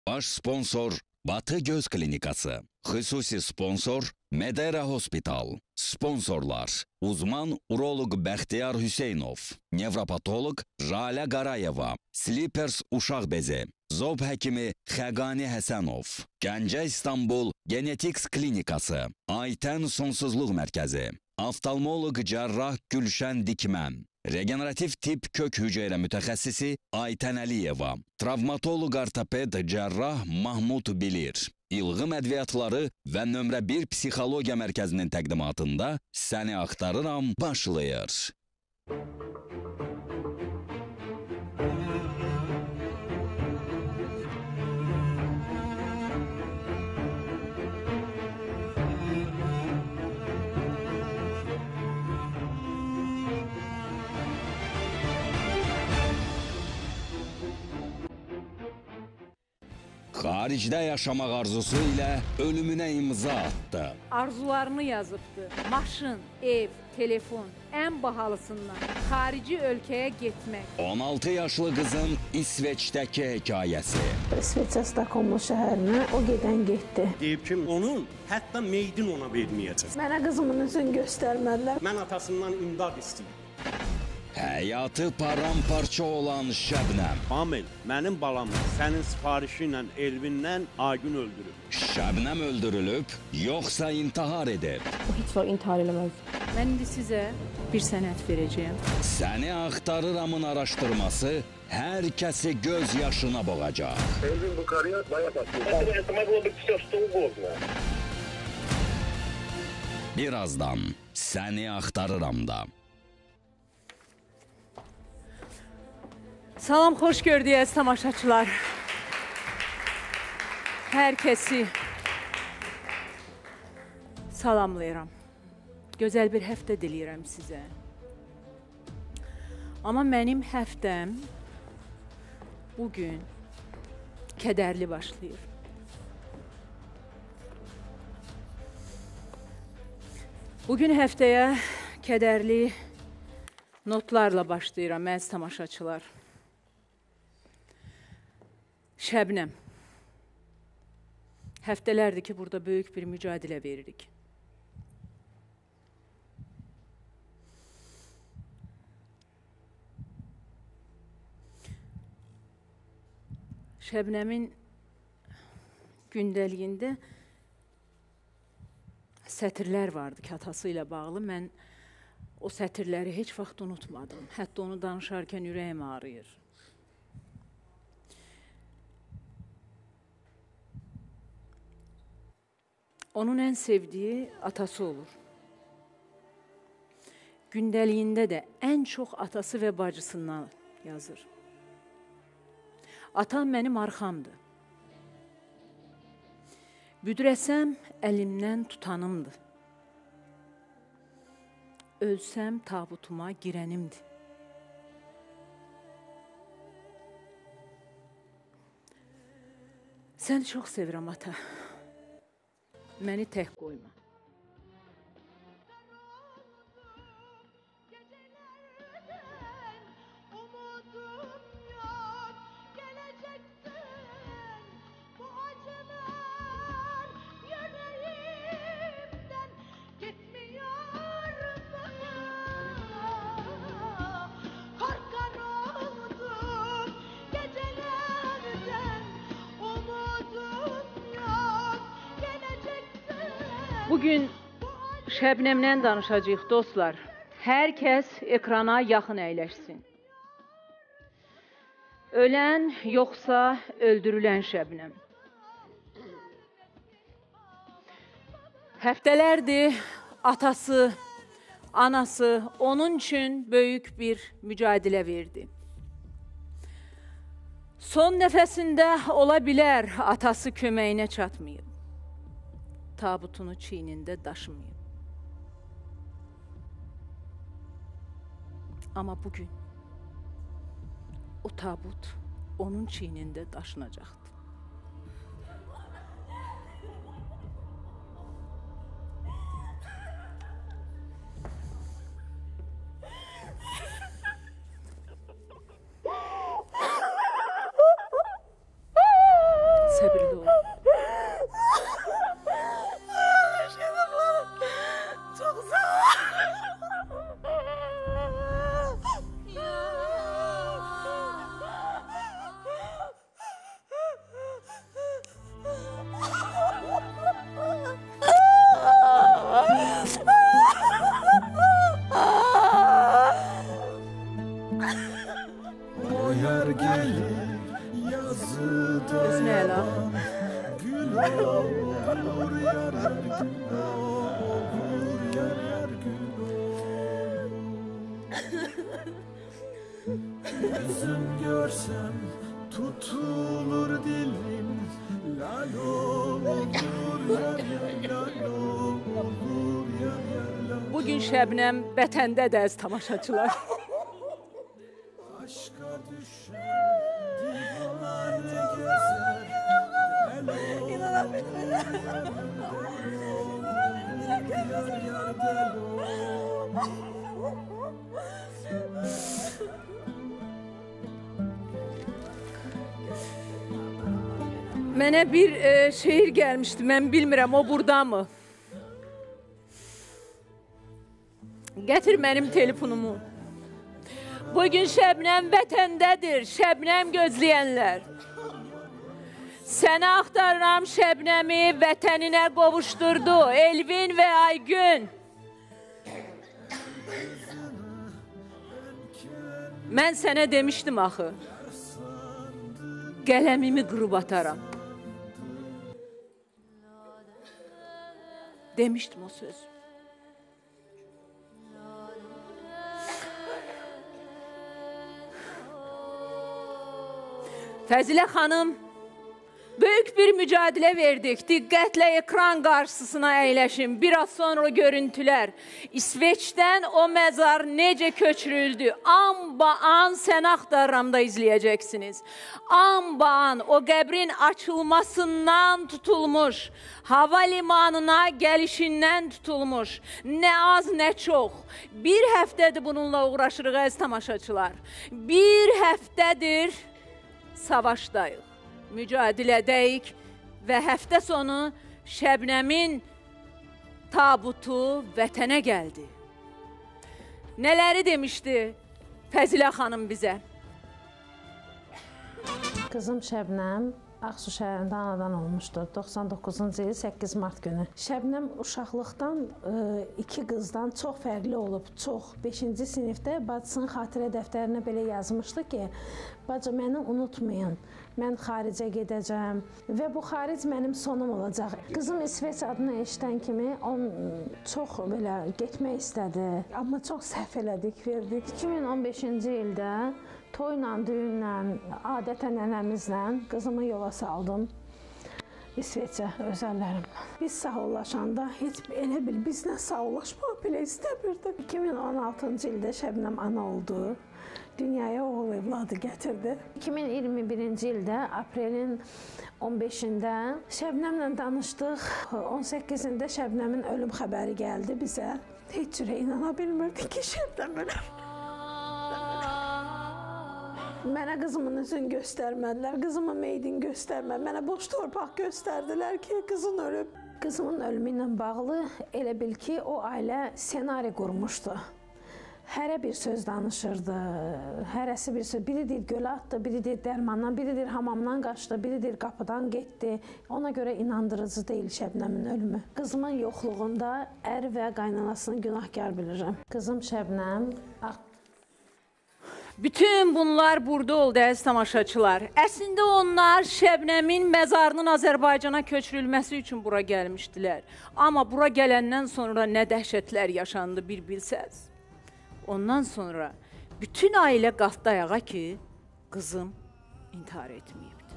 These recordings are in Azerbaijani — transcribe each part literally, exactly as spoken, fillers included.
Baş sponsor Batı Göz Klinikası. Xüsusi sponsor Medera Hospital. Sponsorlar uzman urolog Bəxtiyar Hüseynov, nevropatolog Jalə Qarayeva, Slippers uşaq bezi, zob həkimi Xəqani Həsənov, Gəncə İstanbul Genetics Klinikası, Aytən Sonsuzluq Mərkəzi, oftalmoloq cərrah Gülşən Dikmən, regenerativ tip kök hüceyrə mütəxəssisi Aytən Əliyeva, travmatoloq ortoped cərrah Mahmud Bilir, İlğım ədviyyatları və nömrə bir psixologiya mərkəzinin təqdimatında Səni Axtarıram başlayır. Xaricdə yaşamaq arzusu ilə ölümünə imza attı. Arzularını yazıbdı. Maşın, ev, telefon, ən bahalısından xarici ölkəyə getmək. on altı yaşlı qızın İsveçdəki hekayəsi. İsveçə Stockholm şəhərinə o gedən getdi. Deyib ki, onun hətta meydin ona verməyəcək. Mənə qızımın üzünü göstərmədilər. Mən atasından imdad istəyim. Həyatı paramparça olan Şəbnəm. Amil, mənim balam sənin sifarişi ilə Elvindən Aygün öldürüb. Şəbnəm öldürülüb, yoxsa intihar edib? O heç vaxt intihar eləməz. Mən indi sizə bir sənət verəcəyim. Səni Axtarıramın araşdırması hər kəsi göz yaşına boğacaq. Elvin bu karıya bayağı tatlı. Это могло быть все, что угодно. Birazdan Səni Axtarıramda. Salam, xoş gördük əziz tamaşaçılar. Hər kəsi salamlayıram. Gözəl bir həftə diləyirəm sizə. Amma mənim həftəm bugün kədərli başlayır. Bugün həftəyə kədərli notlarla başlayıram əziz tamaşaçılar. Şəbnəm. Həftələrdir ki, burada böyük bir mücadilə veririk. Şəbnəmin gündəliyində sətirlər vardı ki, atası ilə bağlı. Mən o sətirləri heç vaxt unutmadım. Hətta onu danışarkən ürəyim ağrıyır. Onun ən sevdiyi atası olur. Gündəliyində də ən çox atası və bacısından yazır. Atam mənim arxamdır. Büdrəsəm əlimdən tutanımdır. Ölsəm tabutuma girənimdir. Səni çox sevirəm ata. Məni tək qoyma. Bugün Şəbnəmdən danışacağıq dostlar. Hər kəs ekrana yaxın əyləşsin. Ölən yoxsa öldürülən Şəbnəm. Həftələrdir atası, anası onun üçün böyük bir mücadilə verdi. Son nəfəsində ola bilər atası köməyinə çatmayıb. Tabutunu çiynində daşımayıb. Amma bugün o tabut onun çiynində daşınacaqdı. səbirli ol. Çox sağ ol. Özünə əla. Yüzüm görsem tutulur dilim, lal olur yar yar lal olur yar yar lal. Bugün Şəbnəm vətəndədir əziz tamaşaçılar. Aşka düşen divane gezer, del olur yar yar del olur. Mənə bir e, şeir gəlmişdi, mən bilmirəm, o burada mı? Gətir mənim telefonumu. Bugün Şəbnəm vətəndədir, Şəbnəm gözləyənlər. Səni axtarıram Şəbnəmi vətəninə qovuşturdu, Elvin və Aygün. Mən sənə demişdim axı, qələmimi qırıb ataram. Demişdim o söz. Fəzilə xanım, böyük bir mücadilə verdik. Diqqətlə ekran qarşısına əyləşin. Biraz sonra görüntülər. İsveçdən o məzar necə köçürüldü? An ba an səni axtarıramda izləyəcəksiniz. An ba an o qəbrin açılmasından tutulmuş, hava limanına gəlişindən tutulmuş. Nə az, nə çox. Bir həftədir bununla uğraşırıq əziz tamaşaçılar. Bir həftədir savaşdayıq, mücadilədəyik və həftə sonu Şəbnəmin tabutu vətənə gəldi. Nələri demişdi Fəzilə xanım bizə? Qızım Şəbnəm Ağsu şəhərində anadan olmuşdur. doxsan doqquzuncu il səkkiz mart günü. Şəbnəm uşaqlıqdan iki qızdan çox fərqli olub, çox. beşinci sinifdə bacısının xatirə dəftərinə belə yazmışdı ki, bacı məni unutmayın, mən xaricə gedəcəm və bu xaric mənim sonum olacaq. Qızım İsveç adını eşidən kimi on çox belə getmək istədi, amma çox səhv elədik, verdik. iki min on beşinci ildə toyla, düyünlə, adətən nənəmizlə qızımı yola saldım İsveçə, öz əllərimlə. Biz sağollaşanda heç elə bil bizlə sağollaşmaq belə istəmirdim. iki min on altıncı ildə Şəbnəm ana oldu. Dünyaya oğul evladı gətirdi. iki min iyirmi birinci ildə aprelin on beşində Şəbnəmlə danışdıq. on səkkizində Şəbnəmin ölüm xəbəri gəldi bizə. Heç cürə inana bilmirdik ki, Şəbnəm ölür. Mənə qızımın üzünü göstərmədilər, qızımın meydini göstərmədilər, mənə boş torpaq göstərdilər ki, qızın ölüb. Qızımın ölümü ilə bağlı elə bil ki, o ailə senari qurmuşdu. Hərə bir söz danışırdı, hərəsi bir söz. Biri deyir gölə atdı, biri deyir dərmandan, biri deyir hamamdan qaçdı, biri deyir qapıdan getdi. Ona görə inandırıcı deyil Şəbnəmin ölümü. Qızımın yoxluğunda ər və qaynanasını günahkar bilirəm. Qızım Şəbnəm Bütün bunlar burada oldu əziz tamaşaçılar. Əslində onlar Şəbnəmin məzarının Azərbaycana köçürülməsi üçün bura gəlmişdilər. Amma bura gələndən sonra nə dəhşətlər yaşandı bir bilsəz. Ondan sonra bütün ailə qalxdı ayağa ki, qızım intihar etməyibdi.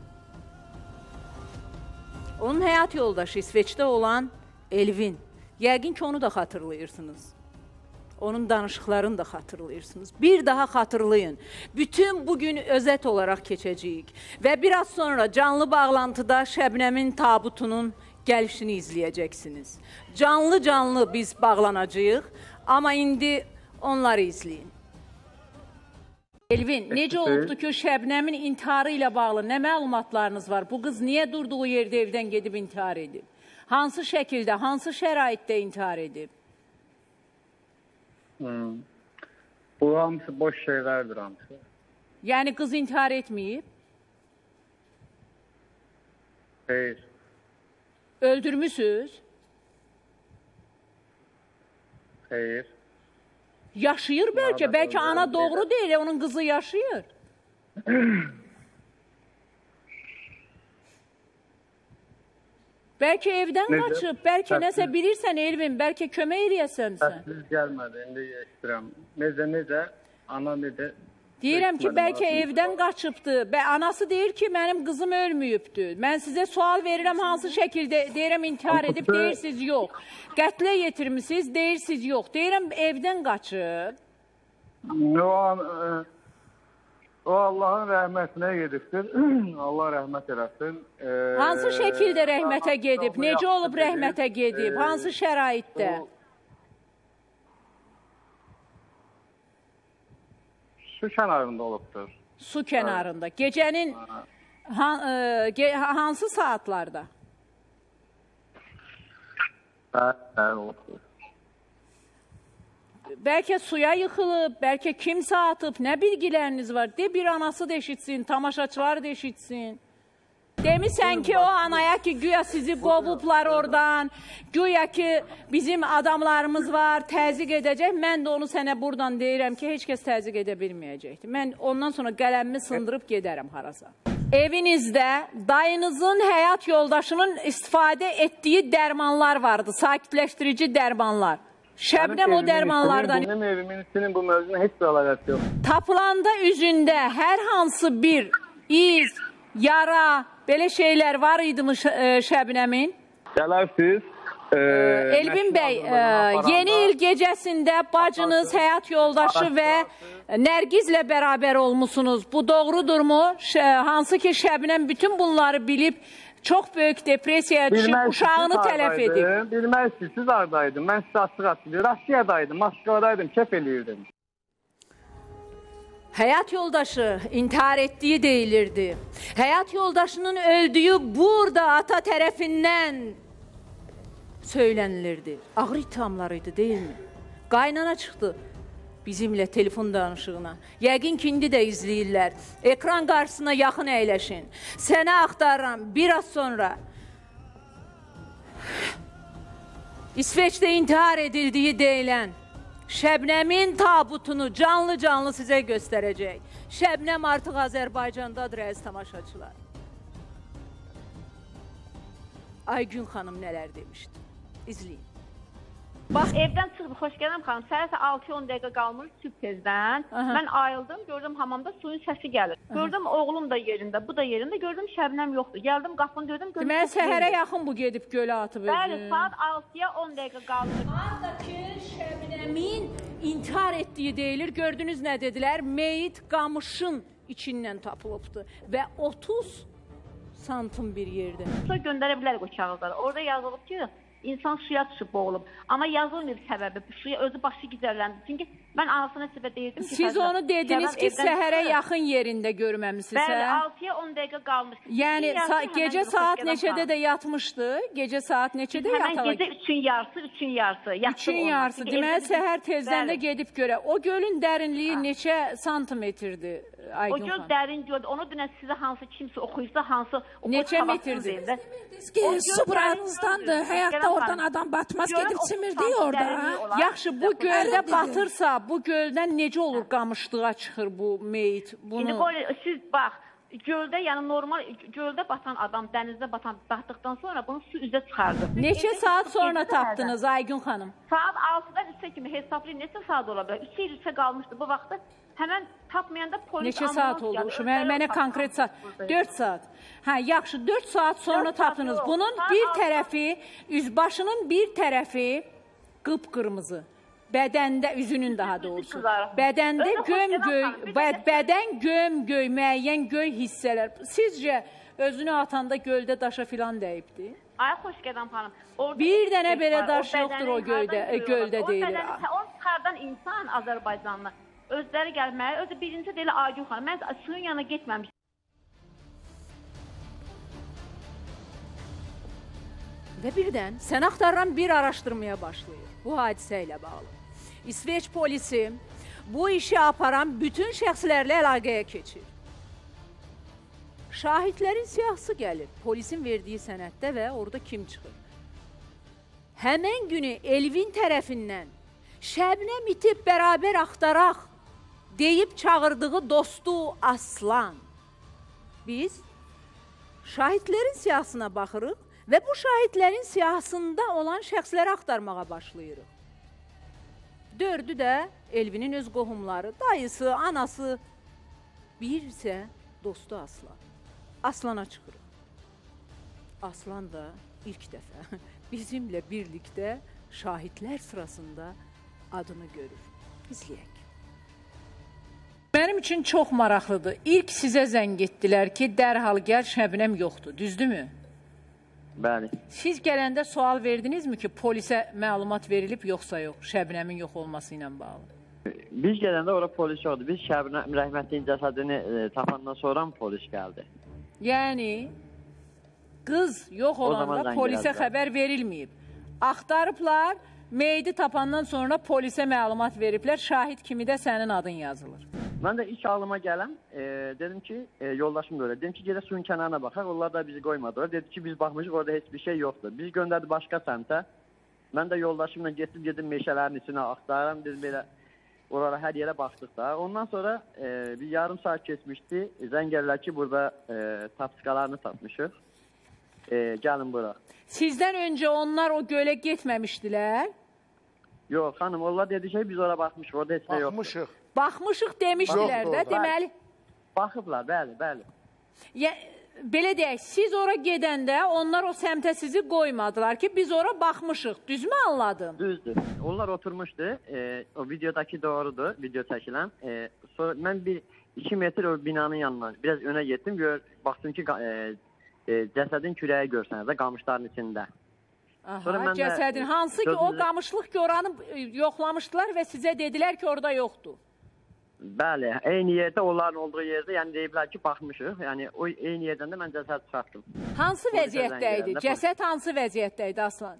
Onun həyat yoldaşı İsveçdə olan Elvin. Yəqin ki, onu da xatırlayırsınız. Onun danışıqlarını da xatırlayırsınız. Bir daha xatırlayın. Bütün bugün özət olaraq keçəcəyik. Və biraz sonra canlı bağlantıda Şəbnəmin tabutunun gəlişini izləyəcəksiniz. Canlı-canlı biz bağlanacağıq. Amma indi onları izləyin. Elvin, necə olubdu ki, Şəbnəmin intiharı ilə bağlı nə məlumatlarınız var? Bu qız niyə durduğu yerdə evdən gedib intihar edib? Hansı şəkildə, hansı şəraitdə intihar edib? Hmm. Bu hamısı boş şeylərdir hamısı. Yəni qız intihar etməyib? Xeyr. Öldürmüsünüz? Xeyr. Yaşayır bəlkə, bəlkə ana doğru deyil, onun qızı yaşayır. Bəlkə evdən Necə? qaçıb, bəlkə Təsdiq- nəsə bilirsən Elvin, bəlkə kömək eləyəsən sən. Təsdiq gəlmədi, indi eşitirəm. Necə, necə? Ana necə? Deyirəm ki, Eşitmədim, bəlkə ağzını. evdən qaçıbdı. Və anası deyir ki, mənim qızım ölməyibdi. Mən sizə sual verirəm, hansı şəkildə deyirəm intihar edib, Anası- deyirsiniz yox. Qətlə yetirmisiniz, deyirsiniz yox. Deyirəm evdən qaçıb. O, an, e, o Allahın rəhmətinə gedibdir. Allah rəhmət eləsin. E, Hansı şəkildə rəhmətə gedib? Allah'ın Necə olub yaxşı rəhmətə deyib. gedib? E, Hansı şəraitdə? o- Su kənarında olubdur. Su kənarında. Gecənin han, e, ge, hansı saatlarda? Bəli, bəli olubdur. Bəlkə suya yıxılıb, bəlkə kimsə atıb, nə bilgiləriniz var? De bir anası da eşitsin, tamaşaçılar da eşitsin. Demisən ki, o anaya ki, güya sizi qovublar oradan, güya ki, bizim adamlarımız var, təzyiq edəcək. Mən də onu sənə buradan deyirəm ki, heç kəs təzyiq edə bilməyəcəkdir. Mən ondan sonra qələmimi sındırıb gedərəm harasa. Evinizdə dayınızın həyat yoldaşının istifadə etdiyi dərmanlar vardı, sakitləşdirici dərmanlar. Şəbnəm o dərmanlardan Benim evimin içinin bu mövzuna heç bir əlaqəsi yox. tapılanda üzündə hər hansı bir iz, yara, belə şeylər var idi mi Ş- Şəbnəmin? Gələrsiniz. E, Elvin bəy, e, yeni il gecəsində bacınız, həyat yoldaşı və Nərgizlə bərabər olmusunuz. Bu doğrudurmu? Ş hansı ki Şəbnəm bütün bunları bilib çox böyük depressiyaya düşüb uşağını tələf edib. Bilmək istəyirsiniz haradaydım. Mən sizə açıq açıq. Rusiyadaydım, Moskvadaydım, kef eləyirdim. Həyat yoldaşı intihar etdiyi deyilirdi. Həyat yoldaşının öldüyü burada ata tərəfindən söylənilirdi. Ağır ittihamlarıydı, deyilmi? Qaynana çıxdı bizimlə telefon danışığına. Yəqin ki, indi də izləyirlər. Ekran qarşısına yaxın əyləşin. Səni axtarıram biraz sonra. İsveçdə intihar edildiyi deyilən Şəbnəmin tabutunu canlı-canlı sizə göstərəcək. Şəbnəm artıq Azərbaycandadır, əziz tamaşaçılar. Aygün xanım nələr demişdi? İzləyin. Bax, evdən çıxdı, xoş gələm xanım. Səhərsə altı on dəqiqə qalmış sübh tezdən. Aha. Mən ayıldım, gördüm hamamda suyun səsi gəlir. Gördüm oğlum da yerində, bu da yerində. Gördüm Şəbnəm yoxdur. Gəldim qapını döydüm, gördüm. Deməli, çox səhərə yerdir. yaxın bu gedib gölə atıb Bəli, özünü. saat altıya on dəqiqə qalmış. Haradakı Şəbnəmin intihar etdiyi deyilir. Gördünüz nə dedilər? Meyit qamışın içindən tapılıbdı və otuz santim bir yerdə. Sonra göndərə bilərik o kağızları. Orada yazılıb ki, insan suya düşüb boğulub. Amma yazılmır səbəbi. Suya özü başı gizərləndi. Çünki mən anasına səbə deyirdim ki... Siz onu dediniz ki, səhərə yaxın yerində görməmisiniz, hə? Bəli, altıya on dəqiqə qalmış. Yəni, sa gecə saat neçədə də yatmışdı? Gecə saat neçədə Həmən yatağa? gecə üçün yarısı, üçün yarısı. üçün yarısı. Deməli, səhər tezdən də gedib görə. O gölün dərinliyi neçə santimetrdir O Aygün göl xanım? dərin göldür. Onu dünən sizə hansı kimsə oxuyursa, hansı... Neçə metrdir? Ki, su buranızdandır. Həyatda oradan adam batmaz, gedib çimirdik orada. Yaxşı, bu göldə batırsa, bu göldən necə olur qamışlığa çıxır bu meyit? İndi Bunu... qoy, siz bax, göldə, yəni normal göldə batan adam, dənizdə batan, batdıqdan sonra bunu su üzə çıxardı. Neçə saat sonra tapdınız Aygün xanım? Saat altıdan üçə kimi hesablayın, neçə saat ola bilər? Üç il üçə qalmışdı bu vaxtda. Həmən tapmayanda polis Neçə saat oldu? Mənə, mənə konkret saat. dörd saat. Hə, yaxşı, dörd saat sonra tapdınız. Bunun bir tərəfi, üzbaşının bir tərəfi qıpqırmızı. Bədəndə, üzünün daha doğrusu. Bədəndə göm-göy, bədən göm-göy, müəyyən göy hissələr. Sizcə özünü atanda göldə daşa filan dəyibdi? Ay, xoş gələm xanım. Bir dənə belə daş yoxdur o göldə, göldə deyilir. O çıxardan insan Azərbaycanlı özləri gəlməli. Özü birinci də elə Aygün xanım. Mən suyun yanına getməmişdim. Və birdən sən axtaran bir araşdırmaya başlayır bu hadisə ilə bağlı. İsveç polisi bu işi aparan bütün şəxslərlə əlaqəyə keçir. Şahidlərin siyahısı gəlir polisin verdiyi sənəddə və orada kim çıxır? Həmən günü Elvin tərəfindən Şəbnəm itib bərabər axtaraq deyib çağırdığı dostu Aslan. Biz şahidlərin siyahısına baxırıq və bu şahidlərin siyahısında olan şəxsləri axtarmağa başlayırıq. Dördü də Elvinin öz qohumları, dayısı, anası, bir isə dostu Aslan. Aslana çıxırıq. Aslan da ilk dəfə bizimlə birlikdə şahidlər sırasında adını görür. İzləyək. Mənim üçün çox maraqlıdır. İlk sizə zəng etdilər ki, dərhal gəl, Şəbnəm yoxdur, düzdürmü? Bəli. Siz gələndə sual verdinizmi ki, polisə məlumat verilib yoxsa yox, Şəbnəmin yox olması ilə bağlı? Biz gələndə ora polis yoxdur. Biz Şəbnəm rəhmətliyin cəsədini e, tapandan sonra polis gəldi. Yəni, qız yox olanda polisə xəbər verilməyib. Axtarıblar, meyidi tapandan sonra polisə məlumat veriblər, şahid kimi də sənin adın yazılır. Mən də ilk ağlıma gələn, e, dedim ki, e, yoldaşım da öyle, dedim ki, gedə suyun kənarına baxaq, onlar da bizi qoymadılar. Dedi ki, biz baxmışıq, orada heç bir şey yoxdur. Biz göndərdi başqa səmtə. Mən də yoldaşımla getdim, gedim meşələrin içine axtarım, dedim belə, oralara hər yerə baxdıq da. Ondan sonra e, bir yarım saat keçmişdi, zəng gəlirlər ki, burada e, tapsikalarını tapmışıq. E, gəlin bura. Sizdən öncə onlar o gölə getməmişdilər? Yox, xanım, onlar dedi ki, biz oraya baxmışıq, orada heç nə yoxdur. Baxmışıq. Baxmışıq demişdilər də, deməli. Baxıblar, bəli, bəli. Ya, belə deyək, siz ora gedəndə onlar o səmtə sizi qoymadılar ki, biz ora baxmışıq, düzmü anladım? Düzdür. Onlar oturmuşdu, e, o videodakı doğrudur, video çəkilən. E, sonra mən bir iki metr o binanın yanından biraz önə getdim, gör, baxdım ki, e, e, cəsədin kürəyi görsənə də qamışların içində. Aha, cəsədin, hansı ki o qamışlıq göranı yoxlamışdılar və sizə dedilər ki, orada yoxdur. Bəli, eyni yerdə, onların olduğu yerdə, yəni deyiblər ki, baxmışıq. Yəni, o eyni yerdən də mən cəsəd çıxartdım. Hansı vəziyyətdə idi? Cəsəd hansı vəziyyətdə idi, Aslan?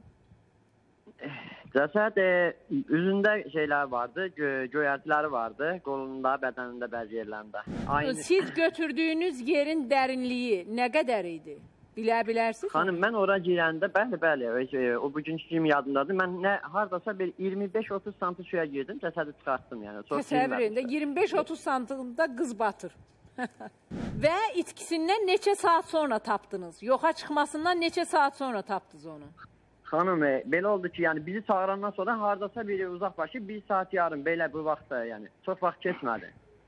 Cəsəd, e, üzündə şeylər vardı, gö göyərtiləri vardı, qolunda, bədənində, bəzi yerlərində. Aynı... Siz götürdüyünüz yerin dərinliyi nə qədər idi? Bilə bilərsiniz? Xanım, mən ora girəndə, bəli, bəli, e, o bugünkü kimi yadımdadır. Mən nə, haradasa bir iyirmi beş otuz santı suya girdim, cəsədi çıxartdım. Yəni, təsəvvüründə iyirmi beş otuz santında qız batır. Və itkisindən neçə saat sonra tapdınız? Yoxa çıxmasından neçə saat sonra tapdınız onu? Xanım, e, belə oldu ki, yəni bizi çağırandan sonra haradasa biri uzaq başı bir saat yarım, belə bu vaxtda, yəni çox vaxt keçmədi.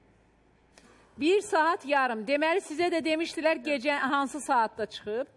Bir saat yarım. Deməli, sizə də demişdilər gecə hansı saatda çıxıb?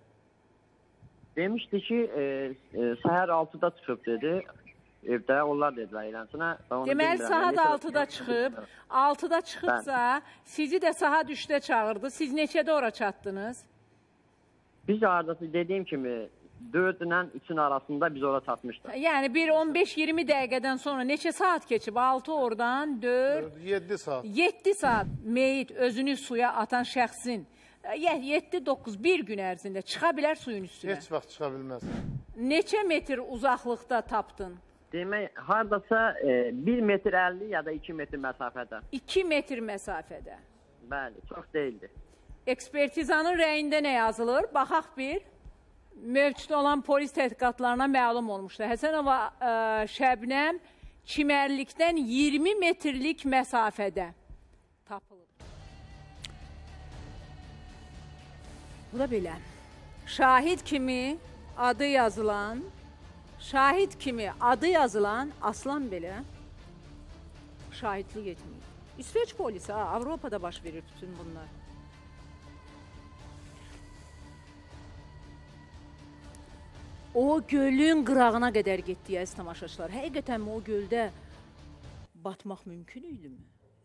Demişdi ki, e, e, səhər altıda çıxıb dedi. Evdə onlar dedilər eləsinə. Deməli, saat altıda çıxıb. altıda çıxıbsa, sizi də saat üçdə çağırdı. Siz neçədə ora çatdınız? Biz aradası dediyim kimi dörd ilə üçün arasında biz ora çatmışdıq. Yəni bir on beş iyirmi dəqiqədən sonra neçə saat keçib? altı oradan, dörd... yeddi saat. yeddi saat meyit özünü suya atan şəxsin yeddi doqquz bir gün ərzində çıxa bilər suyun üstünə. Heç vaxt çıxa bilməz. Neçə metr uzaqlıqda tapdın? Demək, haradasa e, bir metr əlli ya da iki metr məsafədə. iki metr məsafədə. Bəli, çox deyildi. Ekspertizanın rəyində nə yazılır? Baxaq bir. Mövcud olan polis tədqiqatlarına məlum olmuşdur. Həsənova ə, Şəbnəm çimərlikdən iyirmi metrlik məsafədə tapılıb. Bu da belə. Şahid kimi adı yazılan, şahid kimi adı yazılan Aslan belə şahidlik etməyib. İsveç polisi, ha, Avropada baş verir bütün bunlar. O gölün qırağına qədər getdi, əziz tamaşaçılar. Həqiqətən mi o göldə batmaq mümkün idimi?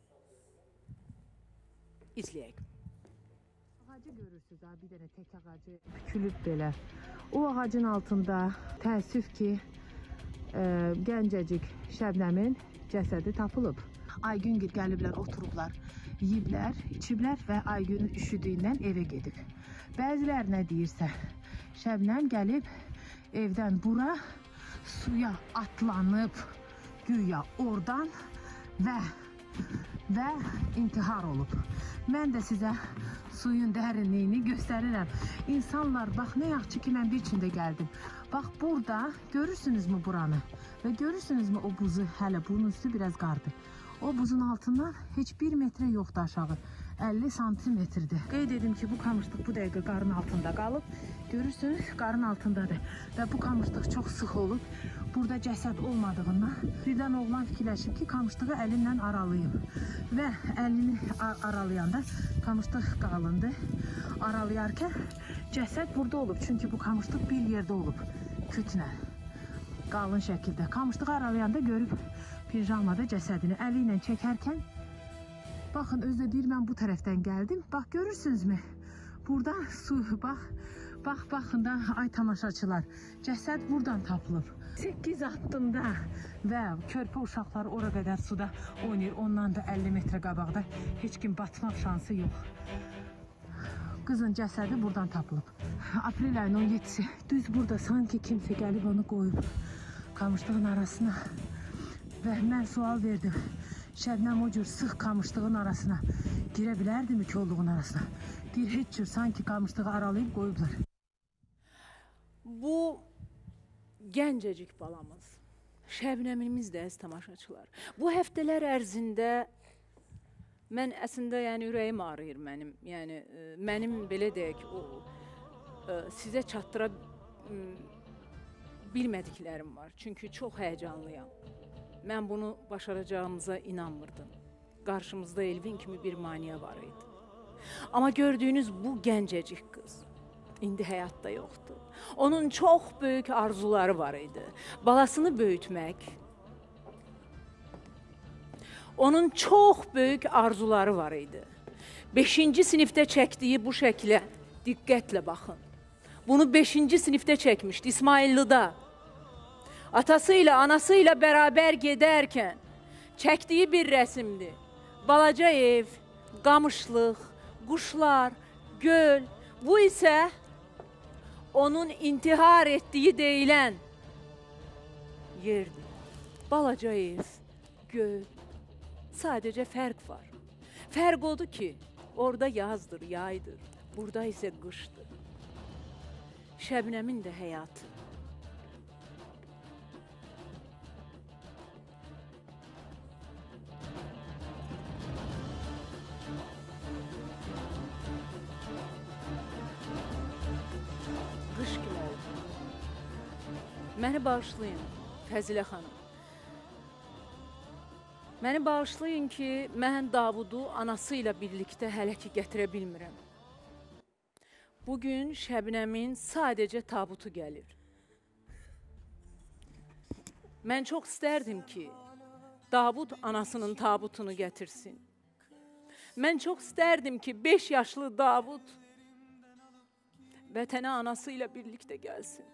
İzləyək. Ağacı görürsünüz, bir dənə tək ağacı bükülüb belə. O ağacın altında təəssüf ki, e, gəncəcik Şəbnəmin cəsədi tapılıb. Aygün gəliblər, oturublar, yiyiblər, içiblər və Aygün üşüdüyündən evə gedib. Bəzilər nə deyirsə, Şəbnəm gəlib evdən bura suya atlanıb, güya oradan və və intihar olub. Mən də sizə suyun dərinliyini göstərirəm. İnsanlar, bax nə yaxşı ki, mən bir içində gəldim. Bax burada görürsünüzmü buranı və görürsünüzmü o buzu, hələ bunun üstü biraz qardı. O buzun altından heç bir metrə yoxdur aşağı, əlli santimetrdir. Qeyd edim ki, bu qamışlıq bu dəqiqə qarın altında qalıb. Görürsünüz, qarın altındadır və bu qamışlıq çox sıx olub. Burada cəsəd olmadığından birdən oğlan fikirləşib ki, qamışlığı əlinlə aralayıb və əlini aralayanda qamışlıq qalındı. Aralayarkən cəsəd burada olub, çünki bu qamışlıq bir yerdə olub, kütlə, qalın şəkildə. Qamışlığı aralayanda görüb pijamada cəsədini əli ilə çəkərkən, baxın, özdə deyir, mən bu tərəfdən gəldim. Bax, görürsünüzmü? Burada su, bax, bax, baxın da, ay tamaşaçılar, cəsəd buradan tapılıb. səkkiz addımda və körpə uşaqları ora qədər suda oynayır. Ondan da əlli metrə qabaqda heç kim batmaq şansı yox. Qızın cəsədi buradan tapılıb. Aprel ayının on yeddisi düz burada sanki kimsə gəlib onu qoyub qamışlığın arasına. Və mən sual verdim. Şəbnəm o cür sıx qamışlığın arasına girə bilərdimi kolluğun arasına? Deyir, heç cür sanki qamışlığı aralayıb qoyublar. Bu gəncəcik balamız, Şəbnəmimiz də əziz tamaşaçılar. Bu həftələr ərzində mən əslində, yəni ürəyim ağrıyır mənim. Yəni mənim belə deyək, o sizə çatdıra bilmədiklərim var. Çünki çox həyəcanlıyam. Mən bunu başaracağımıza inanmırdım. Qarşımızda Elvin kimi bir maniyə var idi. Amma gördüyünüz bu gəncəcik qız indi həyatda yoxdur. Onun çox böyük arzuları var idi. Balasını böyütmək. Onun çox böyük arzuları var idi. beşinci sinifdə çəkdiyi bu şəklə diqqətlə baxın. Bunu beşinci sinifdə çəkmişdi, İsmaillıda. Atası ilə, anası ilə bərabər gedərkən çəkdiyi bir rəsimdir. Balaca ev, qamışlıq, quşlar, göl. Bu isə onun intihar etdiyi deyilən yerdir. Balaca ev, göl. Sadəcə fərq var. Fərq odur ki, orada yazdır, yaydır. Burada isə qışdır. Şəbnəmin də həyatı. Qış kimi oldu. Məni bağışlayın, Fəzilə xanım. Məni bağışlayın ki, mən Davudu anası ilə birlikdə hələ ki gətirə bilmirəm. Bugün Şəbnəmin sadəcə tabutu gəlir. Mən çox istərdim ki, Davud anasının tabutunu gətirsin. Mən çox istərdim ki, beş yaşlı Davud vətənə anası ilə birlikdə gəlsin.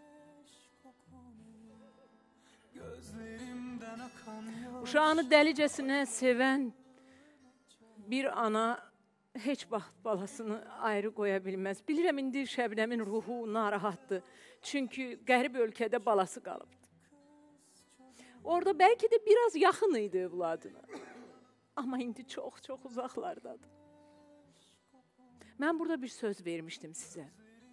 Uşağını dəlicəsinə sevən bir ana heç vaxt balasını ayrı qoya bilməz. Bilirəm, indi Şəbnəmin ruhu narahatdır. Çünki qərib ölkədə balası qalıbdır. Orada bəlkə də biraz yaxın idi övladına. Amma indi çox-çox uzaqlardadır. Mən burada bir söz vermişdim sizə.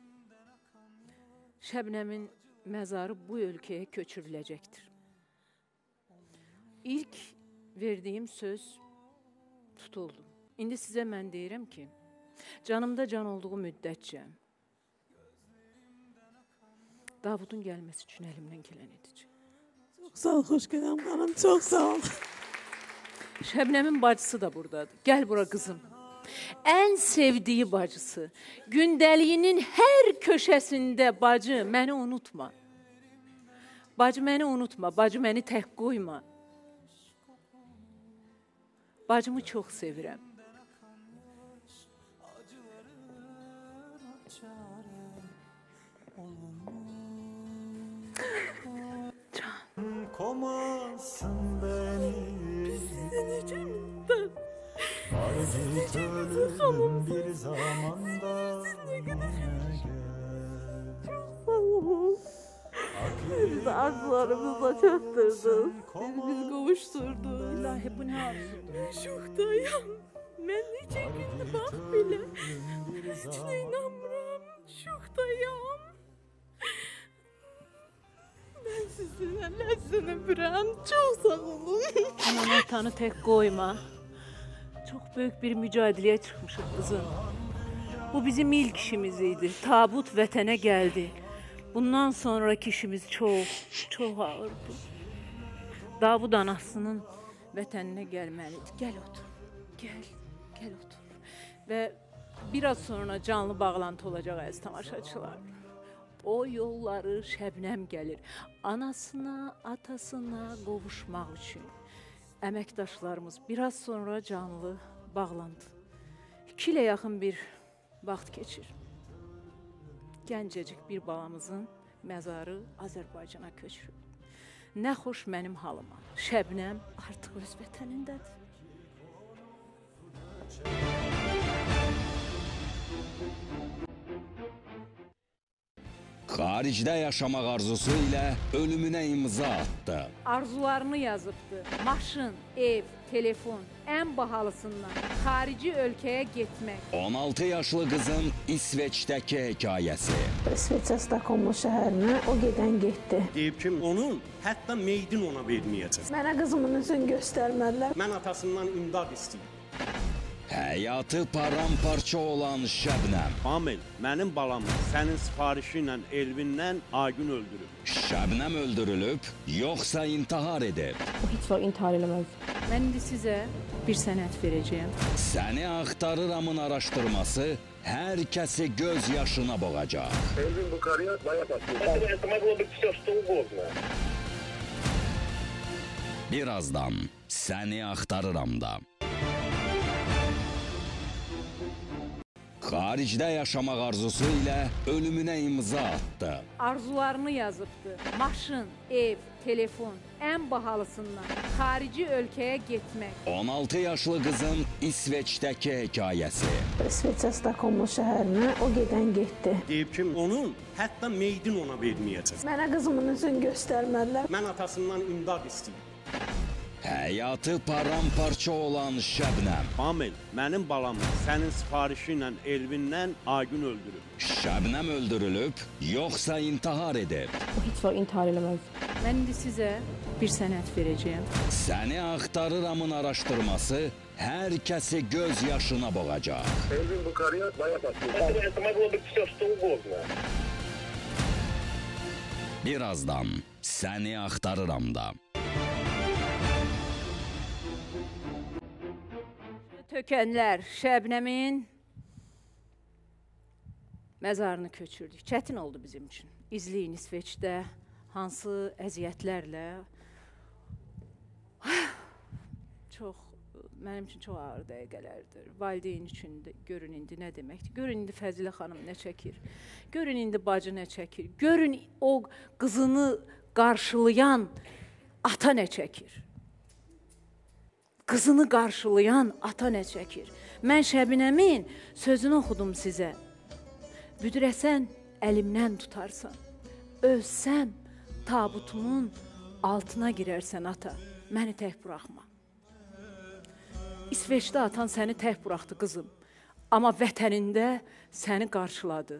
Şəbnəmin məzarı bu ölkəyə köçürüləcəkdir. İlk verdiyim söz tutuldu. İndi sizə mən deyirəm ki, canımda can olduğu müddətcə Davudun gəlməsi üçün əlimdən gələn edəcəm. Çox sağ ol, xoş gələm xanım, çox sağ ol. Şəbnəmin bacısı da buradadır. Gəl bura qızım. Ən sevdiyi bacısı. Gündəliyinin hər köşəsində bacı, məni unutma. Bacı, məni unutma. Bacı, məni tək qoyma. Bacımı çox sevirəm. Komasın beni. Şehit ölüm bir zamanda Bizi arzularımızla çatırdın. Bizi kavuşturdun. İlahi bu ne arzu? Şoktayım. Ben neçə gündür bax belə. Heç nə inanmıram. Şoktayım. Ben sizin əllərini öpürəm. Çox sağ olun. Anan atanı tek koyma. Çok büyük bir mücadeleye çıkmışız kızım. Bu bizim ilk işimiz idi. Tabut vətənə geldi. Bundan sonraki işimiz çok, çok ağırdı. Davud anasının vətəninə gəlməlidir. Gel otur. Gel, gel otur. Ve biraz sonra canlı bağlantı olacak əziz tamaşaçılar. O yolları Şəbnəm gəlir. Anasına, atasına qovuşmaq üçün. Əməkdaşlarımız biraz sonra canlı bağlantı. İki ilə yaxın bir vaxt keçir. Gəncəcik bir balamızın məzarı Azərbaycana köçürür. Nə xoş mənim halıma. Şəbnəm artıq öz vətənindədir. Xaricdə yaşamaq arzusu ilə ölümünə imza attı. Arzularını yazıbdı. Maşın, ev, telefon, ən bahalısından xarici ölkəyə getmək. on altı yaşlı qızın İsveçdəki hekayəsi. İsveçə Stockholm şəhərinə o gedən getdi. Deyib ki, onun hətta meydin ona verməyəcək. Mənə qızımın üzünü göstərmədilər. Mən atasından imdad istəyirəm. Həyatı paramparça olan Şəbnəm. Amil, mənim balam sənin sifarişi ilə Elvindən Aygün öldürüb. Şəbnəm öldürülüb, yoxsa intihar edib? O heç vaxt intihar eləməz. Mən indi sizə bir sənət verəcəyəm. Səni axtarıramın araşdırması hər kəsi göz yaşına boğacaq. Эльвин Букарьян, моя подписка. Это могло быть все, что угодно. Birazdan səni axtarıram da. Xaricdə yaşamaq arzusu ilə ölümünə imza attı. Arzularını yazıbdı. Maşın, ev, telefon, ən bahalısından xarici ölkəyə getmək. on altı yaşlı qızın İsveçdəki hekayəsi. İsveçə Stockholm şəhərinə o gedən getdi. Deyib ki, onun hətta meydin ona verməyəcək. Mənə qızımın üzünü göstərmədilər. Mən atasından imdad istəyirəm. Həyatı paramparça olan Şəbnəm. Amil, mənim balam sənin sifarişi ilə Elvindən Aygün öldürüb. Şəbnəm öldürülüb, yoxsa intihar edib? O heç vaxt intihar eləməz. Mən indi sizə bir sənət verəcəyəm. Səni axtarıramın araşdırması hər kəsi göz yaşına boğacaq. Эльвин Букарьян, моя подписка. Это, это могло быть все, что угодно. Birazdan səni axtarıram da. Tökənlər Şəbnəmin məzarını köçürdük. Çətin oldu bizim üçün. İzləyin İsveçdə hansı əziyyətlərlə çox, mənim üçün çox ağır dəqiqələrdir. Valideyn üçün də görün indi nə deməkdir. Görün indi Fəzilə xanım nə çəkir. Görün indi bacı nə çəkir. Görün o qızını qarşılayan ata nə çəkir. Qızını qarşılayan ata nə çəkir. Mən Şəbnəmin sözünü oxudum sizə. Büdürəsən, əlimdən tutarsan. Ölsəm, tabutumun altına girərsən ata. Məni tək buraxma. İsveçdə atan səni tək buraxdı qızım. Amma vətənində səni qarşıladı.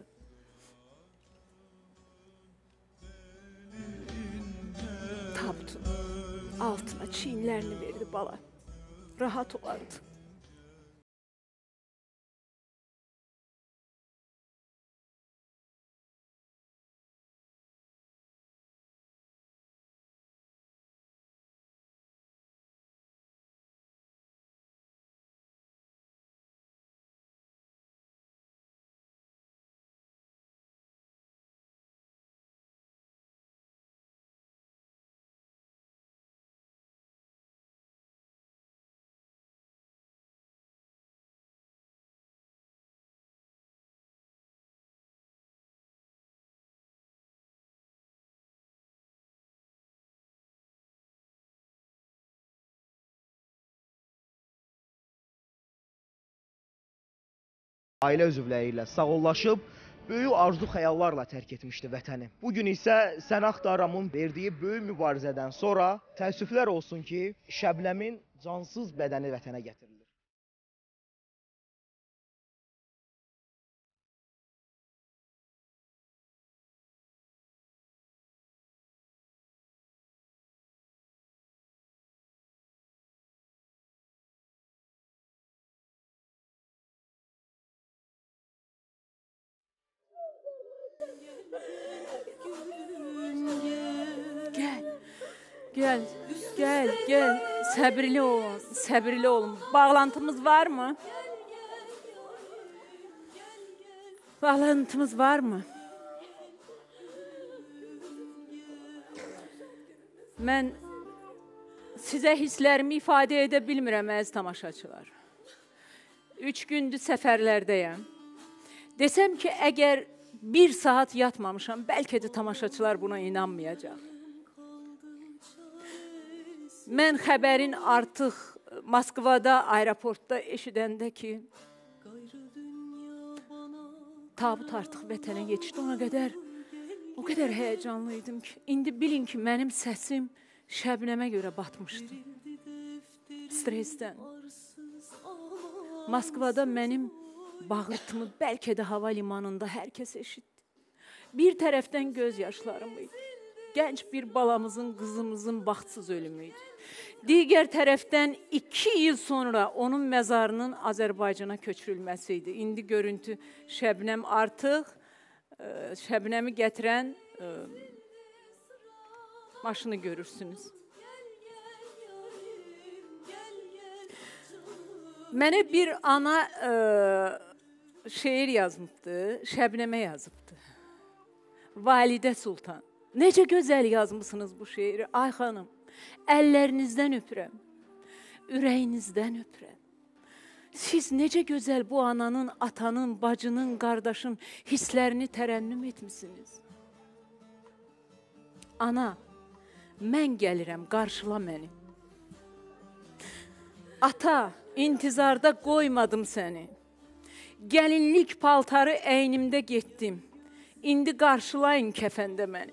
Tabutun altına çiyinlərini verdi bala. Rahat olardı. ailə üzvləri ilə sağollaşıb, böyük arzu xəyallarla tərk etmişdi vətəni. Bugün isə Sən Axtaramın verdiyi böyük mübarizədən sonra təəssüflər olsun ki, Şəbnəmin cansız bədəni vətənə gətirilir. Gel, gel, gel, gel. Səbirli olun, səbirli olun. Bağlantımız var mı? Bağlantımız var mı? Mən sizə hisslərimi ifadə edə bilmirəm, əziz tamaşaçılar. Üç gündür səfərlərdəyəm. Desəm ki, əgər bir saat yatmamışam, bəlkə də tamaşaçılar buna inanmayacaq. Mən xəbərin artıq Moskvada, aeroportda eşidəndə ki, tabut artıq vətənə geçdi, ona qədər, o qədər həyəcanlıydım ki, indi bilin ki, mənim səsim Şəbnəmə görə batmışdı. Stresdən. Moskvada mənim bağırtımı bəlkə də hava limanında hər kəs eşitdi. Bir tərəfdən göz yaşlarım idi. Gənc bir balamızın, qızımızın baxtsız ölümü idi. Digər tərəfdən iki il sonra onun məzarının Azərbaycana köçürülməsi idi. İndi görüntü Şəbnəm artıq, Şəbnəmi gətirən maşını görürsünüz. Mənə bir ana e, şeir yazmışdı, Şəbnəmə yazıbdı. Validə Sultan. Necə gözəl yazmışsınız bu şeiri, ay xanım. Əllərinizdən öpürəm, ürəyinizdən öpürəm. Siz necə gözəl bu ananın, atanın, bacının, qardaşın hisslərini tərənnüm etmişsiniz. Ana, mən gəlirəm, qarşıla məni. Ata, intizarda qoymadım səni. Gəlinlik paltarı əynimdə getdim. İndi qarşılayın kəfəndə məni.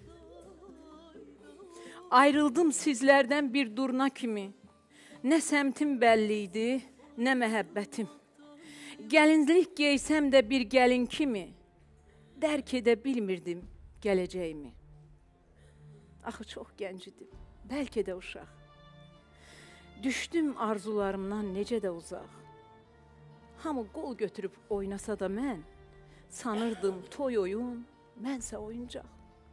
Ayrıldım sizlərdən bir durna kimi. Nə səmtim bəlli idi, nə məhəbbətim. Gəlinlik geysəm də bir gəlin kimi, dərk edə bilmirdim gələcəyimi. Axı çox gənc idim, bəlkə də uşaq. Düşdüm arzularımdan necə də uzaq. Hamı qol götürüb oynasa da mən, sanırdım toy oyun, mənsə oyuncaq.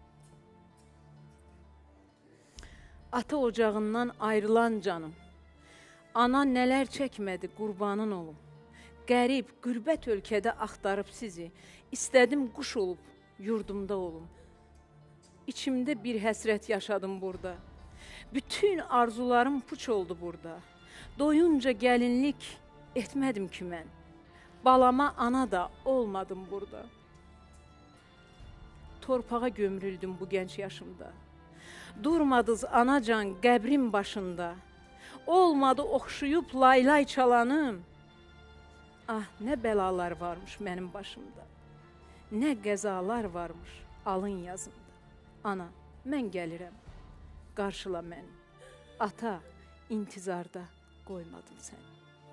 Ata ocağından ayrılan canım, ana nələr çəkmədi qurbanın olum. Qərib, qürbət ölkədə axtarıb sizi, istədim quş olub, yurdumda olum. İçimdə bir həsrət yaşadım burada. Bütün arzularım puç oldu burada. Doyunca gəlinlik etmədim ki mən. Balama ana da olmadım burada. Torpağa gömrüldüm bu gənc yaşımda. Durmadız anacan qəbrim başında. Olmadı oxşuyub laylay çalanım. Ah, nə bəlalar varmış mənim başımda. Nə qəzalar varmış alın yazımda. Ana, mən gəlirəm, qarşıla məni. Ata, intizarda qoymadım səni.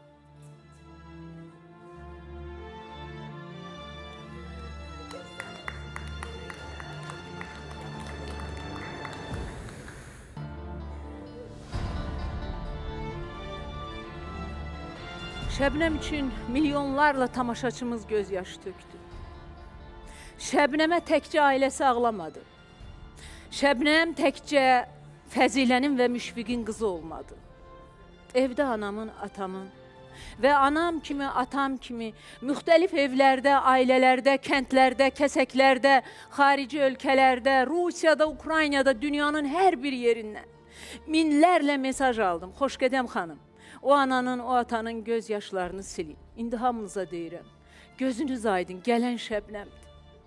Şəbnəm üçün milyonlarla tamaşaçımız göz yaşı tökdü. Şəbnəmə təkcə ailəsi ağlamadı. Şəbnəm təkcə Fəzilənin və Müşfiqin qızı olmadı. Evdə anamın, atamın və anam kimi, atam kimi müxtəlif evlərdə, ailələrdə, kəndlərdə, kəsəklərdə, xarici ölkələrdə, Rusiyada, Ukraynada, dünyanın hər bir yerindən minlərlə mesaj aldım. Xoşqədəm xanım, o ananın, o atanın göz yaşlarını silin. İndi hamınıza deyirəm, gözünüz aydın, gələn Şəbnəmdir.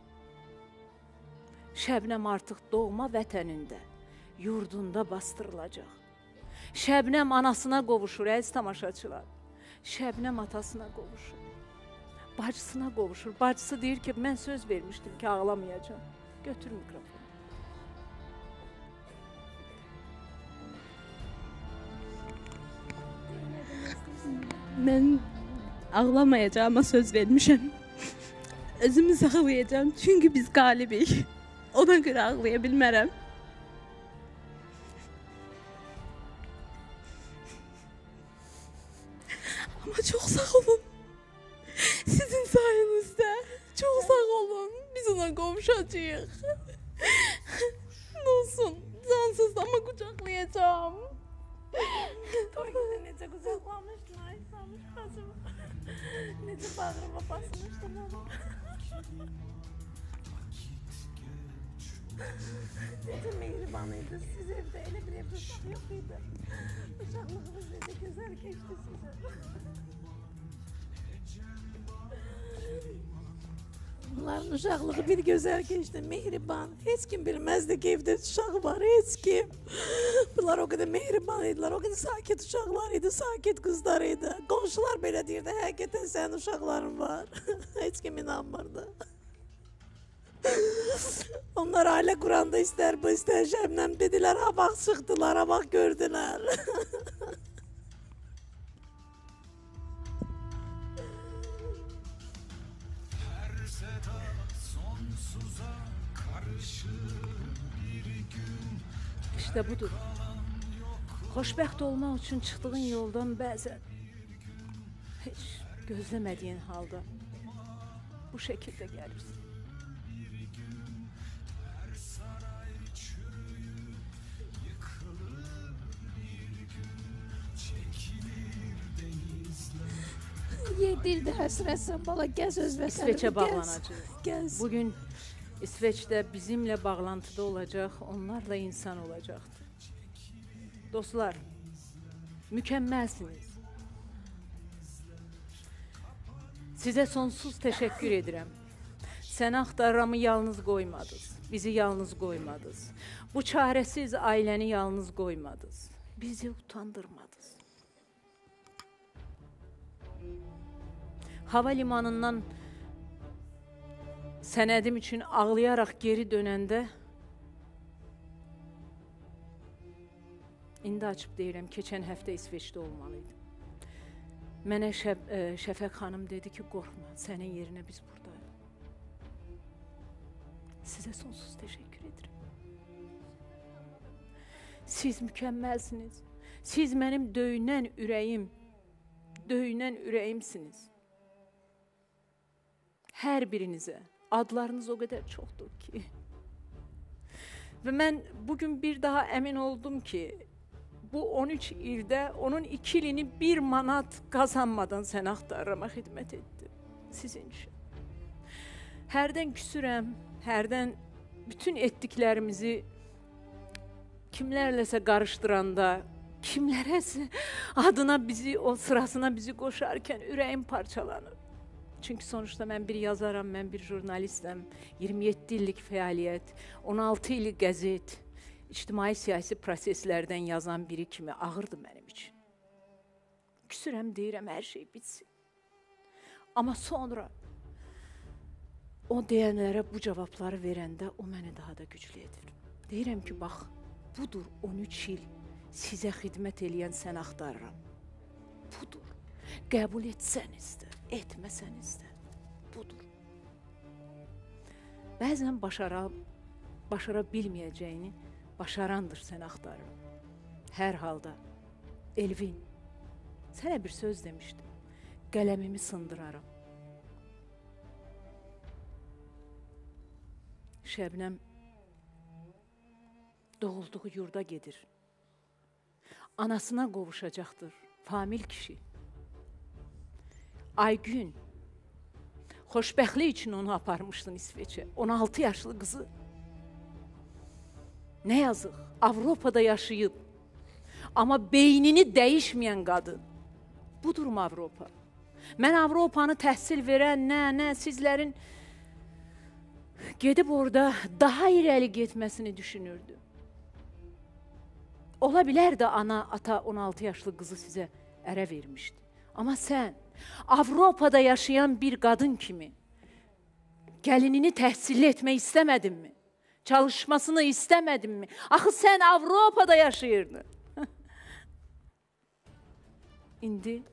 Şəbnəm artıq doğma vətənində, yurdunda bastırılacaq. Şəbnəm anasına qovuşur, əziz tamaşaçılar. Şəbnəm atasına qovuşur. bacısına qovuşur. Bacısı deyir ki, mən söz vermişdim ki, ağlamayacağım. Götür mikrofonu. Mən ağlamayacağıma söz vermişəm. Özümü saxlayacağım, çünki biz qalibik. Ona görə ağlaya bilmərəm. Ama çok sağ olun. Sizin sayenizde. Çok sağ olun. Biz ona kavuşacağız. Ne olsun. Cansız ama kucaklayacağım. Toyunda necə qucaqlamışdın, ay Samış bacım. Necə bağrıma basmışdın onu. Necə mehriban idi. Siz evdə elə bir evdə uşaq yox idi. Uşaqlığınız necə gözəl keçdi sizə. Bunların uşaqlığı bir gözəl keçdi, mehriban. Heç kim bilməzdi ki, evdə uşaq var, heç kim. Bunlar o qədər mehriban idilər, o qədər sakit uşaqlar idi, sakit qızlar idi. Qonşular belə deyirdi, həqiqətən sənin uşaqların var. Heç kim inanmırdı. Onlar ailə quranda istər bu, istər Şəbnəm dedilər, ha bax çıxdılar, ha bax gördülər. İşte budur. Xoşbəxt olmaq üçün çıxdığın yoldan bəzən heç gözləmədiyin halda bu şəkildə gəlirsən. Yedildə həsrətsən bala, gəz öz vətənimi, İsveç'e bağlanacağız. Gəz. Bugün İsveç'te bizimle bağlantıda olacak, onlarla insan olacaktır. Dostlar, mükemmelsiniz. Size sonsuz teşekkür ederim. Sen axtarramı yalnız koymadınız. Bizi yalnız koymadınız. Bu çaresiz aileni yalnız koymadınız. Bizi utandırmadınız. Havalimanından sənədim üçün ağlayaraq geri dönəndə indi açıb deyirəm, keçən həftə İsveçdə olmalıydı. Mənə Şəf ə, Şəfəq xanım dedi ki, qorxma, sənin yerinə biz buradayıq. Sizə sonsuz təşəkkür edirəm. Siz mükəmməlsiniz. Siz mənim döyünən ürəyim, döyünən ürəyimsiniz. Hər birinizə. Adlarınız o kadar çoxdur ki. Ve mən bugün bir daha emin oldum ki, bu on üç ildə onun iki ilini bir manat qazanmadan sən axtarrama xidmət etdi. Sizin üçün. Hərdən küsürəm, hərdən bütün etdiklərimizi kimlərləsə qarışdıranda, kimlərəsə adına bizi, o sırasına bizi qoşarkən ürəyim parçalanır. Çünkü sonuçta ben bir yazaram, ben bir jurnalistim. iyirmi yeddi illik fəaliyyət, on altı illik qəzet, ictimai siyasi proseslərdən yazan biri kimi ağırdı mənim üçün. Küsürəm, deyirəm, hər şey bitsin. Amma sonra o deyənlərə bu cavabları verəndə o məni daha da güclü edir. Deyirəm ki, bax, budur on üç il sizə xidmət eləyən sən axtarıram. Budur. Qəbul etsəniz də, etməsəniz də, budur. Bəzən başara, başara bilməyəcəyini başarandır sən axtarıram. Hər halda, Elvin, sənə bir söz demişdim, qələmimi sındıraram. Şəbnəm doğulduğu yurda gedir. Anasına qovuşacaqdır, famil kişi. Aygün, xoşbəxtlik üçün onu aparmışdın İsveç'e. on altı yaşlı qızı. Ne yazıq, Avropada yaşayıb. Amma beynini dəyişməyən qadın. Budur mu Avropa? Mən Avropanı təhsil verən, nə, nə, sizlərin gedib orada daha irəli getməsini düşünürdüm. Ola bilər də ana, ata on altı yaşlı qızı sizə ərə vermişdi. Amma sən Avropada yaşayan bir qadın kimi gəlinini təhsil etmək istəmədinmi? Çalışmasını istəmədinmi? Axı sən Avropada yaşayırdın. İndi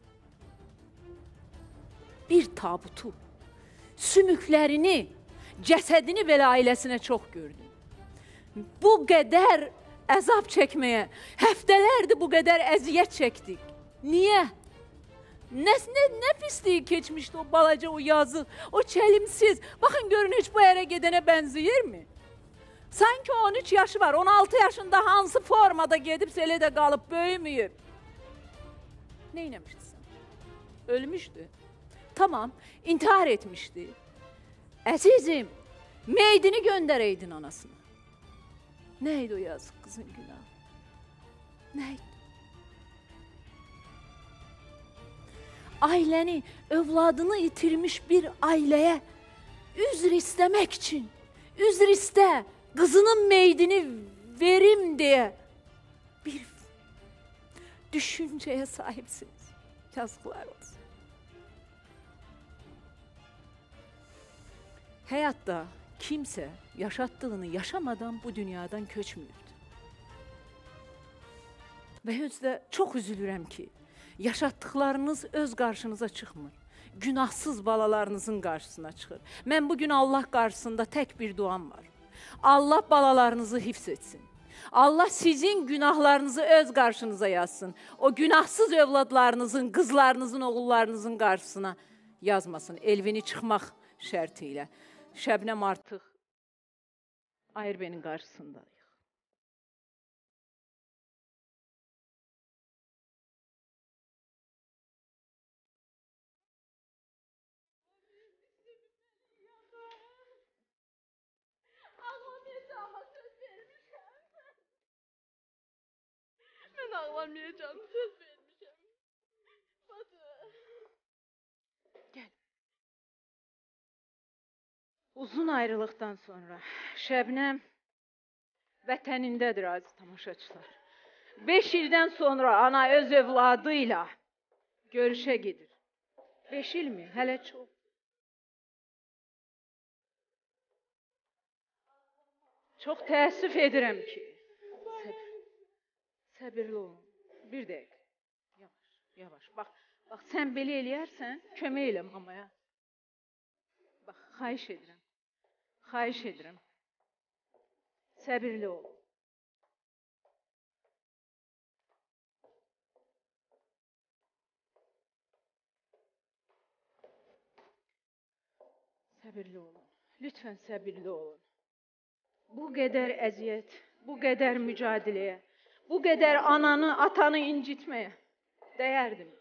bir tabutu, sümüklərini, cəsədini belə ailəsinə çox gördüm. Bu qədər əzab çəkməyə, həftələrdir bu qədər əziyyət çəkdik. Niyə? Nə, nə, nə pisliyi keçmişdi o balaca, o yazıq, o çəlimsiz. Baxın, görün, heç bu ərə gedənə bənzəyirmi? Sanki on üç yaşı var, on altı yaşında hansı formada gedibsə elə də qalıb, böyüməyib. Nə eləmişdi sən? Ölmüşdü. Tamam, intihar etmişdi. Əzizim, meydini göndəreydin anasına. Neydi o yazıq qızın günahı? Neydi? Ailəni, övladını itirmiş bir ailəyə üzr istəmək üçün, üzr istə, qızının meydini verim deyə bir düşüncəyə sahibsiniz. Yazıqlar olsun. Həyatda kimsə yaşatdığını yaşamadan bu dünyadan köçmürdü. Və özdə çox üzülürəm ki, yaşatdıqlarınız öz qarşınıza çıxmır. Günahsız balalarınızın qarşısına çıxır. Mən bugün Allah qarşısında tək bir duam var. Allah balalarınızı hifz etsin. Allah sizin günahlarınızı öz qarşınıza yazsın. O günahsız övladlarınızın, qızlarınızın, oğullarınızın qarşısına yazmasın. Elvini çıxmaq şərti ilə. Şəbnəm artıq Ayırbenin qarşısındayıq. Ben ağlamayacağım, söz vermişim. Batı. Gel. Uzun ayrılıqdan sonra Şəbnəm vətənindədir aziz tamaşaçılar. Beş ildən sonra ana öz övladıyla görüşə gedir. Beş il mi? Hələ çox. Çox təəssüf edirəm ki, səbir, səbirli olun. Bir dəqiqə. Yavaş, yavaş. Bax, bax, sən belə eləyərsən, kömək elə mamaya. Bax, xahiş edirəm. Xahiş edirəm. Səbirli olun. Səbirli olun. Lütfən səbirli olun. Bu qədər əziyyət, bu qədər mücadiləyə, bu qədər ananı, atanı incitməyə dəyərdim.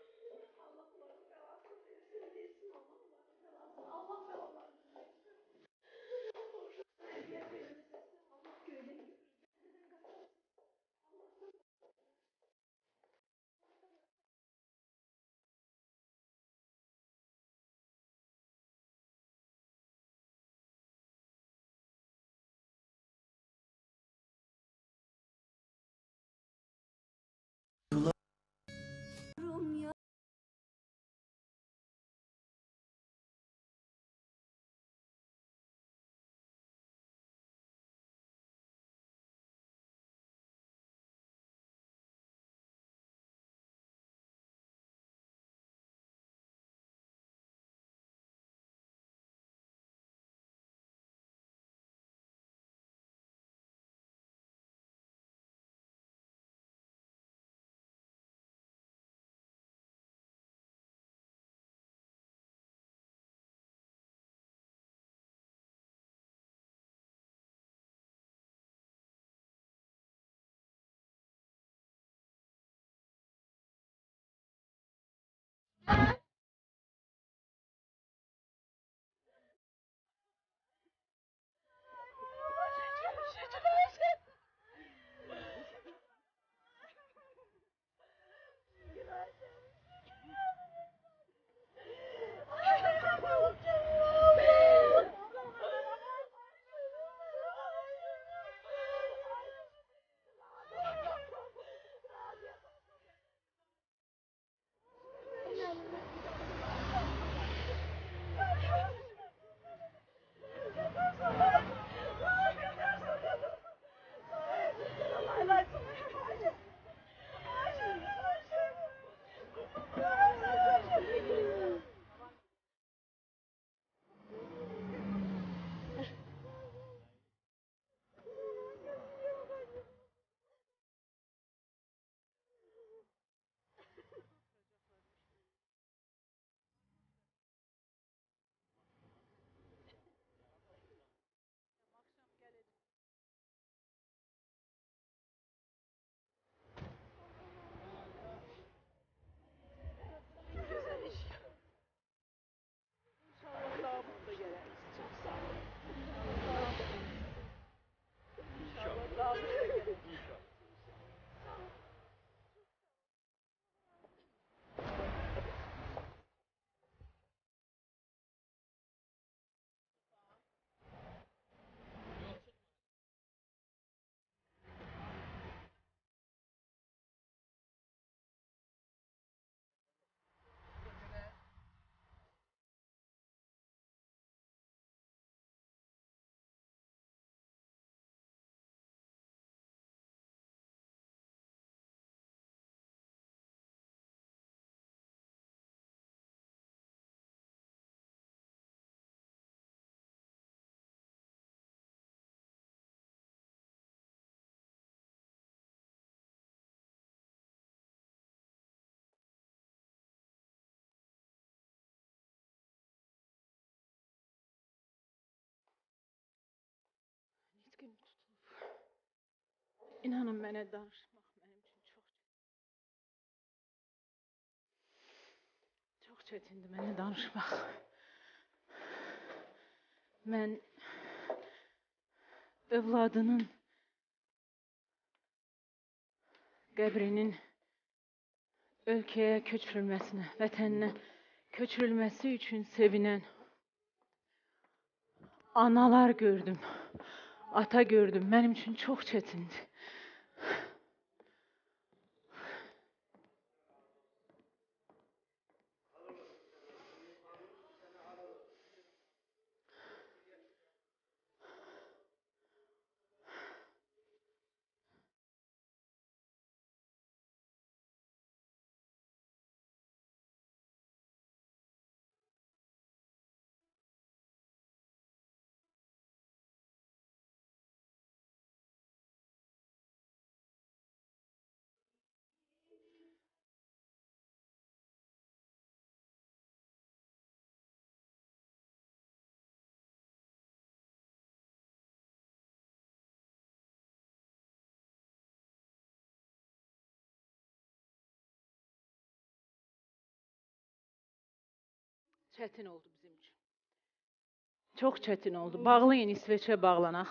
İnanın mənə danışmaq mənim üçün çox çox çətindir mənə danışmaq. Mən övladının qəbrinin ölkəyə köçürülməsinə, vətəninə köçürülməsi üçün sevinən analar gördüm, ata gördüm. Mənim üçün çox çətindir. Çətin oldu bizim üçün. Çox çətin oldu. Bağlayın, İsveçə bağlanaq.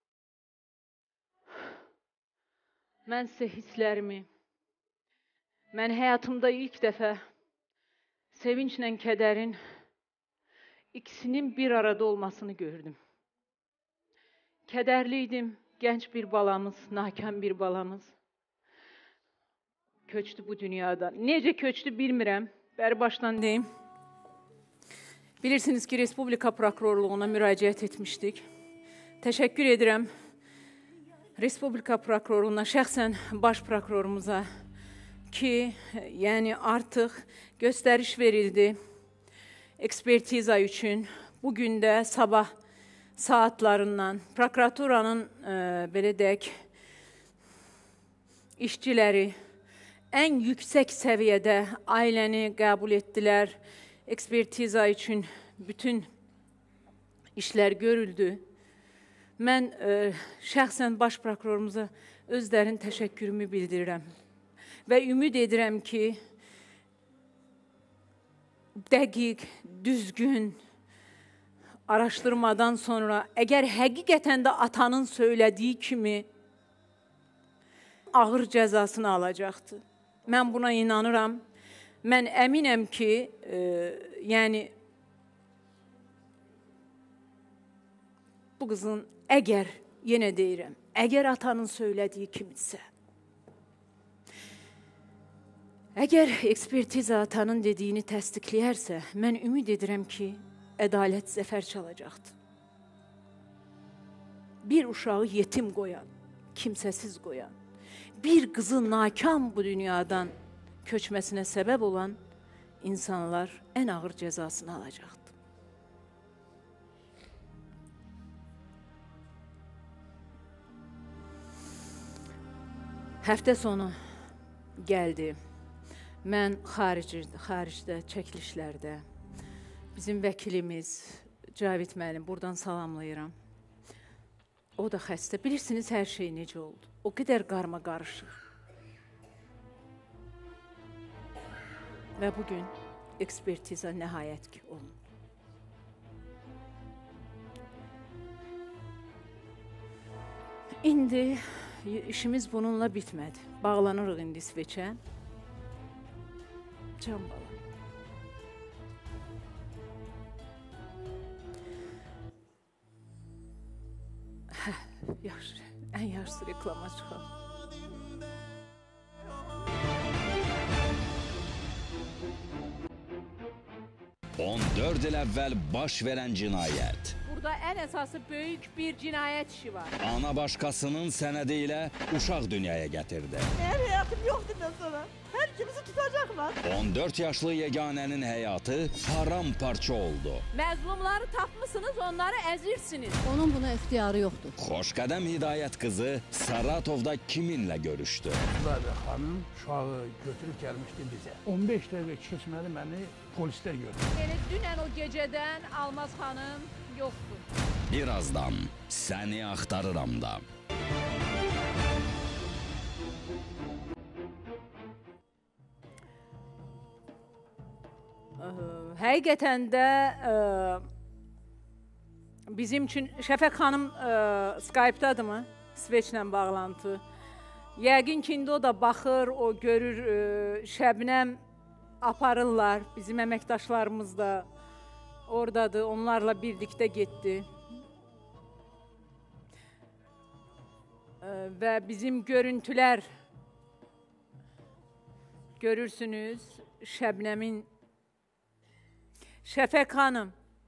Mən sizə hisslərimi, mən həyatımda ilk dəfə sevinçlə kədərin ikisinin bir arada olmasını gördüm. Kədərliydim, gənc bir balamız, nakam bir balamız köçdü bu dünyadan. Necə köçdü bilmirəm, bəri başdan deyim. Bilirsiniz ki, Respublika Prokurorluğuna müraciət etmişdik. Təşəkkür edirəm Respublika Prokurorluğuna, şəxsən baş prokurorumuza ki, yəni artıq göstəriş verildi ekspertiza üçün. Bugün də sabah saatlarından prokuraturanın e, belə deyək işçiləri ən yüksək səviyyədə ailəni qəbul etdilər. Ekspertiza üçün bütün işlər görüldü. Mən e, şəxsən baş prokurorumuza özlərin təşəkkürümü bildirirəm. Və ümid edirəm ki, dəqiq, düzgün araşdırmadan sonra, əgər həqiqətən də atanın söylədiyi kimi ağır cəzasını alacaqdır. Mən buna inanıram. Mən əminəm ki, e, yəni bu qızın əgər, yenə deyirəm, əgər atanın söylədiyi kimisə, əgər ekspertiza atanın dediyini təsdiqləyərsə, mən ümid edirəm ki, ədalət zəfər çalacaqdır. Bir uşağı yetim qoyan, kimsəsiz qoyan, bir qızı nakam bu dünyadan köçməsinə səbəb olan insanlar ən ağır cəzasını alacaqdır. Həftə sonu gəldi. Mən xarici, xaricdə, çəkilişlərdə bizim vəkilimiz Cavid müəllim, buradan salamlayıram. O da xəstə. Bilirsiniz, hər şey necə oldu? O qədər qarma qarışıq. Və bugün ekspertiza nəhayət ki olundu. İndi işimiz bununla bitmədi. Bağlanırıq indi İsveçə. Can bala. Hə, yaxşı. Ən yaxşı reklama çıxalım. on dörd il əvvəl baş verən cinayət. Burada ən əsası böyük bir cinayət işi var. Ana başqasının sənədi ilə uşaq dünyaya gətirdi. Mənim həyatım yoxdur mən sonra. Hər ikimizi tutacaqlar. on dörd yaşlı yeganənin həyatı paramparça oldu. Məzlumları tapmışsınız, onları əzirsiniz. Onun buna ixtiyarı yoxdur. Xoşqədəm Hidayət qızı Saratovda kiminlə görüşdü? Zahra xanım uşağı götürüb gəlmişdi bizə. on beş dəqiqə keçmədi məni polislər gördü. Yəni dünən o gecədən Almaz xanım yoxdur. Birazdan səni axtarıram da. həqiqətən də ə, bizim üçün Şəfəq xanım ə, Skype-dadır mı? İsveçlə bağlantı. Yəqin ki, indi o da baxır, o görür, ə, Şəbnəm aparırlar. Bizim əməkdaşlarımız da oradadır, onlarla birlikdə getdi. Ə, və bizim görüntülər görürsünüz, Şəbnəmin. Şəfəq xanım,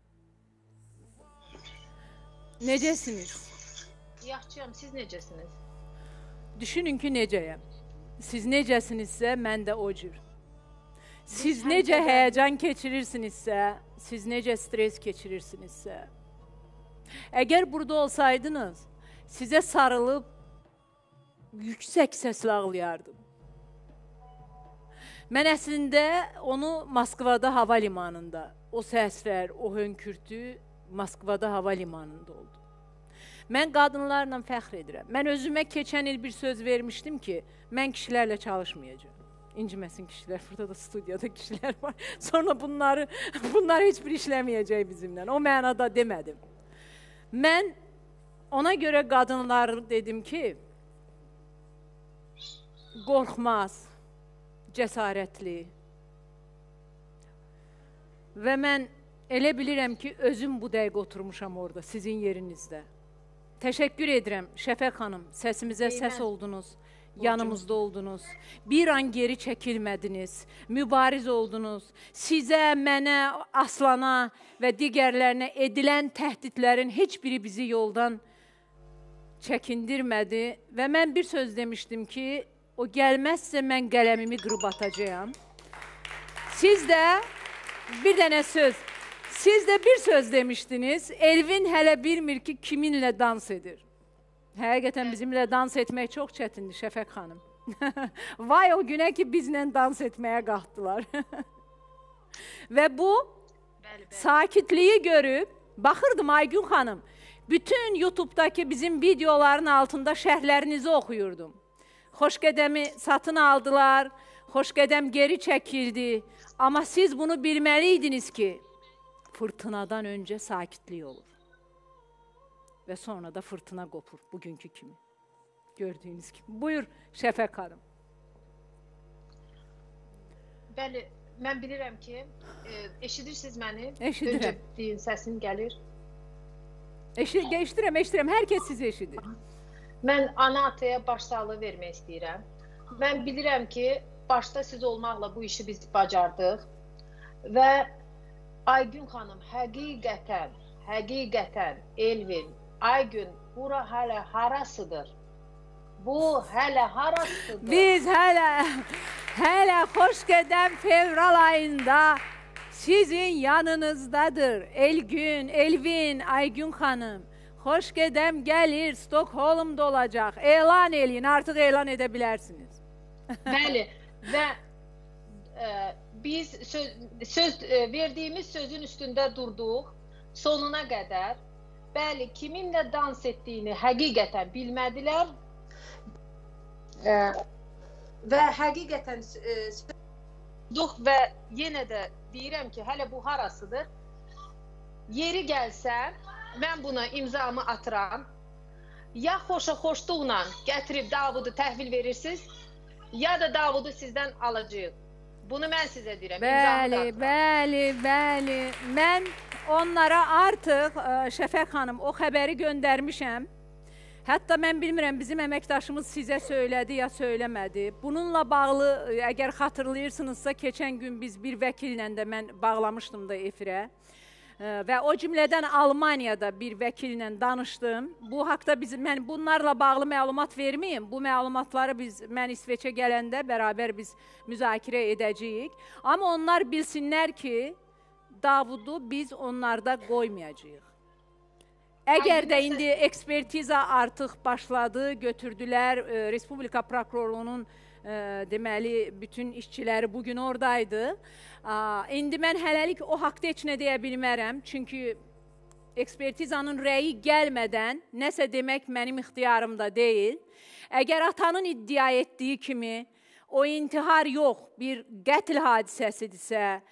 necəsiniz? Yaxşıyam, siz necəsiniz? Düşünün ki, necəyəm. Siz necəsinizsə, mən də o cür. Siz necə həyəcan keçirirsinizsə, siz necə stres keçirirsinizsə. Əgər burada olsaydınız, sizə sarılıb yüksək səslə ağlayardım. Mən əslində onu Moskvada hava limanında, o səslər, o hönkürtü Moskvada hava limanında oldu. Mən qadınlarla fəxr edirəm. Mən özümə keçən il bir söz vermişdim ki, mən kişilərlə çalışmayacağım. İnciməsin kişilər, burada da studiyada kişilər var. Sonra bunları, bunlar heç bir işləməyəcək bizimlə. O mənada demədim. Mən ona görə qadınlar dedim ki, qorxmaz, cəsarətli. Və mən elə bilirəm ki, özüm bu dəqiqə oturmuşam orada, sizin yerinizdə. Təşəkkür edirəm, Şəfəq xanım, səsimizə səs oldunuz, yanımızda oldunuz. Bir an geri çəkilmədiniz, mübariz oldunuz. Sizə, mənə, Aslana və digərlərinə edilən təhdidlərin heç biri bizi yoldan çəkindirmədi. Və mən bir söz demişdim ki, o gəlməzsə mən qələmimi qırıb atacağam. Siz də bir dənə söz, siz də bir söz demişdiniz. Elvin hələ bilmir ki, kiminlə dans edir. Həqiqətən bizimlə dans etmək çox çətindir, Şəfəq xanım. Vay o günə ki, bizlə dans etməyə qalxdılar. Və bu sakitliyi görüb, baxırdım Aygün xanım, bütün YouTube'dakı bizim videoların altında şərhlərinizi oxuyurdum. Xoşqədəmi satın aldılar, Xoşqədəm geri çəkildi. Amma siz bunu bilməliydiniz ki, fırtınadan öncə sakitlik olur. Və sonra da fırtına qopur, bugünkü kimi. Gördüyünüz kimi. Buyur, Şəfəq xanım. Bəli, mən bilirəm ki, e, eşidirsiniz məni. Eşidirəm. Öncə deyin, səsim gəlir. Eşidirəm, eşidirəm. Hər kəs sizi eşidir. Mən ana ataya başsağlığı vermək istəyirəm. Mən bilirəm ki, başda siz olmaqla bu işi biz bacardıq. Və Aygün xanım, həqiqətən, həqiqətən Elvin, Aygün, bura hələ harasıdır? Bu hələ harasıdır? Biz hələ, hələ Xoşqədəm fevral ayında sizin yanınızdadır. Elgün, Elvin, Aygün xanım. Xoşqədəm gəlir, Stockholm'da olacaq. Elan eləyin, artıq elan edə bilərsiniz. Bəli, və e, biz söz, söz e, verdiyimiz sözün üstündə durduq sonuna qədər. Bəli, kiminlə dans etdiyini həqiqətən bilmədilər. E, və həqiqətən e, durduq və yenə də deyirəm ki, hələ bu harasıdır. Yeri gəlsə, mən buna imzamı atıram. Ya xoşa xoşluqla gətirib Davudu təhvil verirsiniz, ya da Davudu sizdən alacağıq. Bunu mən sizə deyirəm. Bəli, bəli, bəli. Mən onlara artıq, Şəfəq xanım, o xəbəri göndərmişəm. Hətta mən bilmirəm, bizim əməkdaşımız sizə söylədi ya söyləmədi. Bununla bağlı, əgər xatırlayırsınızsa, keçən gün biz bir vəkillə də mən bağlamışdım da efirə. Və o cümlədən Almaniyada bir vəkillə danışdım. Bu haqda biz, mən bunlarla bağlı məlumat verməyim. Bu məlumatları biz, mən İsveçə gələndə bərabər biz müzakirə edəcəyik. Amma onlar bilsinlər ki, Davudu biz onlarda qoymayacağıq. Əgər də indi ekspertiza artıq başladı, götürdülər, Respublika Prokurorluğunun deməli, bütün işçiləri bugün oradaydı. İndi mən hələlik o haqda heç nə deyə bilmərəm. Çünki ekspertizanın rəyi gəlmədən nəsə demək mənim ixtiyarımda deyil. Əgər atanın iddia etdiyi kimi o intihar yox, bir qətl hadisəsidirsə,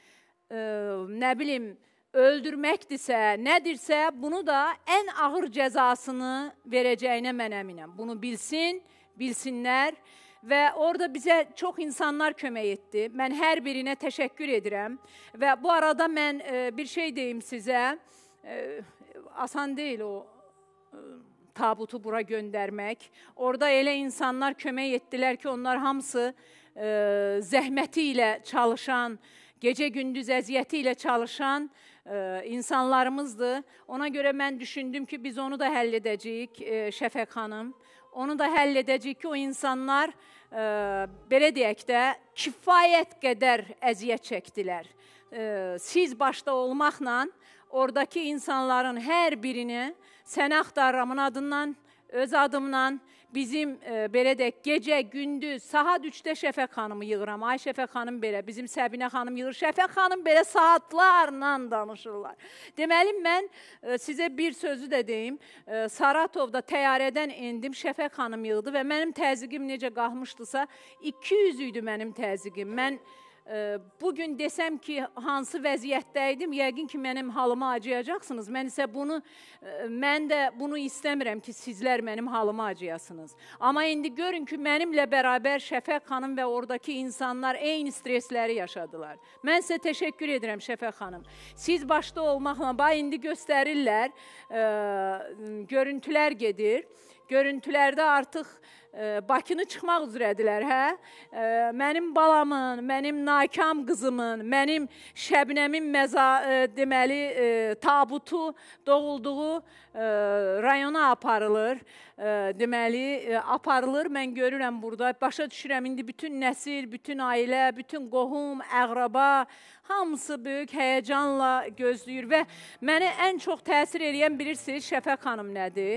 e, nə bilim, öldürməkdirsə, nədirsə, bunu da ən ağır cəzasını verəcəyinə mən əminəm. Bunu bilsin, bilsinlər və orada bizə çox insanlar kömək etdi. Mən hər birinə təşəkkür edirəm və bu arada mən e, bir şey deyim sizə. E, asan deyil o e, tabutu bura göndərmək. Orada elə insanlar kömək etdilər ki, onlar hamısı e, zəhməti ilə çalışan, gecə-gündüz əziyyəti ilə çalışan e, insanlarımızdır. Ona görə mən düşündüm ki, biz onu da həll edəcəyik, e, Şəfəq xanım. Onu da həll edəcəyik ki, o insanlar, e, belə deyək də, kifayət qədər əziyyət çəkdilər. E, siz başda olmaqla oradakı insanların hər birini Səni Axtarıramın adından, öz adımdan, bizim e, belə deyək, gecə, gündüz, saat üçdə Şəfəq xanımı yığıram. Ay Şəfəq xanım belə, bizim Səbinə xanım yığır. Şəfəq xanım belə saatlarla danışırlar. Deməli, mən e, sizə bir sözü də deyim. E, Saratovda təyyarədən endim, Şəfəq xanım yığdı və mənim təzyiqim necə qalmışdısa, iki yüz idi mənim təzyiqim. Mən e, bugün desəm ki, hansı vəziyyətdəydim, yəqin ki, mənim halıma acıyacaqsınız. Mən isə bunu, e, mən də bunu istəmirəm ki, sizlər mənim halıma acıyasınız. Amma indi görün ki, mənimlə bərabər Şəfəq xanım və oradakı insanlar eyni stresləri yaşadılar. Mən sizə təşəkkür edirəm Şəfəq xanım. Siz başda olmaqla, bax, indi göstərirlər, e, görüntülər gedir. Görüntülərdə artıq e, Bakını çıxmaq üzrədilər, hə? E, mənim balamın, mənim nakam qızımın, mənim Şəbnəmin məza, e, deməli, e, tabutu doğulduğu e, rayona aparılır. E, deməli, e, aparılır, mən görürəm burada. Başa düşürəm, indi bütün nəsil, bütün ailə, bütün qohum, əqraba, hamısı böyük həyəcanla gözləyir və mənə ən çox təsir edən bilirsiniz, Şəfəq xanım nədir?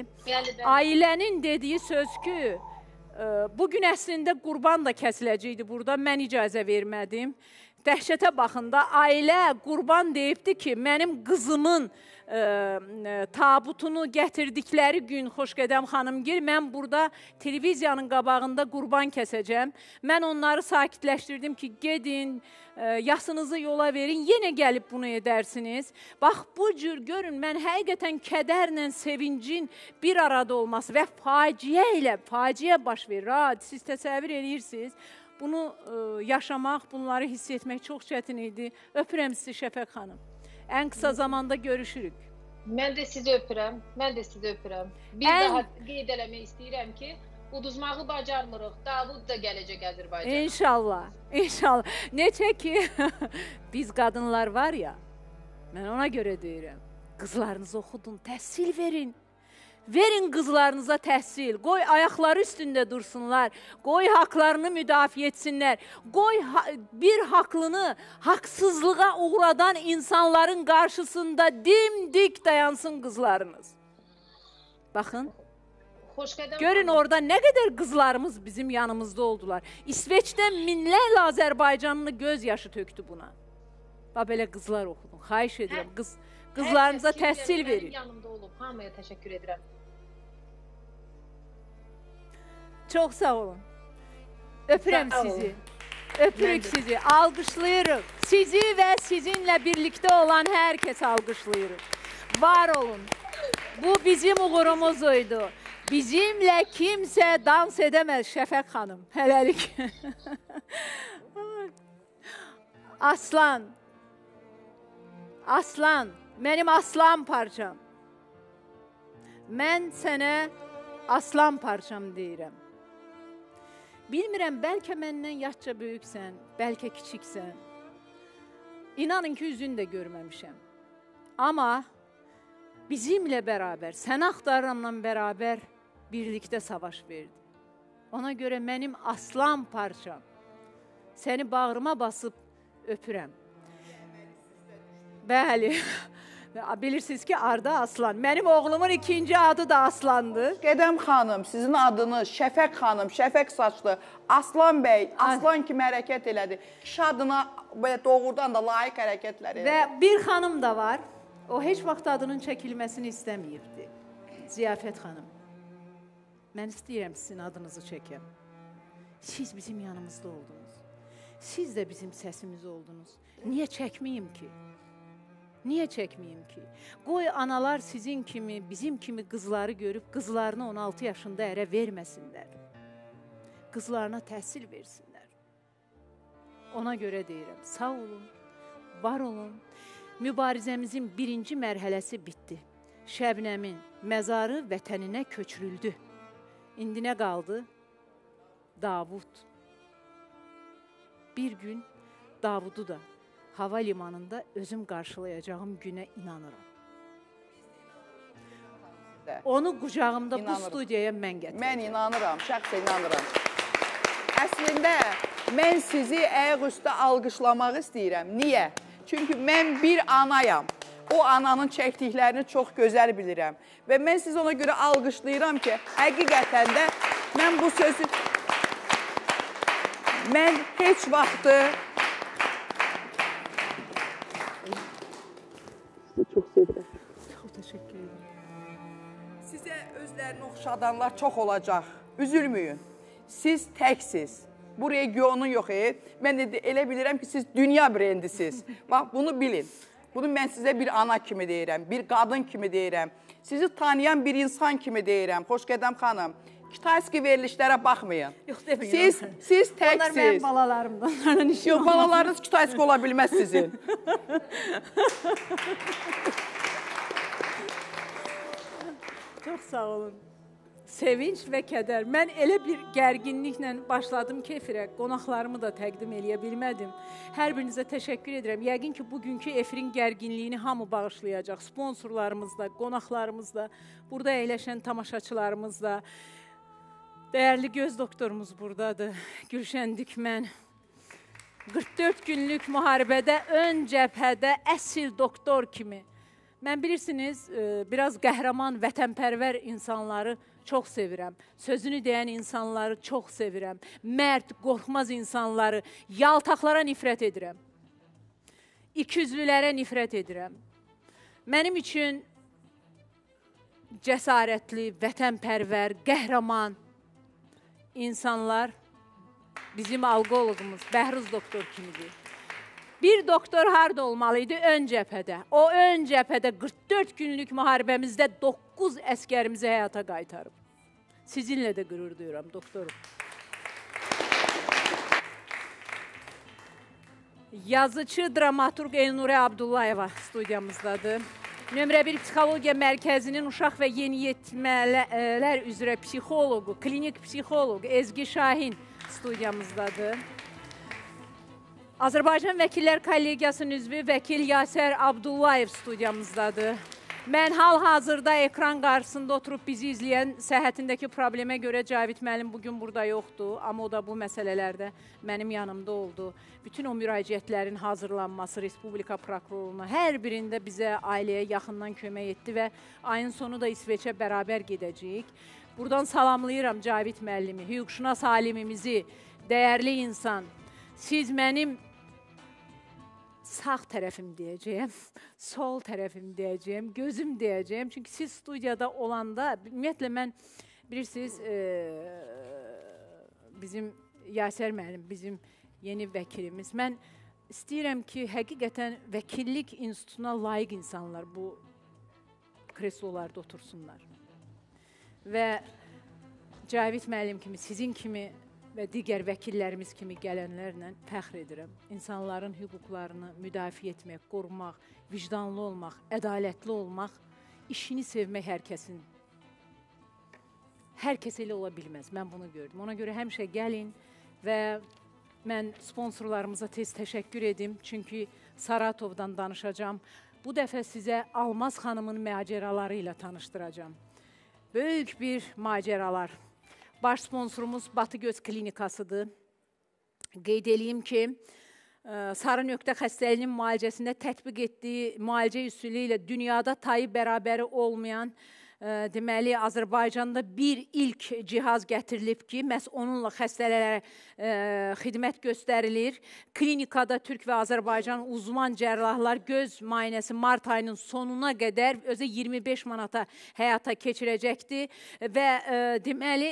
Ailənin dediyi söz ki, bugün əslində qurban da kəsiləcəkdi burada, mən icazə vermədim. Dəhşətə baxın da, ailə qurban deyibdi ki, mənim qızımın e, tabutunu gətirdikləri gün Xoşqədəm xanımgil, mən burada televiziyanın qabağında qurban kəsəcəm. Mən onları sakitləşdirdim ki, gedin, e, yasınızı yola verin, yenə gəlib bunu edərsiniz. Bax, bu cür görün, mən həqiqətən kədərlə sevincin bir arada olması və faciə ilə, faciə baş verir. Ha, siz təsəvvür edirsiniz. Bunu e, yaşamaq, bunları hiss etmək çox çətin idi. Öpürəm sizi Şəfəq xanım. Ən qısa zamanda görüşürük. Mən də sizi öpürəm, mən də sizi öpürəm. Bir Ən... daha qeyd eləmək istəyirəm ki, uduzmağı bacarmırıq, Davud da gələcək Azərbaycana. İnşallah, inşallah. Neçə ki, biz qadınlar var ya, mən ona görə deyirəm, qızlarınızı oxudun, təhsil verin. Verin qızlarınıza təhsil, qoy ayaqları üstündə dursunlar, qoy haqlarını müdafiə etsinlər, qoy ha bir haqlını haqsızlığa uğradan insanların qarşısında dimdik dayansın qızlarınız. Baxın, görün orada nə qədər qızlarımız bizim yanımızda oldular. İsveçdə minlərlə Azərbaycanlı göz yaşı tökdü buna. Bax, belə qızlar oxudun, xahiş edirəm, qız, qızlarınıza təhsil verin. Mənim yanımda olub, hamıya təşəkkür edirəm. Çox sağ olun. Öpürəm sizi. Öpürük sizi. Alqışlayırıq. Sizi və sizinlə birlikdə olan hər kəs alqışlayırıq. Var olun. Bu bizim uğurumuzuydu. Bizimlə kimsə dans edəməz Şəfəq xanım. Hələlik. Aslan. Aslan. Mənim aslan parçam. Mən sənə aslan parçam deyirəm. Bilmirəm, bəlkə məndən yaşca böyüksən, bəlkə kiçiksən. İnanın ki, üzünü də görməmişəm. Amma bizimlə bərabər, Səni Axtarıramla bərabər birlikdə savaş verdi. Ona görə mənim aslan parçam. Səni bağrıma basıb öpürəm. Bəli. Bilirsiniz ki, Arda Aslan. Mənim oğlumun ikinci adı da Aslandı. Qədəm xanım, sizin adınız Şəfəq xanım, Şəfəq saçlı, Aslan bəy, Aslan kimi hərəkət elədi. Kişi adına belə doğrudan da layiq hərəkətlər elədi. Və bir xanım da var, o heç vaxt adının çəkilməsini istəməyibdi. Ziyafət xanım. Mən istəyirəm sizin adınızı çəkəm. Siz bizim yanımızda oldunuz. Siz də bizim səsimiz oldunuz. Niyə çəkməyim ki? Niyə çəkməyim ki? Qoy analar sizin kimi, bizim kimi qızları görüb qızlarını on altı yaşında ərə verməsinlər. Qızlarına təhsil versinlər. Ona görə deyirəm, sağ olun, var olun. Mübarizəmizin birinci mərhələsi bitdi. Şəbnəmin məzarı vətəninə köçürüldü. İndi nə qaldı? Davud. Bir gün Davudu da hava limanında özüm qarşılayacağım günə inanıram. Onu qucağımda bu studiyaya mən gətirəcəm. Mən inanıram, şəxsə inanıram. Əslində, mən sizi ayaq üstə alqışlamaq istəyirəm. Niyə? Çünki mən bir anayam. O ananın çəkdiklərini çox gözəl bilirəm. Və mən sizi ona görə alqışlayıram ki, həqiqətən də mən bu sözü... Mən heç vaxtı... Çox sevirəm. Çox təşəkkür ederim. Sizə özlərini oxşadanlar çox olacaq. Üzülməyin. Siz təksiz. Bu regionun yox, e. Mən də elə bilirəm ki, siz dünya brendisiniz. Bax, bunu bilin. Bunu mən sizə bir ana kimi deyirəm, bir qadın kimi deyirəm. Sizi tanıyan bir insan kimi deyirəm. Xoşqədəm xanım, Kitayski verilişlərə baxmayın. Yox, deməyin. Siz, siz təksiz. Onlar mənim balalarımdır. Onların işi Yox, balalarınız Kitayski ola bilməz sizin. Çox sağ olun. Sevinç və kədər. Mən elə bir gərginliklə başladım ki, efirə, qonaqlarımı da təqdim eləyə bilmədim. Hər birinizə təşəkkür edirəm. Yəqin ki, bugünkü efirin gərginliyini hamı bağışlayacaq. Sponsorlarımız da, qonaqlarımız da, burada əyləşən tamaşaçılarımız da. Dəyərli göz doktorumuz buradadır, Gülşən Dükmən. qırx dörd günlük müharibədə, ön cəbhədə əsl doktor kimi. Mən bilirsiniz, biraz qəhrəman, vətənpərvər insanları çox sevirəm. Sözünü deyən insanları çox sevirəm. Mərd, qorxmaz insanları, yaltaqlara nifrət edirəm. İkiyüzlülərə nifrət edirəm. Mənim üçün cəsarətli, vətənpərvər, qəhrəman insanlar bizim alqologumuz, Bəhruz doktor kimidir. Bir doktor harda olmalıydı? Ön cəbhədə. O ön cəbhədə qırx dörd günlük müharibəmizdə doqquz əskərimizi həyata qaytarıb. Sizinlə də qürur duyuram, doktorum. Yazıcı, dramaturq Elnurə Abdullayeva studiyamızdadır. Nömrə bir Psixologiya Mərkəzinin uşaq və yeniyetmələr üzrə psixoloqu, klinik psixoloq Ezgi Şahin studiyamızdadır. Azərbaycan Vəkillər Kollegiyasının üzvü Vəkil Yasər Abdullayev studiyamızdadır. Mən hal-hazırda ekran qarşısında oturub bizi izləyən səhhətindəki problemə görə Cavid müəllim bugün burada yoxdur, amma o da bu məsələlərdə mənim yanımda oldu. Bütün o müraciətlərin hazırlanması Respublika prokurorluğuna hər birində bizə, ailəyə yaxından kömək etdi və ayın sonu da İsveçə bərabər gedəcəyik. Buradan salamlayıram Cavid müəllimi, hüquqşünas alimimizi, dəyərli insan. Siz mənim sağ tərəfim deyəcəyəm, sol tərəfim deyəcəyəm, gözüm deyəcəyəm. Çünki siz studiyada olanda, ümumiyyətlə mən, bilirsiniz, bizim Yasər müəllim, bizim yeni vəkilimiz. Mən istəyirəm ki, həqiqətən vəkillik institutuna layiq insanlar bu kreslolarda otursunlar. Və Cavid müəllim kimi, sizin kimi və digər vəkillərimiz kimi gələnlərlə fəxr edirəm. İnsanların hüquqlarını müdafiə etmək, qorumaq, vicdanlı olmaq, ədalətli olmaq, işini sevmək hər kəsin. Hər kəs elə ola bilməz, mən bunu gördüm. Ona görə həmişə gəlin və mən sponsorlarımıza tez təşəkkür edim. Çünki Saratovdan danışacağım. Bu dəfə sizə Almaz xanımın macəraları ilə tanışdıracağım. Böyük bir macəralar. Baş sponsorumuz Batı Göz Klinikasıdır. Qeyd edeyim ki, sarı nöqtə xəstəliyinin müalicəsində tətbiq etdiyi müalicə üsulu ilə dünyada tayı bərabəri olmayan deməli, Azərbaycanda bir ilk cihaz gətirilib ki, məhz onunla xəstələrə xidmət göstərilir. Klinikada Türk və Azərbaycan uzman cərrahlar göz müayinəsi mart ayının sonuna qədər özü iyirmi beş manata həyata keçirəcəkdir və deməli,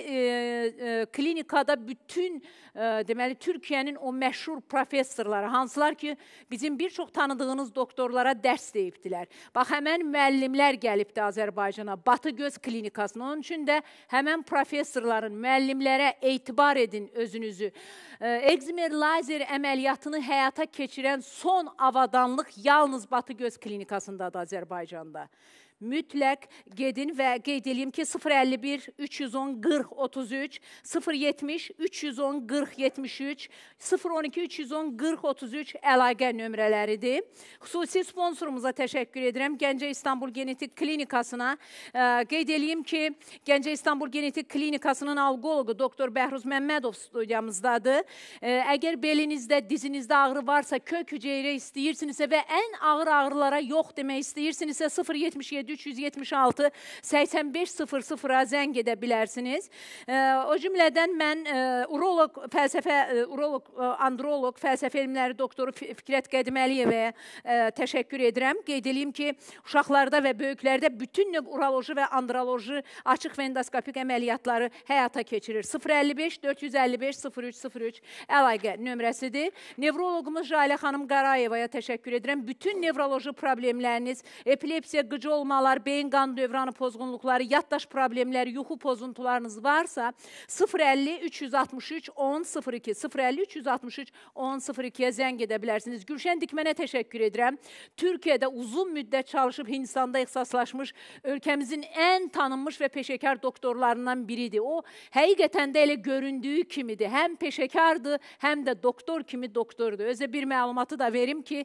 klinikada bütün deməli, Türkiyənin o məşhur professorları, hansılar ki, bizim bir çox tanıdığınız doktorlara dərs deyibdilər. Bax, həmən müəllimlər gəlibdi Azərbaycana, Batı Göz Klinikasına. Onun üçün də həmən professorların, müəllimlərə etibar edin özünüzü. Ekzimer lazer əməliyyatını həyata keçirən son avadanlıq yalnız Batı Göz Klinikasındadır Azərbaycanda. Mütləq gedin və qeyd edeyim ki, sıfır əlli bir üç yüz on qırx otuz üç, sıfır yetmiş üç yüz on qırx yetmiş üç, sıfır on iki üç yüz on qırx otuz üç əlaqə nömrələridir. Xüsusi sponsorumuza təşəkkür edirəm. Gəncə İstanbul Genetik Klinikasına. Qeyd edeyim ki, Gəncə İstanbul Genetik Klinikasının alqoloqu doktor Bəhruz Məmmədov studiyamızdadır. Əgər belinizdə, dizinizdə ağrı varsa, kök hüceyrə istəyirsinizsə və ən ağır ağrılara yox demək istəyirsinizsə, sıfır yetmiş yeddi üç yüz yetmiş altı səksən beş sıfır sıfıra zəng edə bilərsiniz. O cümlədən mən uroloq, fəlsəfə, uroloq, androloq, fəlsəfə elmləri doktoru Fikrət Qədiməliyevəyə təşəkkür edirəm. Qeyd edeyim ki, uşaqlarda və böyüklərdə bütün növ uroloji və androloji açıq və endoskopik əməliyyatları həyata keçirir. sıfır əlli beş dörd yüz əlli beş sıfır üç sıfır üç əlaqə nömrəsidir. Nevroloqumuz Jalə xanım Qarayevaya təşəkkür edirəm. Bütün nevroloji problemləriniz, epilepsiya, qıcı olma, beyin qan dövranı pozğunluqları, yaddaş problemləri, yuxu pozuntularınız varsa sıfır əlli üç yüz altmış üç on sıfır iki sıfır əlli üç yüz altmış üç on sıfır ikiyə zəng edə bilərsiniz. Gülşən Dikmənə təşəkkür edirəm. Türkiyədə uzun müddət çalışıb Hindistanda ixtisaslaşmış ölkəmizin ən tanınmış və peşəkar doktorlarından biridir. O, həqiqətən də elə göründüyü kimidir. Həm peşəkardır, həm də doktor kimi doktordur. Özə bir məlumatı da verim ki,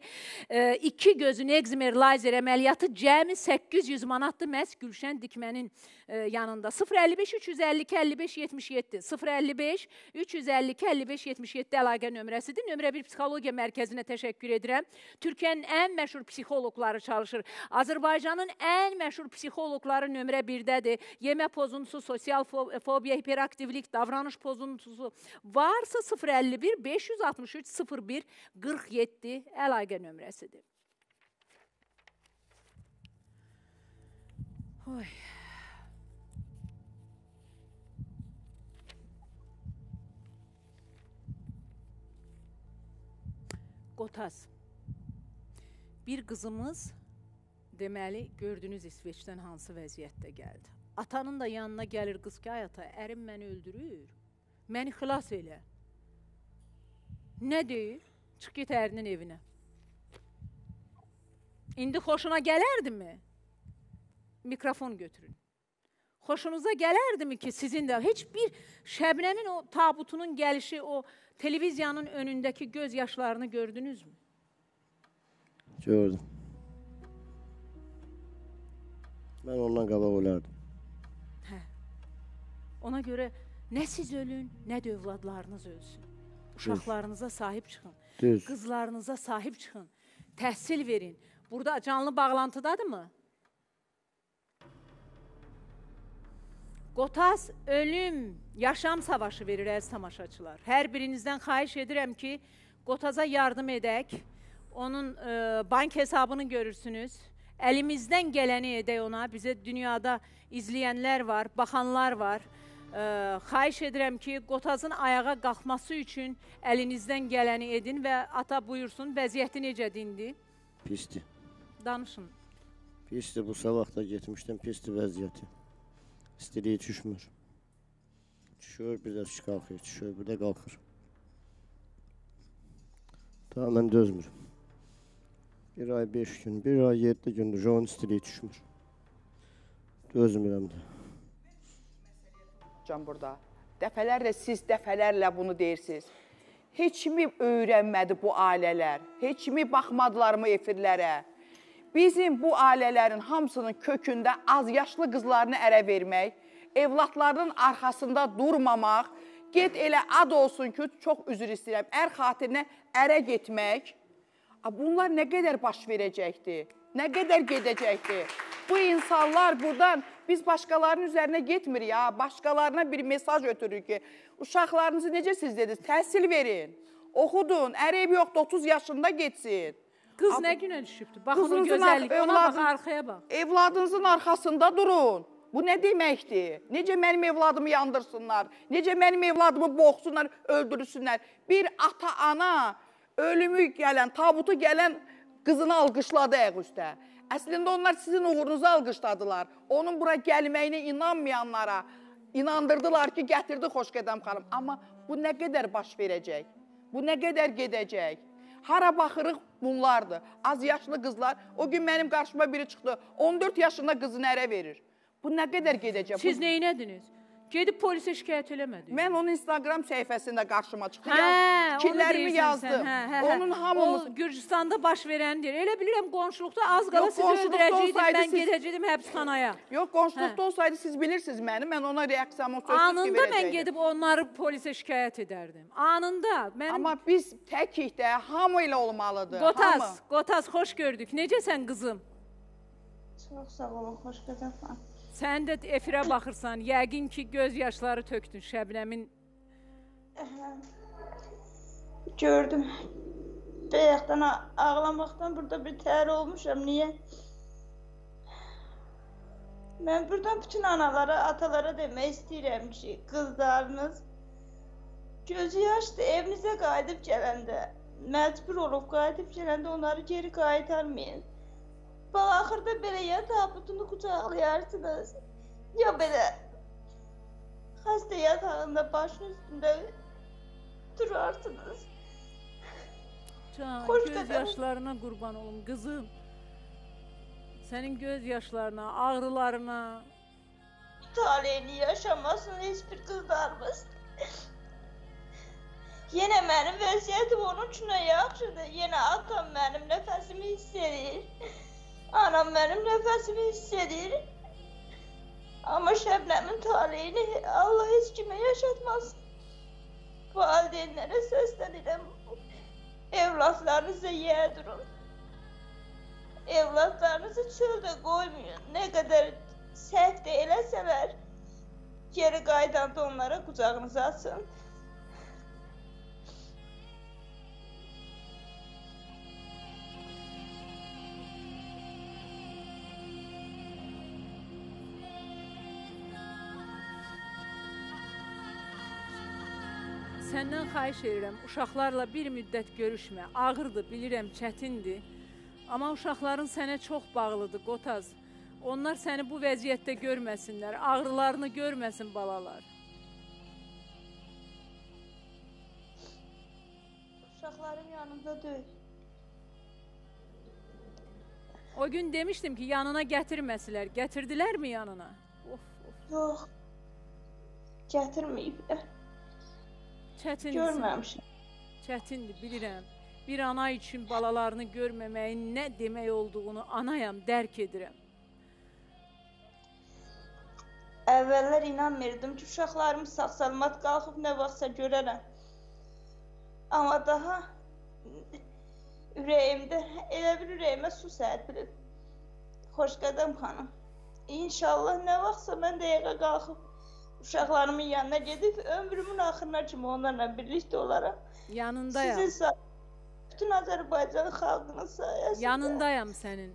iki gözün ekzimer lazer əməliyyatı cəmi səkkiz yüz manatdır məhz Gülşən Dikmənin yanında. sıfır əlli beş üç yüz əlli iki əlli beş yetmiş yeddi sıfır əlli beş üç yüz əlli iki əlli beş yetmiş yeddi əlaqə nömrəsidir. Nömrə bir psixologiya mərkəzinə təşəkkür edirəm. Türkiyənin ən məşhur psixoloqları çalışır. Azərbaycanın ən məşhur psixoloqları nömrə birdədir. Yemə pozuntusu, sosial fobiya, hiperaktivlik, davranış pozuntusu varsa sıfır əlli bir beş yüz altmış üç sıfır bir qırx yeddi əlaqə nömrəsidir. Oy. Qotaz. Bir qızımız deməli gördünüz İsveçdən hansı vəziyyətdə gəldi. Atanın da yanına gəlir qız ki, ay ata, ərim məni öldürür, məni xilas elə. Nə deyir? Çıx get ərinin evinə. İndi xoşuna gələrdimi? Mikrofon götürün. Xoşunuza gələrdimi ki, sizin də heç bir Şəbnəmin o tabutunun gəlişi, o televiziyanın önündəki göz yaşlarını gördünüzmü? Gördüm. Mən ondan qabaq olardım. Hə. Ona görə nə siz ölün, nə də övladlarınız ölsün. Uşaqlarınıza sahib çıxın. Düz. Qızlarınıza sahib çıxın. Təhsil verin. Burada canlı bağlantıdadır mı? Qotaz ölüm, yaşam savaşı verir əziz tamaşaçılar. Hər birinizdən xahiş edirəm ki, Qotaza yardım edək. Onun e, bank hesabını görürsünüz. Əlimizdən gələni edək ona. Bizə dünyada izləyənlər var, baxanlar var. E, xahiş edirəm ki, Qotazın ayağa qalxması üçün əlinizdən gələni edin və ata buyursun, vəziyyəti necədir indi? Pisdir. Danışın. Pisdir, bu sabahda getmişdim, pisdir vəziyyəti. İstiliyi düşmür. Düşür, bir də düş qalxır, düşür, bir də qalxır. Daha mən dözmürüm. Bir ay beş gün, bir ay yeddi gündür onun istiliyi düşmür. Dözmürəm də. Can burada. Dəfələrlə siz dəfələrlə bunu deyirsiniz. Heç kimi öyrənmədi bu ailələr. Heç kimi baxmadılar mı efirlərə? Bizim bu ailələrin hamısının kökündə az yaşlı qızlarını ərə vermək, evlatlarının arxasında durmamaq, get elə ad olsun ki, çox üzr istəyirəm, ər xatirinə ərə getmək. Bunlar nə qədər baş verəcəkdir? Nə qədər gedəcəkdir? Bu insanlar buradan biz başqalarının üzərinə getmirik ya. Başqalarına bir mesaj ötürürük ki, uşaqlarınızı necə siz dediniz, təhsil verin, oxudun, əreyb yoxdur, otuz yaşında geçsin. Qız nə günə düşübdür? Bax onun gözəllik, ona bax, arxaya bax. Evladınızın arxasında durun. Bu nə deməkdir? Necə mənim evladımı yandırsınlar? Necə mənim evladımı boğsunlar, öldürürsünlər? Bir ata-ana ölümü gələn, tabutu gələn qızını alqışladı ayaq üstə. Əslində onlar sizin uğurunuzu alqışladılar. Onun bura gəlməyinə inanmayanlara inandırdılar ki, gətirdi Xoşqədəm xanım. Amma bu nə qədər baş verəcək? Bu nə qədər gedəcək? Hara baxırıq bunlardır. Az yaşlı qızlar, o gün mənim qarşıma biri çıxdı, on dörd yaşında qızını ərə verir. Bu nə qədər gedəcək? Siz bu... neynədiniz? Gedib polisə şikayət eləmədiniz. Mən onun Instagram səhifəsində qarşıma çıxdı. Hə, fikirlərimi yazdım. Hə, hə, hə. Onun hamımız... O Gürcüstanda baş verəndir. Elə bilirəm, qonşuluqda az qala sizi öldürəcəkdim, mən siz... gedəcəkdim həbsxanaya. Yox, qonşuluqda hə. olsaydı siz bilirsiniz məni, mən ona reaksiyamı söz Anında verəcəkdim. Mən gedib onları polisə şikayət edərdim. Anında. Mənim... Amma biz təkik də, hamı ilə olmalıdır. Qotaz, hamı. Qotaz, xoş gördük. Necəsən qızım? Çox sağ olun, xoş gördük. Sən də efirə baxırsan, yəqin ki, göz yaşları tökdün Şəbnəmin. Gördüm. Bayaqdan ağlamaqdan burada bir təhər olmuşam. Niyə? Mən buradan bütün analara, atalara demək istəyirəm ki, qızlarınız gözü yaşdı, evinizə qayıdıb gələndə, məcbur olub qayıdıb gələndə onları geri qaytarmayın. Bax, axırda belə ya tabutunu qucaqlayarsınız, ya belə xəstə yatağında başın üstündə durarsınız. Can, göz yaşlarına qurban olum, qızım. Sənin göz yaşlarına, ağrılarına. Taleyini yaşamasın heç bir qızlarımız. Yenə mənim vəziyyətim onun üçün yaxşıdır. Yenə atam mənim nəfəsimi hiss edir. Anam mənim nəfəsimi hiss edir. Amma Şəbnəmin taleyini Allah heç kimə yaşatmasın. Valideynlərə səslənirəm. Evlatlarınızı yedirun. Evlatlarınızı çöldə qoymayın. Nə qədər səhv də eləsələr, geri qaydanda onlara qucağınızı açın. Səndən xahiş edirəm, uşaqlarla bir müddət görüşmə. Ağırdır, bilirəm, çətindir. Amma uşaqların sənə çox bağlıdır, Qotaz. Onlar səni bu vəziyyətdə görməsinlər, ağrılarını görməsin balalar. Uşaqlarım yanımda deyil. O gün demişdim ki, yanına gətirməsilər. Gətirdilərmi yanına? Of, of. Yox, gətirməyiblər. Çətindir. Görməmişim. Çətindir, bilirəm. Bir ana üçün balalarını görməməyin nə demək olduğunu anayam, dərk edirəm. Əvvəllər inanmırdım ki, uşaqlarım sağ-salamat qalxıb nə vaxtsa görərəm. Amma daha ürəyimdə, elə bir ürəyimə su sərpilib. Xoşqədəm xanım, İnşallah nə vaxtsa mən dəqiqə qalxıb uşaqlarımın yanına gedib, ömrümün axırına kimi onlarla birlikdə olaram. Yanındayam. Sizin sayəsində, bütün Azərbaycan xalqının sayəsində. Yanındayam sənin.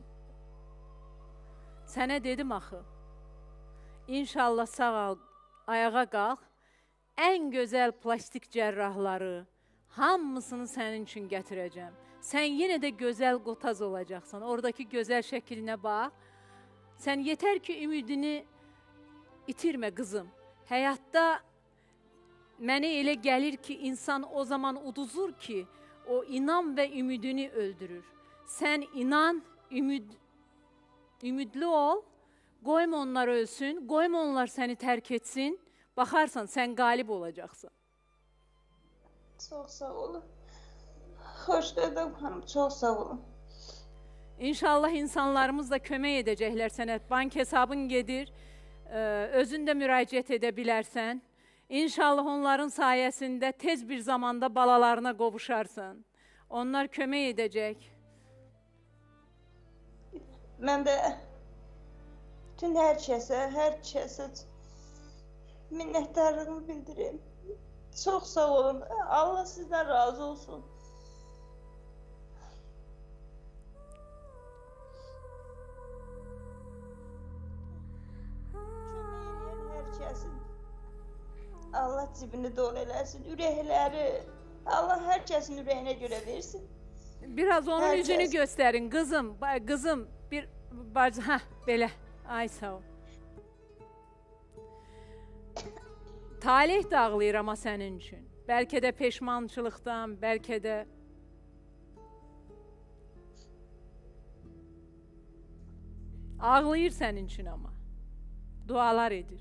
Sənə dedim axı. İnşallah sağ ol, ayağa qalx. Ən gözəl plastik cərrahları, hamısını sənin üçün gətirəcəm. Sən yenə də gözəl Qotaz olacaqsan. Oradakı gözəl şəklinə bax. Sən yetər ki, ümidini itirmə qızım. Həyatda mənə elə gəlir ki, insan o zaman uduzur ki, o inan və ümidini öldürür. Sən inan, ümid, ümidli ol, qoyma onlar ölsün, qoyma onlar səni tərk etsin, baxarsan, sən qalib olacaqsan. Çox sağ olun. Xoşqədəm xanım, çox sağ olun. İnşallah insanlarımız da kömək edəcəklər sənə. Bank hesabın gedir, özün də müraciət edə bilərsən. İnşallah onların sayəsində tez bir zamanda balalarına qovuşarsan. Onlar kömək edəcək. Mən də Bütün hər kəsə, hər kəsə minnətdarlığımı bildirim. Çox sağ olun. Allah sizdən razı olsun. Allah cibini dolu eləsin, ürəkləri, Allah hər kəsin ürəyinə görə versin. Biraz onun Hər üzünü kəs. göstərin, qızım, ba- qızım, bir bacı, hə, belə, ay sağ ol. Talih də ağlayır amma sənin üçün. Bəlkə də peşmançılıqdan, bəlkə də... Ağlayır sənin üçün amma. Dualar edir.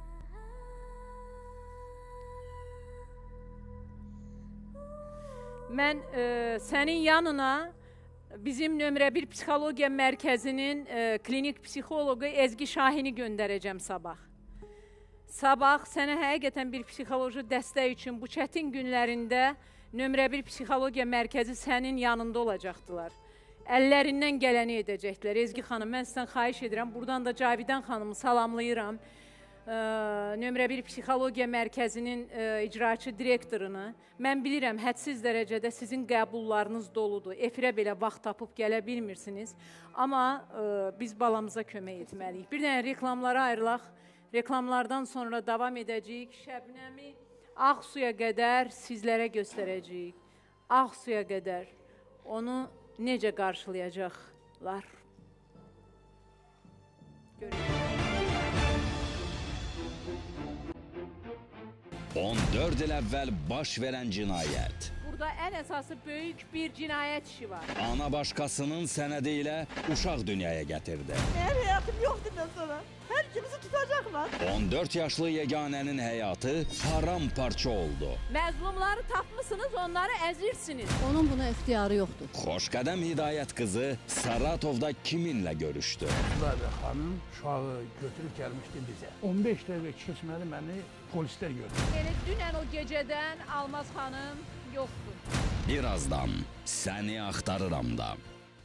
Mən e, sənin yanına bizim nömrə bir psixologiya mərkəzinin e, klinik psixoloqu Ezgi Şahini göndərəcəm sabah. Sabah sənə həqiqətən bir psixoloji dəstək üçün bu çətin günlərində nömrə bir psixologiya mərkəzi sənin yanında olacaqdılar. Əllərindən gələni edəcəklər. Ezgi xanım, mən sizdən xahiş edirəm. Buradan da Cavidan xanımı salamlayıram. E, nömrə bir psixologiya mərkəzinin e, icraçı direktorunu. Mən bilirəm, hədsiz dərəcədə sizin qəbullarınız doludur. Efirə belə vaxt tapıb gələ bilmirsiniz. Amma e, biz balamıza kömək etməliyik. Bir dənə reklamlara ayrılaq. Reklamlardan sonra davam edəcəyik. Şəbnəmi Ağsuya qədər sizlərə göstərəcəyik. Ağsuya qədər onu necə qarşılayacaqlar? Görüşürüz. on dörd il əvvəl baş verən cinayət. Burada ən əsası böyük bir cinayət işi var. Ana başqasının sənədi ilə uşaq dünyaya gətirdi. Mənim həyatım yoxdur mən sonra. Hər ikimizi tutacaqlar. on dörd yaşlı yeganənin həyatı paramparça oldu. Məzlumları tapmısınız, onları əzirsiniz. Onun buna ixtiyarı yoxdur. Xoşqədəm Hidayət qızı Saratovda kiminlə görüşdü? Zübeydə xanım uşağı götürüb gəlmişdi bizə. on beş dəqiqə keçməli məni polislər gördü. Yəni dünən o gecədən Almaz xanım yoxdur. Birazdan səni axtarıram da.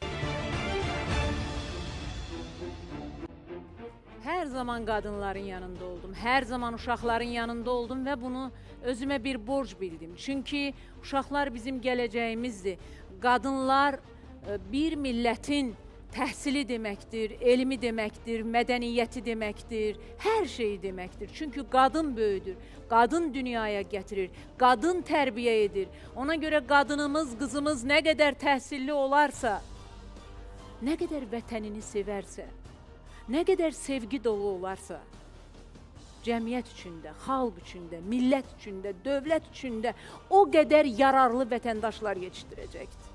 Hər zaman qadınların yanında oldum, hər zaman uşaqların yanında oldum və bunu özümə bir borc bildim. Çünki uşaqlar bizim gələcəyimizdir. Qadınlar bir millətin təhsili deməkdir, elmi deməkdir, mədəniyyəti deməkdir, hər şeyi deməkdir. Çünki qadın böyüdür, qadın dünyaya gətirir, qadın tərbiyə edir. Ona görə qadınımız, qızımız nə qədər təhsilli olarsa, nə qədər vətənini sevərsə, nə qədər sevgi dolu olarsa, cəmiyyət üçündə, xalq üçündə, millət üçündə, dövlət üçündə o qədər yararlı vətəndaşlar yetişdirəcəkdir.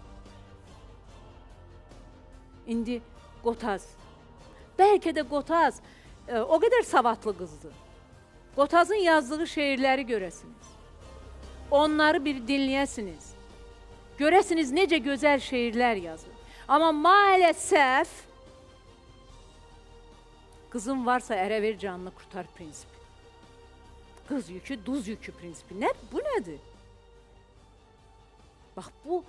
İndi Qotaz, bəlkə də Qotaz e, o qədər savadlı qızdır. Qotazın yazdığı şeirləri görəsiniz. Onları bir dinləyəsiniz. Görəsiniz necə gözəl şeirlər yazır. Amma maalesef qızın varsa ərə ver canını qurtar prinsipi. Qız yükü, duz yükü prinsipi. Nə? Bu nədir? Bax, bu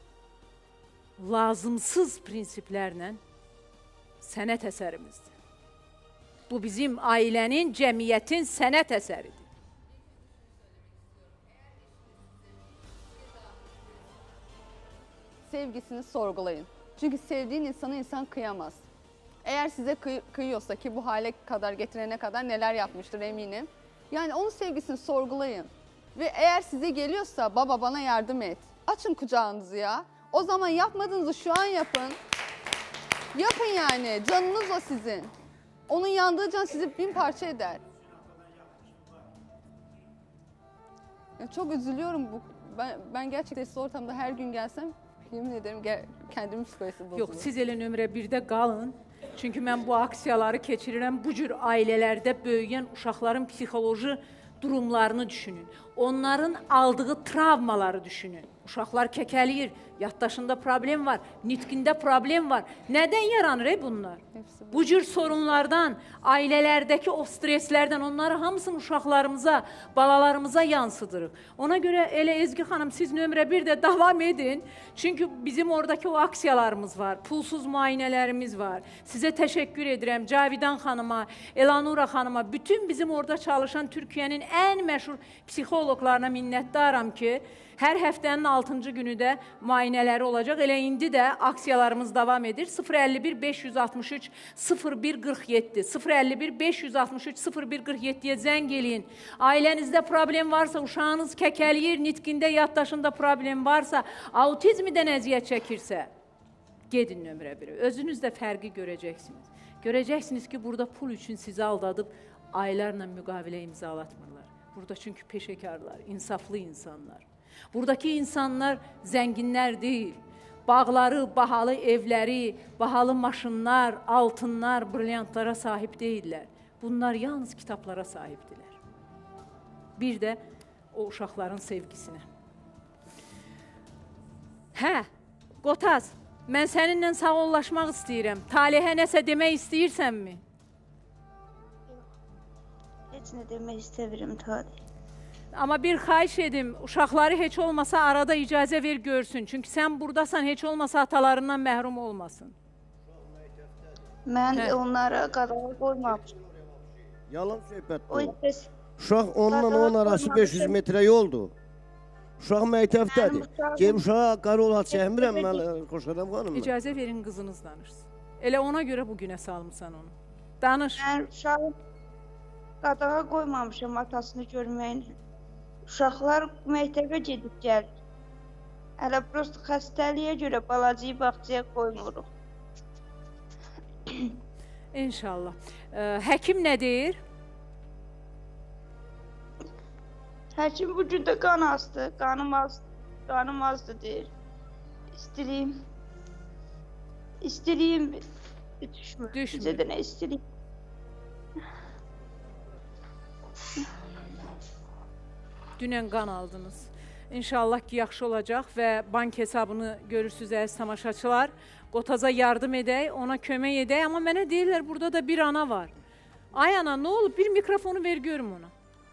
lazımsız prinsiplərlə sənət əsərimizdir. Bu bizim ailənin, cəmiyyətin sənət əsəridir. Sevgisini sorgulayın. Çünkü sevdiğin insana insan kıyamaz. Eğer size kıy kıyıyorsa ki bu hale kadar getirene kadar neler yapmıştır eminim. Yani onun sevgisini sorgulayın. Ve eğer size geliyorsa baba bana yardım et. Açın kucağınızı ya. O zaman yapmadığınızı şu an yapın. Yapın yani. Canınız o sizin. Onun yandığı can sizi bin parça eder. Ya çok üzülüyorum bu. Ben, ben gerçekten ortamda her gün gelsem yemin ederim kendimin psikolojisi bozulur. Yox, siz elə nömrə birdə qalın. Çünki mən bu aksiyaları keçirirəm. Bu cür ailələrdə böyüyən uşaqların psixoloji durumlarını düşünün. Onların aldığı travmaları düşünün. Uşaqlar kəkəliyir, yaddaşında problem var, nitqində problem var. Nədən yaranır ey bunlar? Bu cür sorunlardan, ailələrdəki o streslərdən, onları hamısını uşaqlarımıza, balalarımıza yansıdırıq. Ona görə elə Ezgi xanım, siz nömrə bir də davam edin. Çünki bizim oradakı o aksiyalarımız var, pulsuz müayinələrimiz var. Sizə təşəkkür edirəm, Cavidan xanıma, Elanura xanıma, bütün bizim orada çalışan Türkiyənin ən məşhur psixoloqlarına minnətdaram ki, hər həftənin altıncı günü də müayinələri olacaq. Elə indi də aksiyalarımız davam edir. sıfır əlli bir beş yüz altmış üç sıfır bir qırx yeddi sıfır əlli bir beş yüz altmış üç sıfır bir qırx yeddiyə zəng eləyin. Ailənizdə problem varsa, uşağınız kəkəliyir, nitqində, yaddaşında problem varsa, autizmdən əziyyət çəkirsə, gedin nömrə biri. Özünüz də fərqi görəcəksiniz. Görəcəksiniz ki, burada pul üçün sizi aldadıb aylarla müqavilə imzalatmırlar. Burada çünki peşəkarlar, insaflı insanlar. Buradakı insanlar zənginlər deyil. Bağları, bahalı evləri, bahalı maşınlar, altınlar, brilyantlara sahib deyillər. Bunlar yalnız kitablara sahibdirlər. Bir də o uşaqların sevgisinə. Hə, Qotaz, mən səninlə sağollaşmaq istəyirəm. Talihə nəsə demək istəyirsənmi? Heç nə demək istəmirəm Talih. Amma bir xahiş edim, uşaqları heç olmasa arada icazə ver görsün. Çünki sən buradasan, heç olmasa atalarından məhrum olmasın. Mən hə. onlara qadağa qoymamışım. Yalan söhbət o. Uşaq ondan on arası beş yüz metrə yoldur. Uşaq məktəbdədir. Gel uşağa qarol at çəkmirəm mən Xoşqədəm xanım. İcazə verin qızınız danışsın. Elə ona görə bu günə salmısan onu. Danış. Mən uşağı qadağa qoymamışam atasını görməyin. Uşaqlar məktəbə gedib gəlir. Hələ prosto xəstəliyə görə balacayı bağçaya qoymuruq. İnşallah. Həkim nə deyir? Həkim bu gün də qan astı, qanım azdı, qanım azdı deyir. İstiliyim. İstiliyim düşmür. Düşmür. Bizə də nə istiliyim. Dünən qan aldınız. İnşallah ki, yaxşı olacaq və bank hesabını görürsünüz əziz tamaşaçılar. Qotaza yardım edək, ona kömək edək. Amma mənə deyirlər, burada da bir ana var. Ay ana, nə olub? Bir mikrofonu ver görüm ona.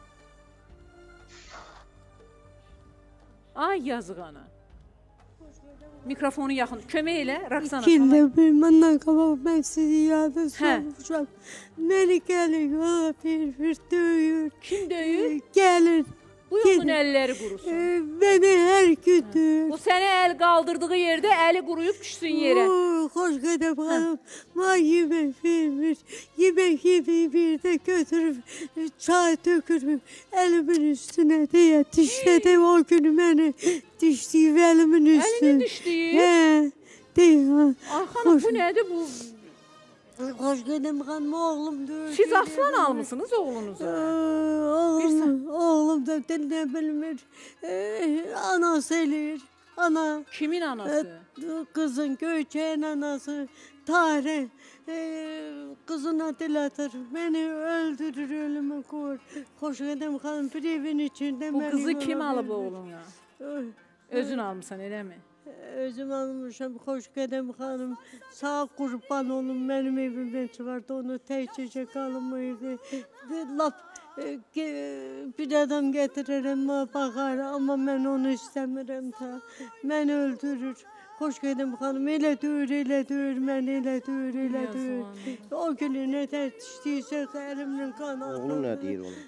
Ay, yazıq ana. Mikrofonu yaxın. Kömək elə, Rəqsana. İkində bir məndən qabaq mən sizi yada sormuşam. Məni gəlir, bir bir döyür. Kim döyür? Gəlir. Bu yolun əlləri qurusun. Bəni hər gün döyür. O səni əl qaldırdığı yerdə əli quruyub düşsün yerə. Xoşqədəm xanım, ma yemək vermir. Yemək yeməyi bir də götürüb, çay tökürüb, əlimin üstünə deyə dişlədi o günü məni dişləyib əlimin üstünə. Əlini dişləyib? Hə, deyə. Ay xanım, bu nədir bu? Xoşqədəm xanım, oğlum döyür. Siz aslan almısınız oğlunuza? Oğlum, oğlum da dinlə bilmir. Anası eləyir. Ana. Kimin anası? Qızın, Göyçəyin anası. Tarih. Qızına dil atır. Məni öldürür, ölümü qoyur. Xoşqədəm xanım, bir evin içində məni... Bu qızı kim alıb oğluna? Özün almısan, elə mi? Özüm almışam, Xoşqədəm xanım. Sağ qurban olun, mənim evimdən çıxardı, onu təkcə qalmaydı. Lap bir adam gətirərəm, baxar, amma mən onu istəmirəm ta. Məni öldürür. Xoşqədəm xanım, elə döyür, elə döyür, məni elə döyür, elə döyür. O günü nə tərtişdiysə, əlimlə qan alır. Oğlum nə deyir onu?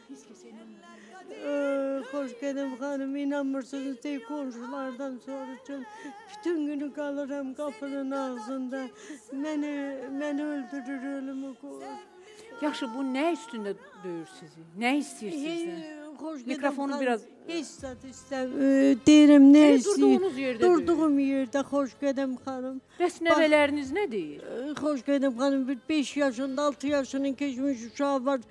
Xoşqədəm xanım, inanmırsınız deyə qonşulardan soruşum. Bütün günü qalıram qapının ağzında. Məni, məni öldürür, ölümü qoyur. Yaxşı, bu nə üstündə döyür sizi? Nə istəyirsiniz? Mikrofonu biraz... Heç zat istəmir. Deyirəm, nə istəyir? Durduğunuz yerdə Durduğum yerdə, Xoşqədəm xanım. Bəs nəvələriniz nə deyir? Xoşqədəm xanım, bir beş yaşında, altı yaşının keçmiş uşağı var.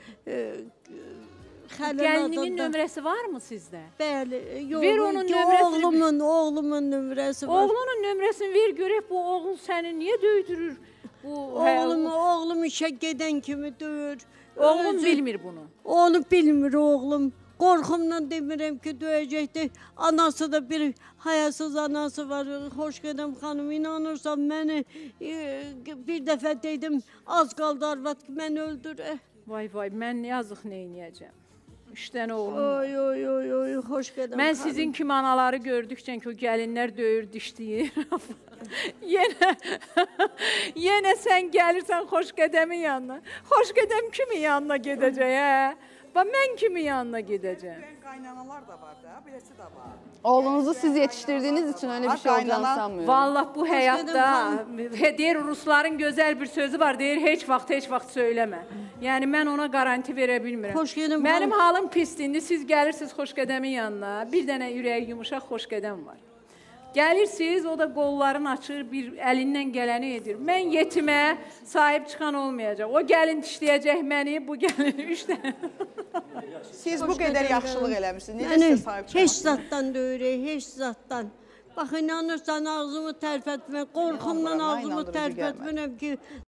Gəlininin nömrəsi var mı sizdə? Bəli. Ver onun nömrəsini. Oğlumun, oğlumun nömrəsi var. Oğlunun nömrəsini ver görək, bu oğul səni niyə döydürür? Oğlum, oğlum işə gedən kimi döyür. Oğlum bilmir bunu. Onu bilmir oğlum. Qorxumdan demirəm ki, döyəcəkdir. Anası da bir hayasız anası var. Xoş gedəm xanım, inanırsan məni e, bir dəfə dedim, az qaldı arvad ki, məni öldürə. Vay vay, mən yazıq neyniyəcəm? Üç dənə oğlum. Oy, oy, oy, oy, xoş gedəm Mən xanım. sizin kimi anaları gördükcə ki, o gəlinlər döyür, dişləyir. yenə, yenə sən gəlirsən xoş qədəmin yanına. Xoş qədəm kimin yanına gedəcək, hə? Bax, mən kimin yanına gedəcəm? Qaynanalar da var da, birisi də var. Oğlunuzu siz yetiştirdiğiniz için öyle bir şey olacağını sanmıyorum. Vallahi bu həyatda, deyir Rusların gözəl bir sözü var, deyir heç vaxt, heç vaxt söyləmə. Yəni mən ona garanti verə bilmirəm. Xoş gedəm. Mənim halım pisdir, indi siz gəlirsiniz xoş qədəmin yanına, bir dənə ürəyi yumuşaq xoş qədəm var. Gəlirsiniz, o da qollarını açır, bir əlindən gələni edir. Mən yetimə sahib çıxan olmayacaq. O gəlin dişləyəcək məni, bu gəlin üç dənə. Siz bu qədər yaxşılıq eləmişsiniz. Necə Yəni, sizə sahib çıxan? heç zatdan döyürək, heç zatdan. Bax, inanırsan ağzımı tərpətmə, qorxumdan ağzımı tərpətmənəm ki,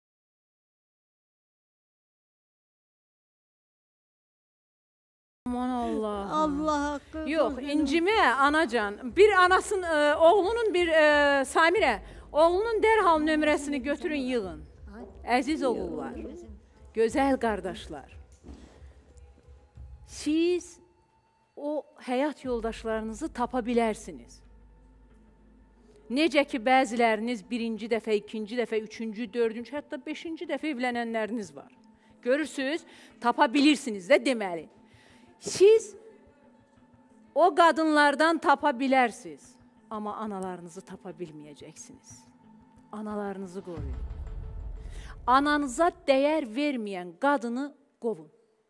Aman Allah. Allah haqqı. Yox, incimə anacan. Bir anasın, e, oğlunun bir e, Samirə, oğlunun dərhal nömrəsini götürün, yığın. Əziz oğullar, gözəl qardaşlar. Siz o həyat yoldaşlarınızı tapa bilərsiniz. Necə ki, bəziləriniz birinci dəfə, ikinci dəfə, üçüncü, dördüncü, hətta beşinci dəfə evlənənləriniz var. Görürsünüz, tapa bilirsiniz də deməli. Siz o qadınlardan tapa bilərsiniz, amma analarınızı tapa bilməyəcəksiniz. Analarınızı qoruyun. Ananıza dəyər verməyən qadını qovun.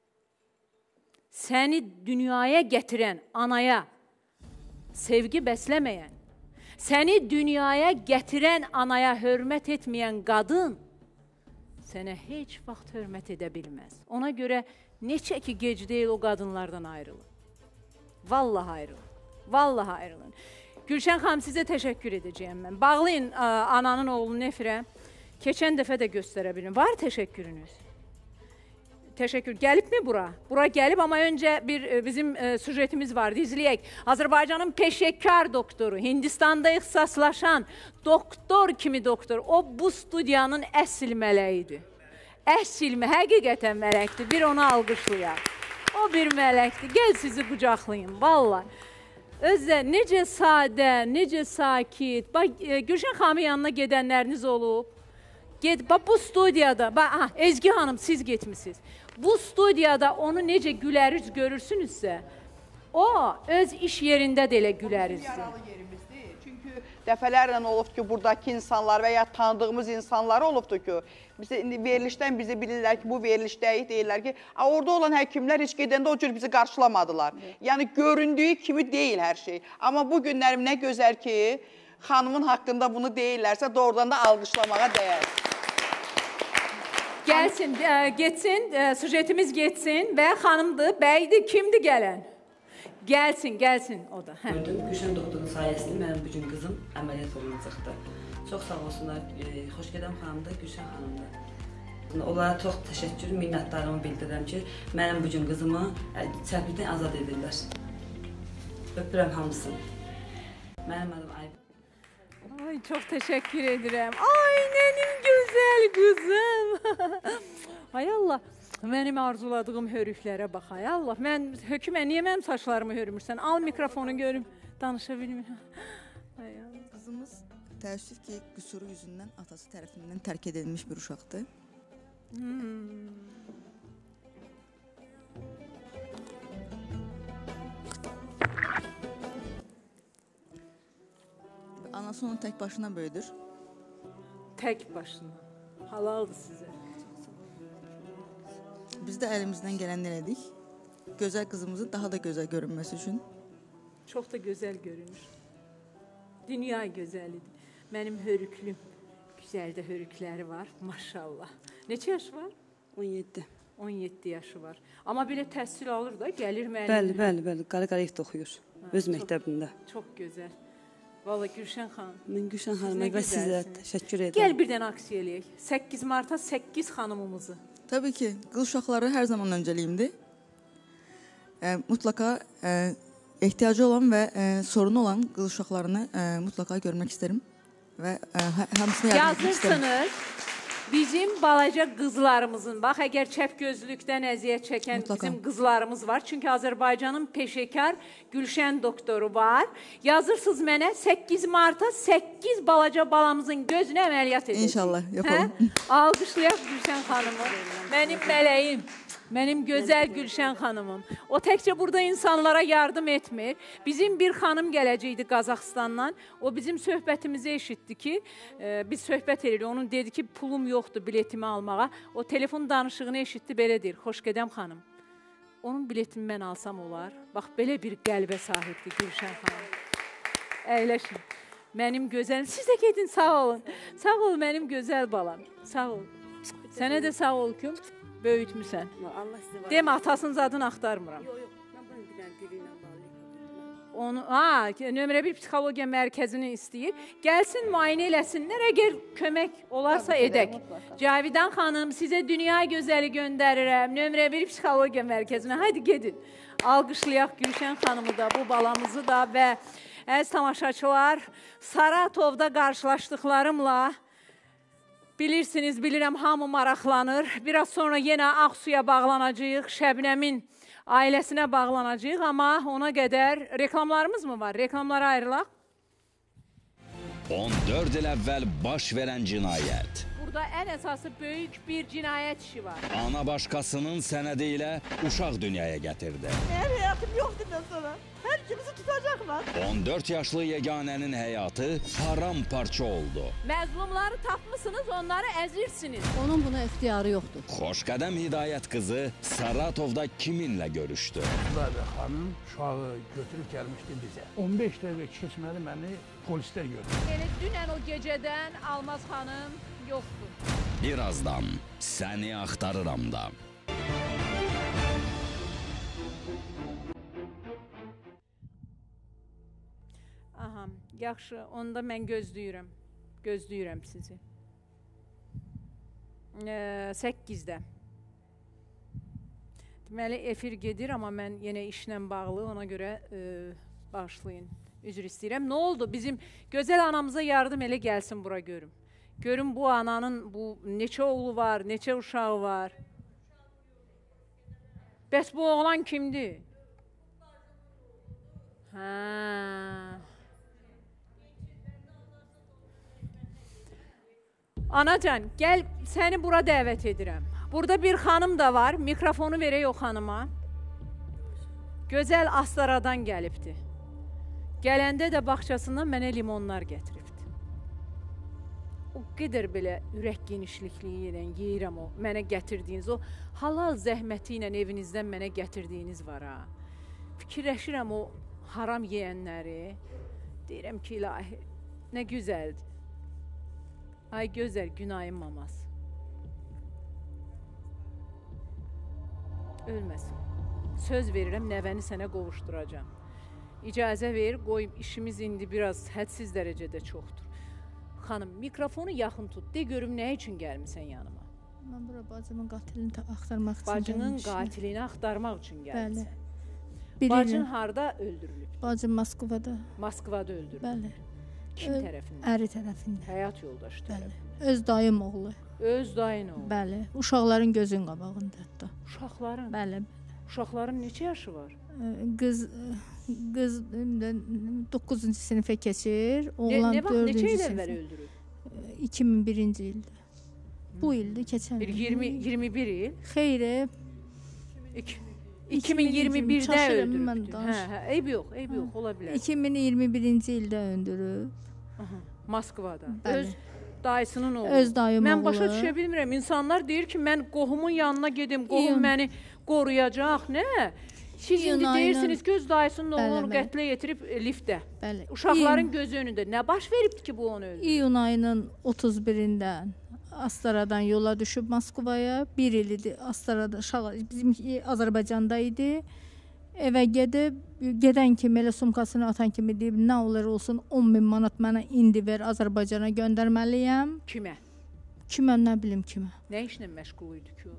Səni dünyaya gətirən anaya sevgi bəsləməyən, səni dünyaya gətirən anaya hörmət etməyən qadın sənə heç vaxt hörmət edə bilməz. Ona görə neçə ki gec deyil o qadınlardan ayrılın. Vallahi ayrılın. Vallahi ayrılın. Gülşən xanım, sizə təşəkkür edəcəyəm mən. Bağlayın ə, ananın oğlu Nefrə. Keçən dəfə də göstərə bilin. Var təşəkkürünüz? Təşəkkür. Gəlibmi bura? Bura gəlib, amma öncə bir e, bizim e, sujetimiz vardı. İzləyək. Azərbaycanın peşəkar doktoru, Hindistanda ixtisaslaşan doktor kimi doktor. O, bu studiyanın əsl mələyidir. Əsl, həqiqətən mələkdir. Bir onu alqışlayaq. O bir mələkdir. Gəl sizi qucaqlayın, vallahi. Özdə necə sadə, necə sakit. Bax, e, Gülşən xanımın yanına gedənləriniz olub. Get, bax, bu studiyada, bax, aha, Ezgi xanım, siz getmişsiniz. Bu studiyada onu necə güləriz görürsünüzsə, o, öz iş yerində də elə gülərizdir. Yaralı yerimizdir. Çünki dəfələrlə olubdur ki, buradakı insanlar və ya tanıdığımız insanlar olubdur ki, bizi, verilişdən bizi bilirlər ki, bu verilişdəyik, deyirlər ki, orada olan həkimlər heç gedəndə o cür bizi qarşılamadılar. Yəni, göründüyü kimi deyil hər şey. Amma bu günlərim nə gözəl ki, xanımın haqqında bunu deyirlərsə, doğrudan da alqışlamağa dəyər. Gəlsin, ə, getsin, ə, sujetimiz getsin və xanımdır, bəydir, kimdir gələn? Gəlsin, gəlsin o da. Hə. Gördüm, Gülşən doktorun sayəsində mənim bu gün qızım əməliyyat olunacaqdı. Çox sağ olsunlar, e, xoş gedəm xanımdır, Gülşən xanımdır. Onlara çox təşəkkür, minnətdarımı bildirirəm ki, mənim bu gün qızımı çəplikdən azad edirlər. Öpürəm hamısını. Mənim adım Aybə. Ay, çox təşəkkür edirəm. Ay, mənim gözəl qızım. Ay Allah, mənim arzuladığım hörüklərə bax, ay Allah. Mən, hökümə, niyə mənim saçlarımı hörmürsən? Al mikrofonu görüm, danışa bilmirəm. Ay Allah. Qızımız təəssüf ki, qüsuru yüzündən atası tərəfindən tərk edilmiş bir uşaqdır. Hmm. Anası onu tək başına böyüdür. Tək başına. Halaldır sizə. Biz də əlimizdən gələni elədik. Gözəl qızımızın daha da gözəl görünməsi üçün. Çox da gözəl görünür. Dünya gözəlidir. Mənim hörüklüm. Güzel də hörükləri var, maşallah. Neçə yaşı var? on yeddi. on yeddi yaşı var. Amma belə təhsil alır da, gəlir müəllim. Bəli, bəli, bəli. Qara-Qarayıqda oxuyur. Öz məktəbində. Çox gözəl. Vallahi Gülşən xanım. Mən Gülşən xanıma və sizə təşəkkür edirəm. Gəl bir dənə aksiya eləyək. səkkiz marta səkkiz xanımımızı. Tabii ki, qız uşaqları hər zaman öncəliyimdir. e, mutlaka e, ehtiyacı olan və e, sorunu olan qız uşaqlarını e, mutlaka görmək istərim və e, hamısına yardım etmək istərim. Yazırsınız. Bizim balaca qızlarımızın, bax, əgər çəp gözlükdən əziyyət çəkən Mutlaka. bizim qızlarımız var. Çünki Azərbaycanın peşəkar Gülşən doktoru var. Yazırsınız mənə səkkiz marta səkkiz balaca balamızın gözünə əməliyyat edəcək. İnşallah, yapalım. Hə? Alqışlayaq Gülşən xanımı. Mənim mələyim. Mənim gözəl Gülşən xanımım. O təkcə burada insanlara yardım etmir. Bizim bir xanım gələcəkdi Qazaxıstandan. O bizim söhbətimizi eşitdi ki, e, biz söhbət edirik. Onun dedi ki, pulum yoxdur biletimi almağa. O telefon danışığını eşitdi, belə deyir. Xoşgədəm xanım, onun biletini mən alsam olar. Bax, belə bir qəlbə sahibdir Gülşən xanım. Əyləşin. Mənim gözəl, siz də gedin, sağ olun. Sağ ol, mənim gözəl balam. Sağ ol. Sənə də sağ ol ki, böyütmüsən. Demə, atasının adını axtarmıram. Yox, yox, mən bunu bir dənə dili ilə bağlayıb. Onu, ha, nömrə bir psixologiya mərkəzini istəyir. Gəlsin, müayinə eləsinlər, əgər kömək olarsa Tabii edək. Mutlaka. Cavidan xanım, sizə dünya gözəli göndərirəm. Nömrə bir psixologiya mərkəzinə. Haydi gedin. Alqışlayaq Gülşən xanımı da, bu balamızı da və əziz tamaşaçılar, Saratovda qarşılaşdıqlarımla bilirsiniz, bilirəm, hamı maraqlanır. Biraz sonra yenə Ağsuya bağlanacağıq, Şəbnəmin ailəsinə bağlanacağıq, amma ona qədər reklamlarımız mı var? Reklamlara ayrılaq. on dörd il əvvəl baş verən cinayət. Burada ən əsası böyük bir cinayət işi var. Ana başqasının sənədi ilə uşaq dünyaya gətirdi. Mənim həyatım yoxdur da sonra. Hər kimisi tutacaqlar. on dörd yaşlı yeganənin həyatı paramparça oldu. Məzlumları tapmışsınız, onları əzirsiniz. Onun buna ixtiyarı yoxdur. Xoşqədəm Hidayət qızı Saratovda kiminlə görüşdü? Bəli, xanım uşağı götürüb gəlmişdi bizə. on beş dəqiqə keçmədi məni polislər gördü. Yəni dünən o gecədən Almaz xanım yoxdur. Birazdan səni axtarıram da. Aha, yaxşı, onda mən gözləyirəm. Gözləyirəm sizi. E, səkkizdə. Deməli, efir gedir, amma mən yenə işlə bağlı, ona görə e, başlayın. Üzr istəyirəm. Nə oldu? Bizim gözəl anamıza yardım elə gəlsin bura görüm. Görün bu ananın bu neçə oğlu var, neçə uşağı var. Bəs bu oğlan kimdir? Hə. Anacan, gəl, səni bura dəvət edirəm. Burada bir xanım da var, mikrofonu verək o xanıma. Gözəl Astaradan gəlibdi. Gələndə də bağçasından mənə limonlar gətiribdi. O qədər belə ürək genişlikliyi ilə yeyirəm o, mənə gətirdiyiniz, o halal zəhməti ilə evinizdən mənə gətirdiyiniz var ha. Fikirləşirəm o haram yeyənləri, deyirəm ki, ilahi, nə gözəldir. Ay gözəl, günayın maması. Ölməsin. Söz verirəm, nəvəni sənə qovuşduracam. İcazə ver, qoyum, işimiz indi biraz hədsiz dərəcədə çoxdur. Xanım, mikrofonu yaxın tut, de görüm nə üçün gəlmisən yanıma? Mən bura bacımın qatilini axtarmaq üçün Bacının gəlmişəm. qatilini axtarmaq üçün gəlmisən. Bəli. Bacın harda öldürülüb? Bacım Moskvada. Moskvada öldürülüb. Bəli. Kim Ö tərəfindən? Əri tərəfindən. Həyat yoldaşı tərəfindən. Öz dayım oğlu. Öz dayın oğlu. Bəli. Uşaqların gözün qabağında hətta. Uşaqların? Bəli. Uşaqların neçə yaşı var? Qız qız doqquzuncu sinifə keçir, oğlan ne, ne dördüncü sinifə. Neçə il sinifə. əvvəl öldürüb? iki min birinci ildə. Bu ildə keçən il. iyirmi iyirmi bir il. Xeyr. iki min iyirmi birdə öldürübdü. Hə, hə, eyb yox, eyb yox, ola bilər. iki min iyirmi birinci ildə öldürüb. Moskvada. Bəli. Öz dayısının oğlu. Öz dayım mən oğlu. başa düşə bilmirəm. İnsanlar deyir ki, mən qohumun yanına gedim, qohum İyun. məni qoruyacaq, nə? Siz indi İyun deyirsiniz ki, öz dayısının Bəli, oğlunu bəli. qətlə yetirib e, liftdə. Bəli. Uşaqların İyun. gözü önündə. Nə baş veribdi ki, bu onu öldürdü? İyun ayının otuz birindən Astaradan yola düşüb Moskvaya. Bir il idi Astarada, bizim Azərbaycanda idi. Evə gedib, gedən kimi, elə sumkasını atan kimi deyib, nə olur olsun on min manat mənə indi ver, Azərbaycana göndərməliyəm. Kimə? Kimə, nə bilim kimə. Nə işlə məşğul idi ki o?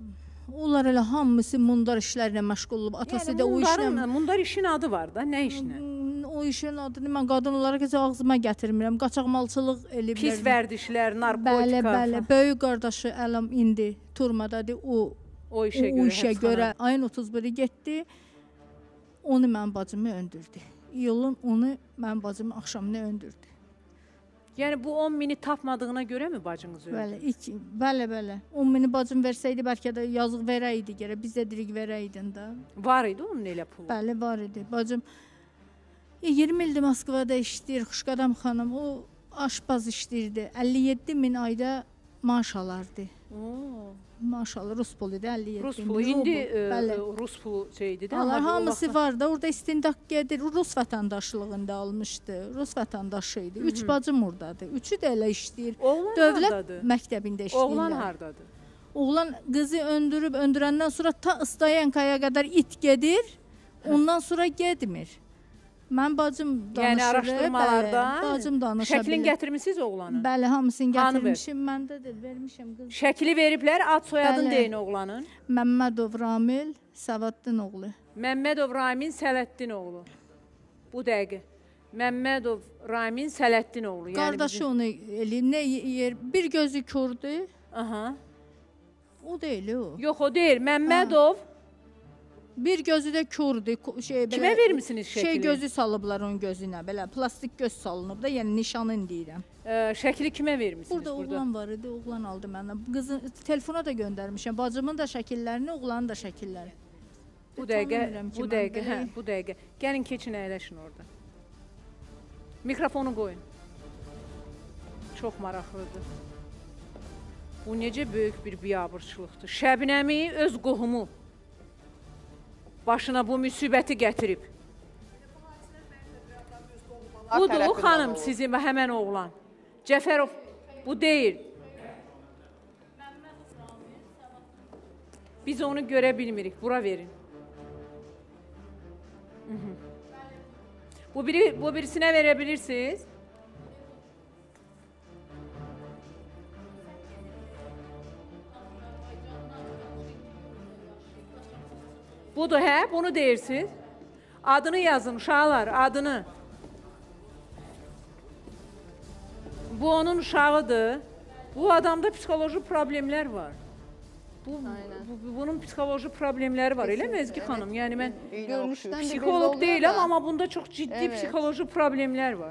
Onlar elə hamısı mundar işlərlə məşğul olub. Atası Yəni da o işlə... mundarın, mundar işin adı var da, nə işlə? O işin adını mən qadın olaraq heç ağzıma gətirmirəm. Qaçaqmalçılıq eləyiblər. Pis vərdişlər, narkotika. Bəli, bəli. Böyük qardaşı Əlam indi turmadadır. O o işə o görə, işə görə ayın otuz biri getdi. Onu mənim bacımı öldürdü. İyulun onu mənim bacımı axşamına öldürdü. Yəni bu on mini tapmadığına görə mi bacınız öldü? Bəli, iki, bəli, bəli. on mini bacım versəydi bəlkə də yazıq verəydi gərək. Biz də dirik verəydin də. Var idi onun elə pulu? Bəli, var idi. Bacım iyirmi ildir Moskvada işləyir, Xuşqadam xanım. O aşpaz işləyirdi. əlli yeddi min ayda maaş alardı. Oo. Maaş alır, Rus pulu idi, əlli yeddi Rus min. pulu, indi Bəli. Rus pulu şeydi də. Allah hamısı var da, orada istintaq gedir. Rus vətəndaşlığında almışdı. Rus vətəndaşı idi. Üç Hı -hı. bacım oradadır. Üçü də elə işləyir. Oğlan Dövlət hardadır? məktəbində işləyirlər. Oğlan hardadır? Oğlan qızı öndürüb, öndürəndən sonra ta Istayankaya qədər it gedir. Ondan sonra getmir. Mən bacım danışır. Yəni araşdırmalarda bəli, bacım danışa bilir. şəklini gətirmisiniz oğlanın? Bəli, hamısını Hanı ver? gətirmişim. Məndə də vermişəm qız. Şəkli veriblər, ad soyadını Bəli. deyin oğlanın. Məmmədov Ramil Səvaddin oğlu. Məmmədov Ramin Sələddin oğlu. Bu dəqiqə. Məmmədov Ramin Sələddin oğlu. Yəni Qardaşı bizim... onu eləyir. Nə yer? Bir gözü kördü. Aha. O deyil o. Yox, o deyil. Məmmədov bir gözü də kördü. Şey, belə, Kimə vermisiniz şəkli? Şey gözü salıblar onun gözünə. Belə plastik göz salınıb da, yəni nişanın deyirəm. Ə, şəkli kimə vermisiniz burada? Burada oğlan var idi, oğlan aldı məndən. Qızın telefona da göndərmişəm. Bacımın da şəkillərini, oğlanın da şəkilləri. Bu dəqiqə, bu dəqiqə, hə, bu dəqiqə. Gəlin keçin, əyləşin orada. Mikrofonu qoyun. Çox maraqlıdır. Bu necə böyük bir biabırçılıqdır. Şəbnəmi öz qohumu başına bu müsibəti gətirib. Budur xanım sizin həmən oğlan. Cəfərov, bu deyil. Biz onu görə bilmirik. Bura verin. Hı -hı. Bu, biri, bu birisinə verə bilirsiniz. Budur, hə? Bunu deyirsiniz. Adını yazın, uşaqlar, adını. Bu onun uşağıdır. Bu adamda psixoloji problemlər var. Bu, bu, bunun psixoloji problemləri var, elə mi Ezgi xanım? Yəni mən psixoloq deyiləm, amma bunda çox ciddi evet. psixoloji problemlər var.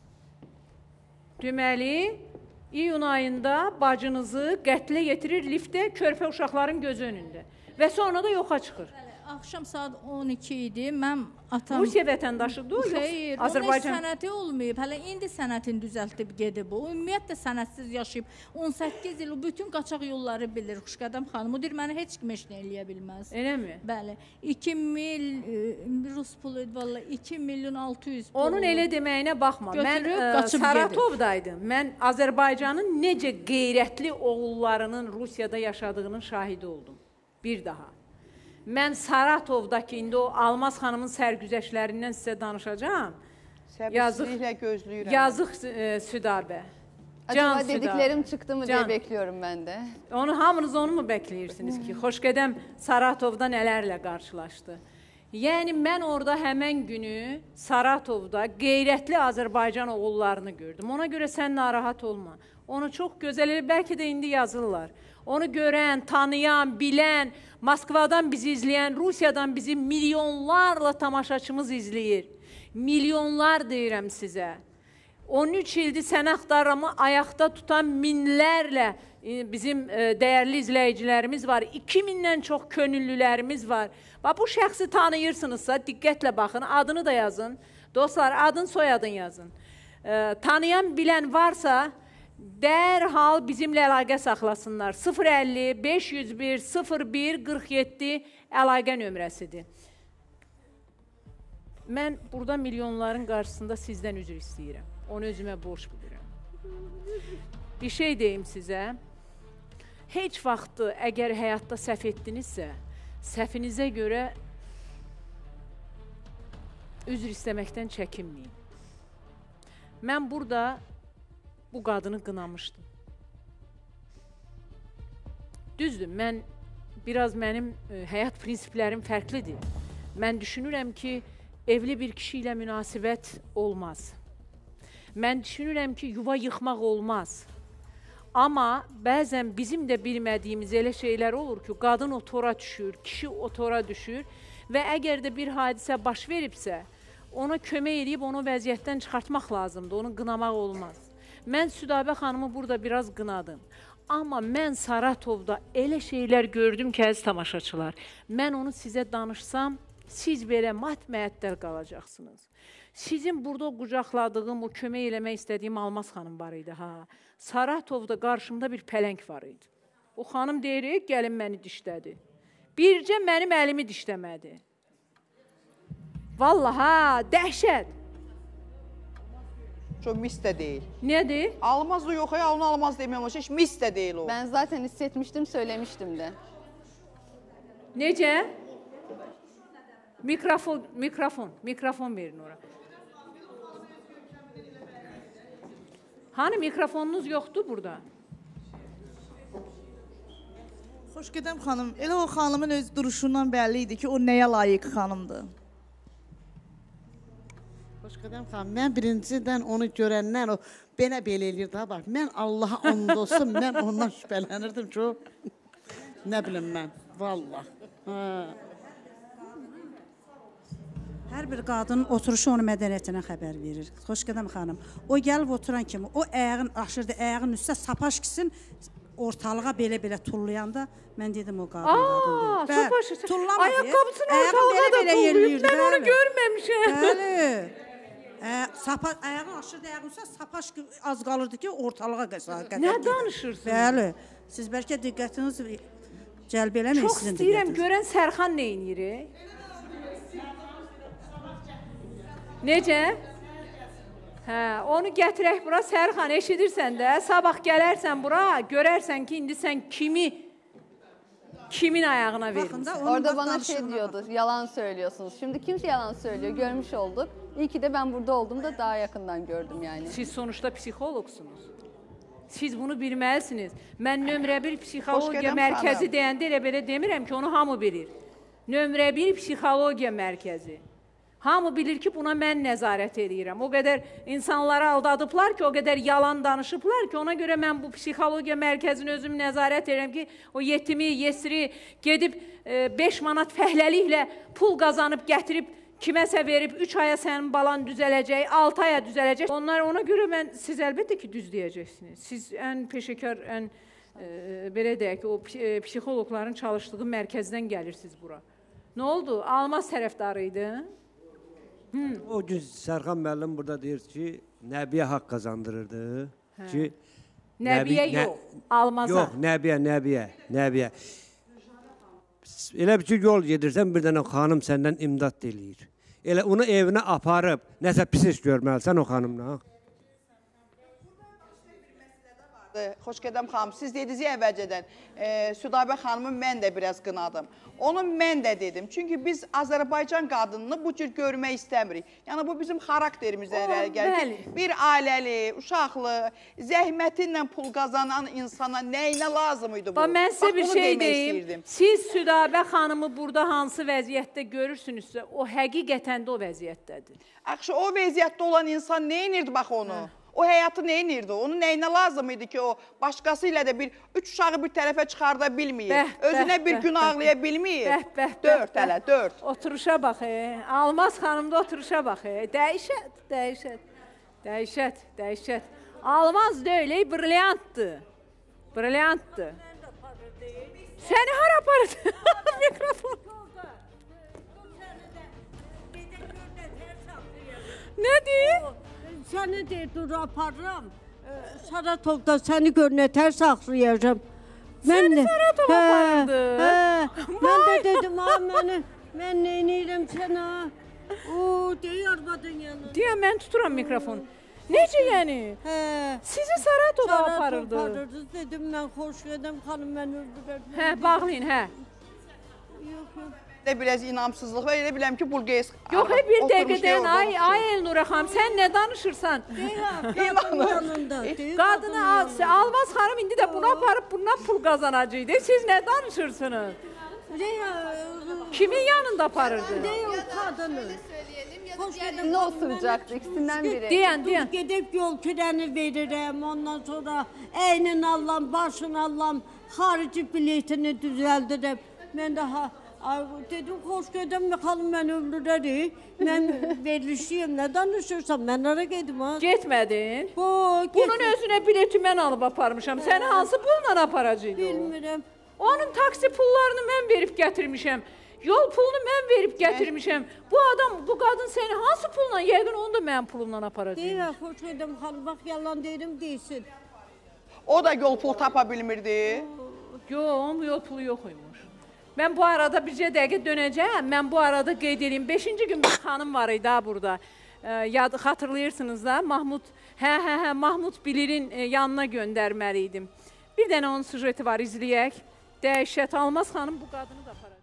Deməli, iyun ayında bacınızı qətlə yetirir liftdə körpə uşaqların gözü önündə və sonra da yoxa çıxır. Axşam saat on iki idi. Mən atam Rusiya vətəndaşıdır, yox, Azərbaycan sənəti olmayıb. Hələ indi sənətini düzəltib gedib o. Ümumiyyətlə sənətsiz yaşayıb. on səkkiz il bütün qaçaq yolları bilir Xuşqadam xanım. O deyir mənə heç kim heç nə eləyə bilməz. Eləmi? Bəli. iki mil Rus pulu vallahi iki milyon altı yüz. Onun elə deməyinə baxma. Götürüb, mən Saratovdaydım. Mən Azərbaycanın necə qeyrətli oğullarının Rusiyada yaşadığının şahidi oldum. Bir daha. Mən Saratovdakı, indi o Almaz xanımın sərgüzəştlərindən sizə danışacağım. Səbirsizliklə gözləyirəm. Yazıq e, Südabə. Acaba dediklerim çıktı mı diye bekliyorum ben de. Onu, hamınız onu mu bekləyirsiniz ki? Xoşgədəm Saratovda nələrlə qarşılaşdı? Yəni, mən orada həmən günü Saratovda qeyrətli Azərbaycan oğullarını gördüm. Ona görə sən narahat olma. Onu çox gözəl, bəlkə də indi yazırlar. Onu görən, tanıyan, bilən, Moskvadan bizi izləyən, Rusiyadan bizi milyonlarla tamaşaçımız izləyir. Milyonlar deyirəm sizə. on üç ildir səni axtarramı ayaqda tutan minlərlə bizim dəyərli izləyicilərimiz var. iki mindən çox könüllülərimiz var. Bax, bu şəxsi tanıyırsınızsa, diqqətlə baxın, adını da yazın. Dostlar, adın, soyadın yazın. Tanıyan, bilən varsa, dərhal bizimlə əlaqə saxlasınlar. sıfır əlli beş yüz bir sıfır bir qırx yeddi əlaqə nömrəsidir. Mən burada milyonların qarşısında sizdən üzr istəyirəm. Onu özümə borc bilirəm. Bir şey deyim sizə. Heç vaxtı əgər həyatda səhv etdinizsə, səhvinizə görə üzr istəməkdən çəkinməyin. Mən burada bu qadını qınamışdım. Düzdür, mən biraz mənim e, həyat prinsiplərim fərqlidir. Mən düşünürəm ki, evli bir kişi ilə münasibət olmaz. Mən düşünürəm ki, yuva yıxmaq olmaz. Amma bəzən bizim də bilmədiyimiz elə şeylər olur ki, qadın o tora düşür, kişi o tora düşür və əgər də bir hadisə baş veribsə, ona kömək edib onu vəziyyətdən çıxartmaq lazımdır, onu qınamaq olmaz. Mən Südabə xanımı burada biraz qınadım. Amma mən Saratovda elə şeylər gördüm ki, əziz tamaşaçılar, mən onu sizə danışsam, siz belə mat-məəttəl qalacaqsınız. Sizin burada qucaqladığım, o kömək eləmək istədiyim Almaz xanım var idi. Ha. Saratovda qarşımda bir pələng var idi. O xanım deyir, gəlin məni dişlədi. Bircə mənim əlimi dişləmədi. Vallahi, ha, dəhşət. Çok mis de değil. Nedir? Almaz da yok ya, onu almaz demiyorum. Hiç mis de değil o. Ben zaten hissetmiştim, söylemiştim de. Necə? Mikrofon, mikrofon, mikrofon verin ora. Hani mikrofonunuz yoxdur burada? Xoş gedəm xanım. Elə o xanımın öz duruşundan bəlli idi ki, o nəyə layiq xanımdır. Xoş gedəm xanım. Mən birincidən onu görəndən o belə belə eləyir daha bax. Mən Allaha and olsun, mən ondan şübhələnirdim ki, o nə bilim mən, vallah. Ha. Hər bir qadının oturuşu onun mədəniyyətinə xəbər verir. Xoş gedəm xanım. O gəlib oturan kimi, o əyağın aşırdı, əyağın üstə sapaş kisin, ortalığa belə-belə tullayanda mən dedim o qadın qadın deyil. Sapaş kisin, tullamadı. ayaqqabısını ortalığa da tullayıb, mən onu görməmişəm. Bəli. Sapa, ayağın aşırdı, ayağın üstə sapaş az qalırdı ki, ortalığa qədər. Nə danışırsınız? Bəli. Siz bəlkə diqqətiniz cəlb eləməyin sizin diqqətiniz. Çox istəyirəm, görən Sərxan nə inir? Necə? Hə, onu gətirək bura, Sərxan, eşidirsən də, sabah gələrsən bura, görərsən ki, indi sən kimi, kimin ayağına vermişsin. Orada bana şey diyordu, yalan söylüyorsunuz. Şimdi kimse yalan söylüyor, görmüş olduk. İyi ki de ben burada olduğumda daha yakından gördüm yani. Siz sonuçta psixologsunuz. Siz bunu bilməlisiniz. Mən nömrə bir psixologiya mərkəzi deyəndə elə belə demirəm ki, onu hamı bilir. Nömrə bir psixologiya mərkəzi. Hamı bilir ki, buna mən nəzarət edirəm. O qədər insanları aldadıblar ki, o qədər yalan danışıblar ki, ona görə mən bu psixologiya mərkəzini özüm nəzarət edirəm ki, o yetimi, yesiri gedib beş manat fəhləliklə pul qazanıb, gətirib, kiməsə verib, üç aya sənin balan düzələcək, altı aya düzələcək. Onlar ona görə mən, siz əlbəttə ki, düz deyəcəksiniz. Siz ən peşəkar, ən, e, belə deyək ki, o psixologların çalışdığı mərkəzdən gəlirsiniz bura. Nə oldu? Almaz tərəfdarı idi? Hmm. O gün Sərxan müəllim burada deyir ki, Nəbiyə haqq qazandırırdı. Hə. Ki, Nəbiyə nəbi, yox, nə, Almaza. Yox, Nəbiyə, Nəbiyə, Nəbiyə. Elə bir ki, yol gedirsən, bir dənə xanım səndən imdad eləyir. Elə onu evinə aparıb, nəsə pis iş görməlisən o xanımla. Xoş gedəm xanım, siz dediniz ya əvvəlcədən, e, Südabə xanımı mən də biraz qınadım. Onu mən də dedim. Çünki biz Azərbaycan qadınını bu cür görmək istəmirik. Yəni bu bizim xarakterimizdən irəli gəlir. Bir ailəli, uşaqlı, zəhmətinlə pul qazanan insana nəyinə lazım idi bu? Bax, mən sizə bir şey deyim. Siz Südabə xanımı burada hansı vəziyyətdə görürsünüzsə, o həqiqətən də o vəziyyətdədir. Axı o vəziyyətdə olan insan nə inirdi bax onu? O həyatı nə inirdi? Onun nəyinə lazım idi ki, o başqası ilə də bir, üç uşağı bir tərəfə çıxarda bilməyir. Özünə bir gün ağlaya bilməyir. Dörd hələ, dörd. Oturuşa bax, Almaz xanımda oturuşa bax. Dəyişət, dəyişət, dəyişət, dəyişət. Almaz da öyle, brilyantdır. Brilyantdır. Səni hara apardı? Mikrofon. Nə deyir? Səni deyir, dur aparıram. Saratovda səni gör nətər saxlayacam. Səni Saratova apardı? Mən də dedim, mən neyniyirəm sənə? O, deyir arvadın yanına. Deyəm, mən tuturam mikrofonu. Necə yəni? Sizi Saratova aparırdı. Saratova aparırdı, dedim, mən xoş gedəm, xanım, mən öldürəm. Hə, bağlayın, hə. Yox, yox. Biraz inamsızlıq və elə biləm ki, Bulqeyz yox, bir dəqiqədən, ay, ay Elnura xanım, sən nə danışırsan? Qadını Almaz xanım indi də bunu aparıb bundan pul qazanacaqdı. Siz nə danışırsınız? Kimin yanında aparırdı? Değil o kadını. Hoş geldin. Ne osuracaktı ikisinden biri? Diyen, diyen. Gedib yol kürəni verirəm, ondan sonra əynin allam, başın allam, xarici biletini düzəldirəm. Mən də ha, ay, dedim, xoş gedəm, xanım, mən öldürərik. Mən verilişiyim, nə danışırsam, mən ara gedim ha. Getmədin? Bu, Bunun özünə bileti mən alıb aparmışam. Səni hansı pulla aparacaqdı o? Bilmirəm. Onun taksi pullarını mən verib gətirmişəm. Yol pulunu mən verib gətirmişəm. Bu adam, bu qadın səni hansı pulla, yəqin onu da mənim pulumla aparacaq. Deyirəm, xoş gedim, xanım, bax, yalan deyirəm, deyilsin. O da yol pul tapa bilmirdi. Yox, onun yol pulu yox imiş. Mən bu arada bircə dəqiqə dönəcəm. Mən bu arada qeyd edeyim. Beşinci gün bir xanım var idi ha burada. E, yad, xatırlayırsınız da. Mahmud, hə, hə, hə, Mahmud Bilir'in e, yanına göndərməli idim. Bir dənə onun sujeti var, izləyək. Dəhşət Almaz xanım bu qadını da aparacaq.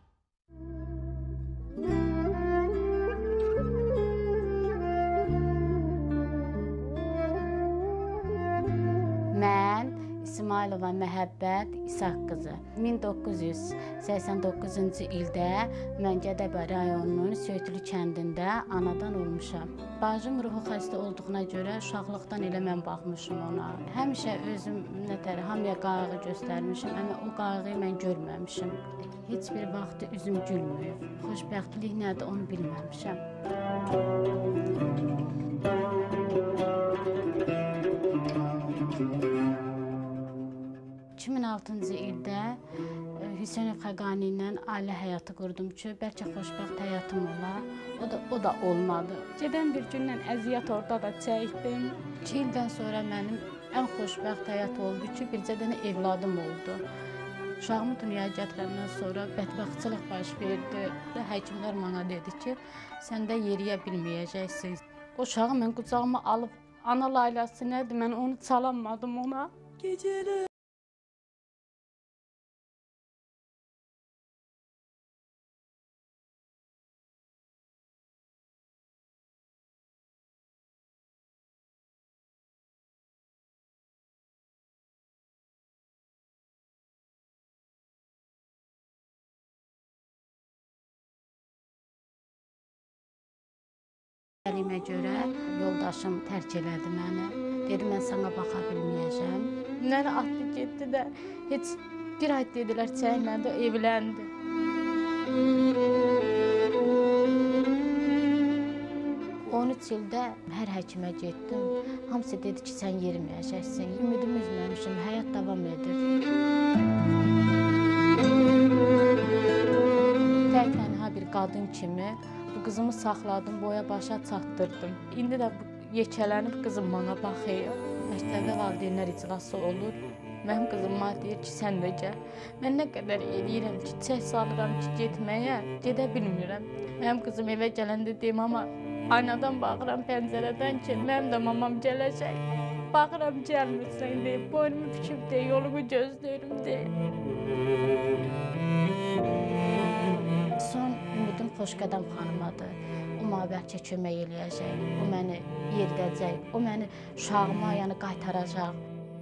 Mən İsmailova Məhəbbət İsaq qızı. min doqquz yüz səksən doqquzuncu ildə mən Gədəbəy rayonunun Söyütlü kəndində anadan olmuşam. Bacım ruhu xəstə olduğuna görə uşaqlıqdan elə mən baxmışam ona. Həmişə özüm nətər hamıya qayğı göstərmişəm, amma o qayğıyı mən görməmişəm. Heç bir vaxt üzüm gülməyib. Xoşbəxtlik nədir onu bilməmişəm. iki min altıncı ildə Hüseynov Xəqani ilə ailə həyatı qurdum ki, bəlkə xoşbəxt həyatım ola. O da, o da olmadı. Gedən bir gündən əziyyət orada da çəkdim. İki ildən sonra mənim ən xoşbəxt həyat oldu ki, bircə dənə evladım oldu. Uşağımı dünyaya gətirəndən sonra bədbəxtçılıq baş verdi. Həkimlər mənə dedi ki, sən də yeriyə bilməyəcəksiniz. O uşağı mən qucağıma alıb, ana layləsi nədir, mən onu çalamadım ona. Gecələr. Əlimə görə yoldaşım tərk elədi məni. Dedi, mən sana baxa bilməyəcəm. Nənə atdı getdi də, heç bir ay dedilər çəkmədi, evləndi. on üç ildə hər həkimə getdim. Hamısı dedi ki, sən yeriməyəcəksin. Ümidimi üzməmişim, həyat davam edir. Tək tənha bir qadın kimi qızımı saxladım, boya başa çatdırdım. İndi də yekələnib qızım bana baxır. Məktəbdə valideynlər iclası olur. Mənim qızım mənə deyir ki, sən də gəl. Mən nə qədər eləyirəm ki, çək salıram ki, getməyə, gedə bilmirəm. Mənim qızım evə gələndə deyim, amma aynadan baxıram pəncərədən ki, mənim də mamam gələcək. Baxıram gəlmirsən deyib, boynumu büküb deyib, yolumu gözləyirəm deyib. Son ümidim Xoşqədəm xanımadır. O mənə bəlkə kömək eləyəcək, o məni yeridəcək, o məni uşağıma yəni qaytaracaq.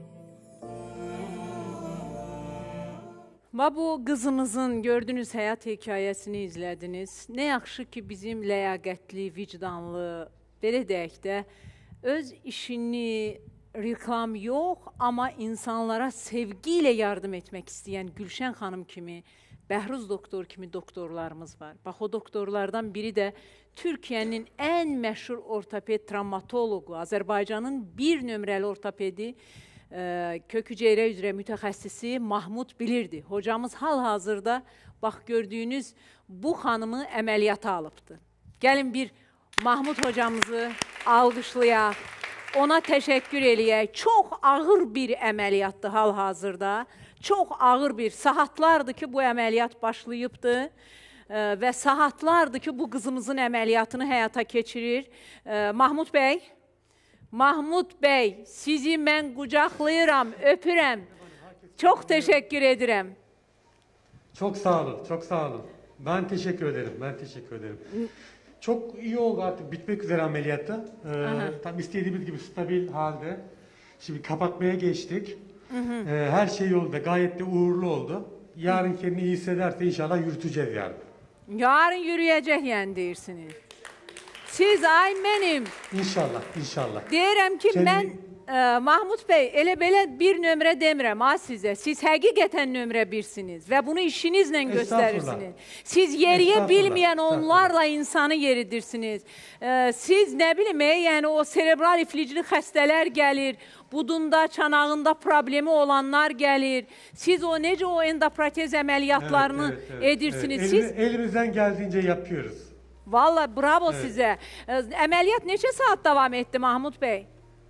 Və bu qızımızın gördüyünüz həyat hekayəsini izlədiniz. Nə yaxşı ki, bizim ləyaqətli, vicdanlı, belə deyək də, öz işini reklam yox, amma insanlara sevgi ilə yardım etmək istəyən Gülşən xanım kimi, Bəhruz doktor kimi doktorlarımız var. Bax, o doktorlardan biri də Türkiyənin ən məşhur ortoped travmatoloqu, Azərbaycanın bir nömrəli ortopedi, köküceyrə üzrə mütəxəssisi Mahmud Bilirdi. Hocamız hal-hazırda, bax, gördüyünüz bu xanımı əməliyyata alıbdır. Gəlin bir Mahmud hocamızı alqışlayaq, ona təşəkkür eləyək. Çox ağır bir əməliyyatdır hal-hazırda. Çox ağır bir, saatlardır ki, bu əməliyyat başlayıbdır və saatlardır ki, bu qızımızın əməliyyatını həyata keçirir. Mahmud bəy, Mahmud bəy, sizi mən qucaqlayıram, öpürəm. Çox təşəkkür edirəm. Çok sağ olun, çok sağ olun. Ben teşekkür ederim, ben teşekkür ederim. Çok iyi oldu artık, bitmek üzere ameliyatta. Ee, tam istediğimiz gibi stabil halde. Şimdi kapatmaya geçtik. Hı hı. Ee, her şey yolunda, gayet de uğurlu oldu. yarın kendini iyi hissederse inşallah yürüteceğiz yani. Yarın yürüyəcək yəni deyirsiniz. Siz ay mənim. İnşallah, inşallah. Deyirəm ki, Kendi... mən ə, Mahmud bəy, elə belə bir nömrə demirəm ha sizə. Siz həqiqətən nömrə birsiniz və bunu işinizlə göstərirsiniz. Siz yeriyə bilməyən onlarla insanı yeridirsiniz. Ə, siz nə bilim, yəni o serebral iflicli xəstələr gəlir, budunda, çanağında problemi olanlar gəlir. Siz o necə o endoprotez əməliyyatlarını evet, evet, evet, edirsiniz. evet. Siz... Elimiz, elimizden geldiğince yapıyoruz. Vallahi bravo evet. sizə. Əməliyyat neçə saat davam etdi Mahmud bəy?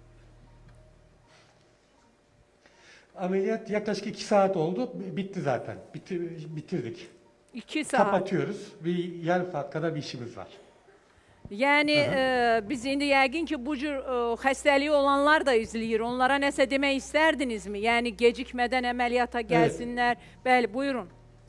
Ameliyat yaklaşık iki saat oldu. Bitti zaten. Bitti, bitirdik. İki saat. Kapatıyoruz. Bir yarım saat kadar bir işimiz var. Yəni e, biz indi yəqin ki, bu cür e, xəstəliyi olanlar da izləyir. Onlara nəsə demək istərdinizmi? Yəni gecikmədən əməliyyata gəlsinlər. Evet. Bəli, buyurun.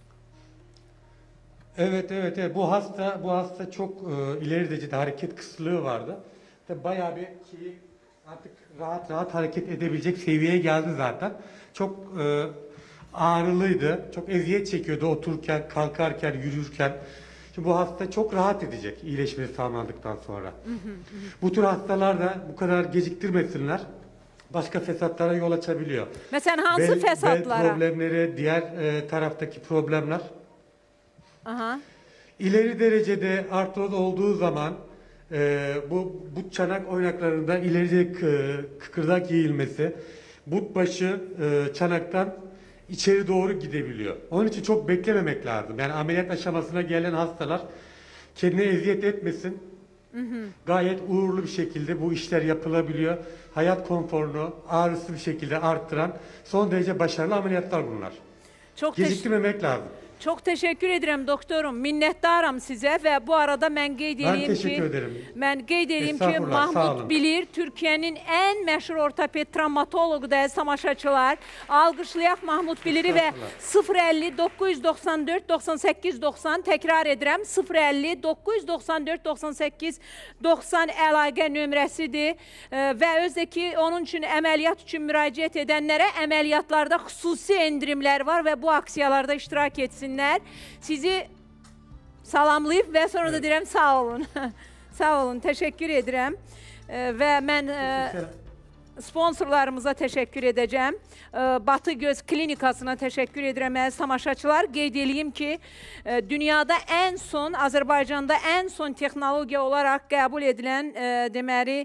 Evet, evet, evet. Bu hasta, bu hasta çok e, ileri derecede hareket kısıtlığı vardı. Tabii bayağı bir şeyi artık rahat rahat hareket edebilecek seviyeye geldi zaten. Çok e, ağrılıydı, çok eziyet çekiyordu otururken, kalkarken, yürürken. Şimdi bu hasta çok rahat edecek iyileşmesi tamamlandıktan sonra. Hı hı hı. Bu tür hastalar da bu kadar geciktirmesinler. Başka fesatlara yol açabiliyor. Mesela hansı bel, fesatlara? Bel problemleri, diğer e, taraftaki problemler. Aha. İleri derecede artroz olduğu zaman e, bu but çanak oynaklarında ileri kıkırdak yayılması, but başı e, çanaktan içeri doğru gidebiliyor. Onun için çok beklememek lazım. Yani ameliyat aşamasına gelen hastalar kendine eziyet etmesin. Hı hı. Gayet uğurlu bir şekilde bu işler yapılabiliyor. Hayat konforunu ağrısız bir şekilde arttıran son derece başarılı ameliyatlar bunlar. Çok geciktirmemek lazım. Çok teşekkür ederim doktorum. Minnettarım size ve bu arada mən qeyd edeyim ki, ben teşekkür ederim. Mən qeyd edeyim ki, Mahmud Bilir Türkiye'nin en meşhur ortoped travmatologu da tamaşaçılar. Alqışlayaq Mahmud Biliri ve sıfır əlli doqquz yüz doxsan dörd doxsan səkkiz doxsan tekrar edirəm. sıfır əlli doqquz yüz doxsan dörd doxsan səkkiz doxsan əlaqə nömrəsidir və özdəki onun üçün əməliyyat üçün müraciət edənlərə əməliyyatlarda xüsusi endirimlər var və bu aksiyalarda iştirak etsin. Sizi salamlayıb və sonra da deyirəm sağ olun. Sağ olun, təşəkkür edirəm. Və mən sponsorlarımıza təşəkkür edəcəm. Batı Göz Klinikasına təşəkkür edirəm əziz tamaşaçılar. Qeyd edeyim ki, dünyada ən son, Azərbaycanda ən son texnologiya olaraq qəbul edilən deməli,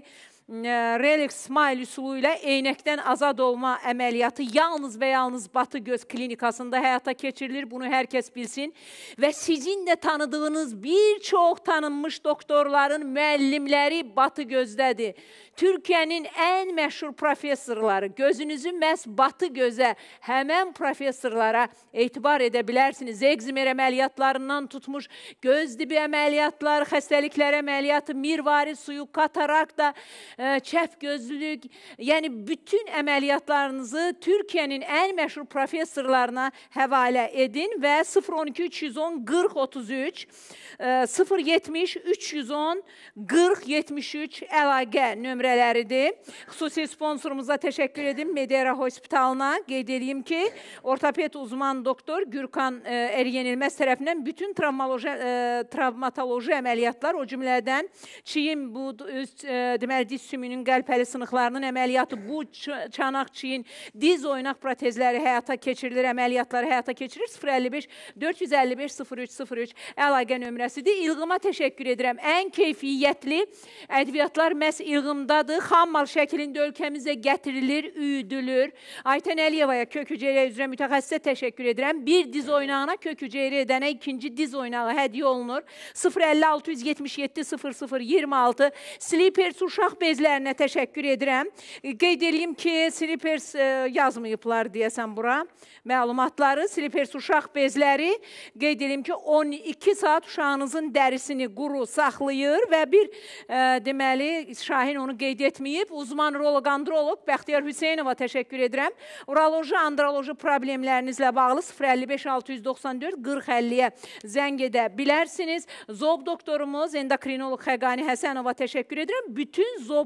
Relic Smile üsulu ilə eynəkdən azad olma əməliyyatı yalnız və yalnız Batı Göz Klinikasında həyata keçirilir. Bunu hər kəs bilsin. Və sizin də tanıdığınız bir çox tanınmış doktorların müəllimləri Batı Gözdədir. Türkiye'nin en meşhur professorları, gözünüzü məhz Batı Gözə, həmən professorlara etibar edebilirsiniz. Egzimer əməliyyatlarından tutmuş, göz dibi əməliyyatlar, xəstəliklər əməliyyatı, mirvari suyu, katarakta, çəp gözlülük, yəni bütün əməliyyatlarınızı Türkiye'nin en meşhur professorlarına həvalə edin və sıfır on iki üç yüz on qırx otuz üç, sıfır yetmiş üç yüz on qırx yetmiş üç əlaqə nömrə nömrələridir. Xüsusi sponsorumuza təşəkkür edim. Medera Hospitalına qeyd edeyim ki, ortoped uzman doktor Gürkan e, Eryenilməz tərəfindən bütün travmatoloji, e, travmatoloji əməliyyatlar, o cümlədən çiyin, bu üst, e, deməli, diz sümünün qəlpəli sınıqlarının əməliyyatı, bu çanaq çiyin, diz oynaq protezləri həyata keçirilir, əməliyyatları həyata keçirilir. sıfır əlli beş dörd yüz əlli beş sıfır üç sıfır üç əlaqə nömrəsidir. İlğıma təşəkkür edirəm. Ən keyfiyyətli ədviyyatlar məhz İlğımdadır. Xam mal şəklində ölkəmizə gətirilir, üyüdülür. Aytən Əliyevaya kök hüceyrə üzrə mütəxəssisə təşəkkür edirəm. Bir diz oynağına kök hüceyrə edənə ikinci diz oynağı hədiyyə olunur. sıfır əlli altı yüz yetmiş yeddi sıfır sıfır iyirmi altı Slippers uşaq bezlərinə təşəkkür edirəm. Qeyd edeyim ki, Slippers e, yazmayıblar deyəsən bura məlumatları. Slippers uşaq bezləri qeyd edeyim ki, on iki saat uşağınızın dərisini quru saxlayır və bir e, deməli Şahin onu qeyd etməyib. Uzman uroloq-androloq Bəxtiyar Hüseynova təşəkkür edirəm. Uroloji, androloji problemlərinizlə bağlı sıfır əlli beş altı yüz doxsan dörd qırx əlliyə zəng edə bilərsiniz. Zob doktorumuz endokrinoloq Xəqani Həsənova təşəkkür edirəm. Bütün zob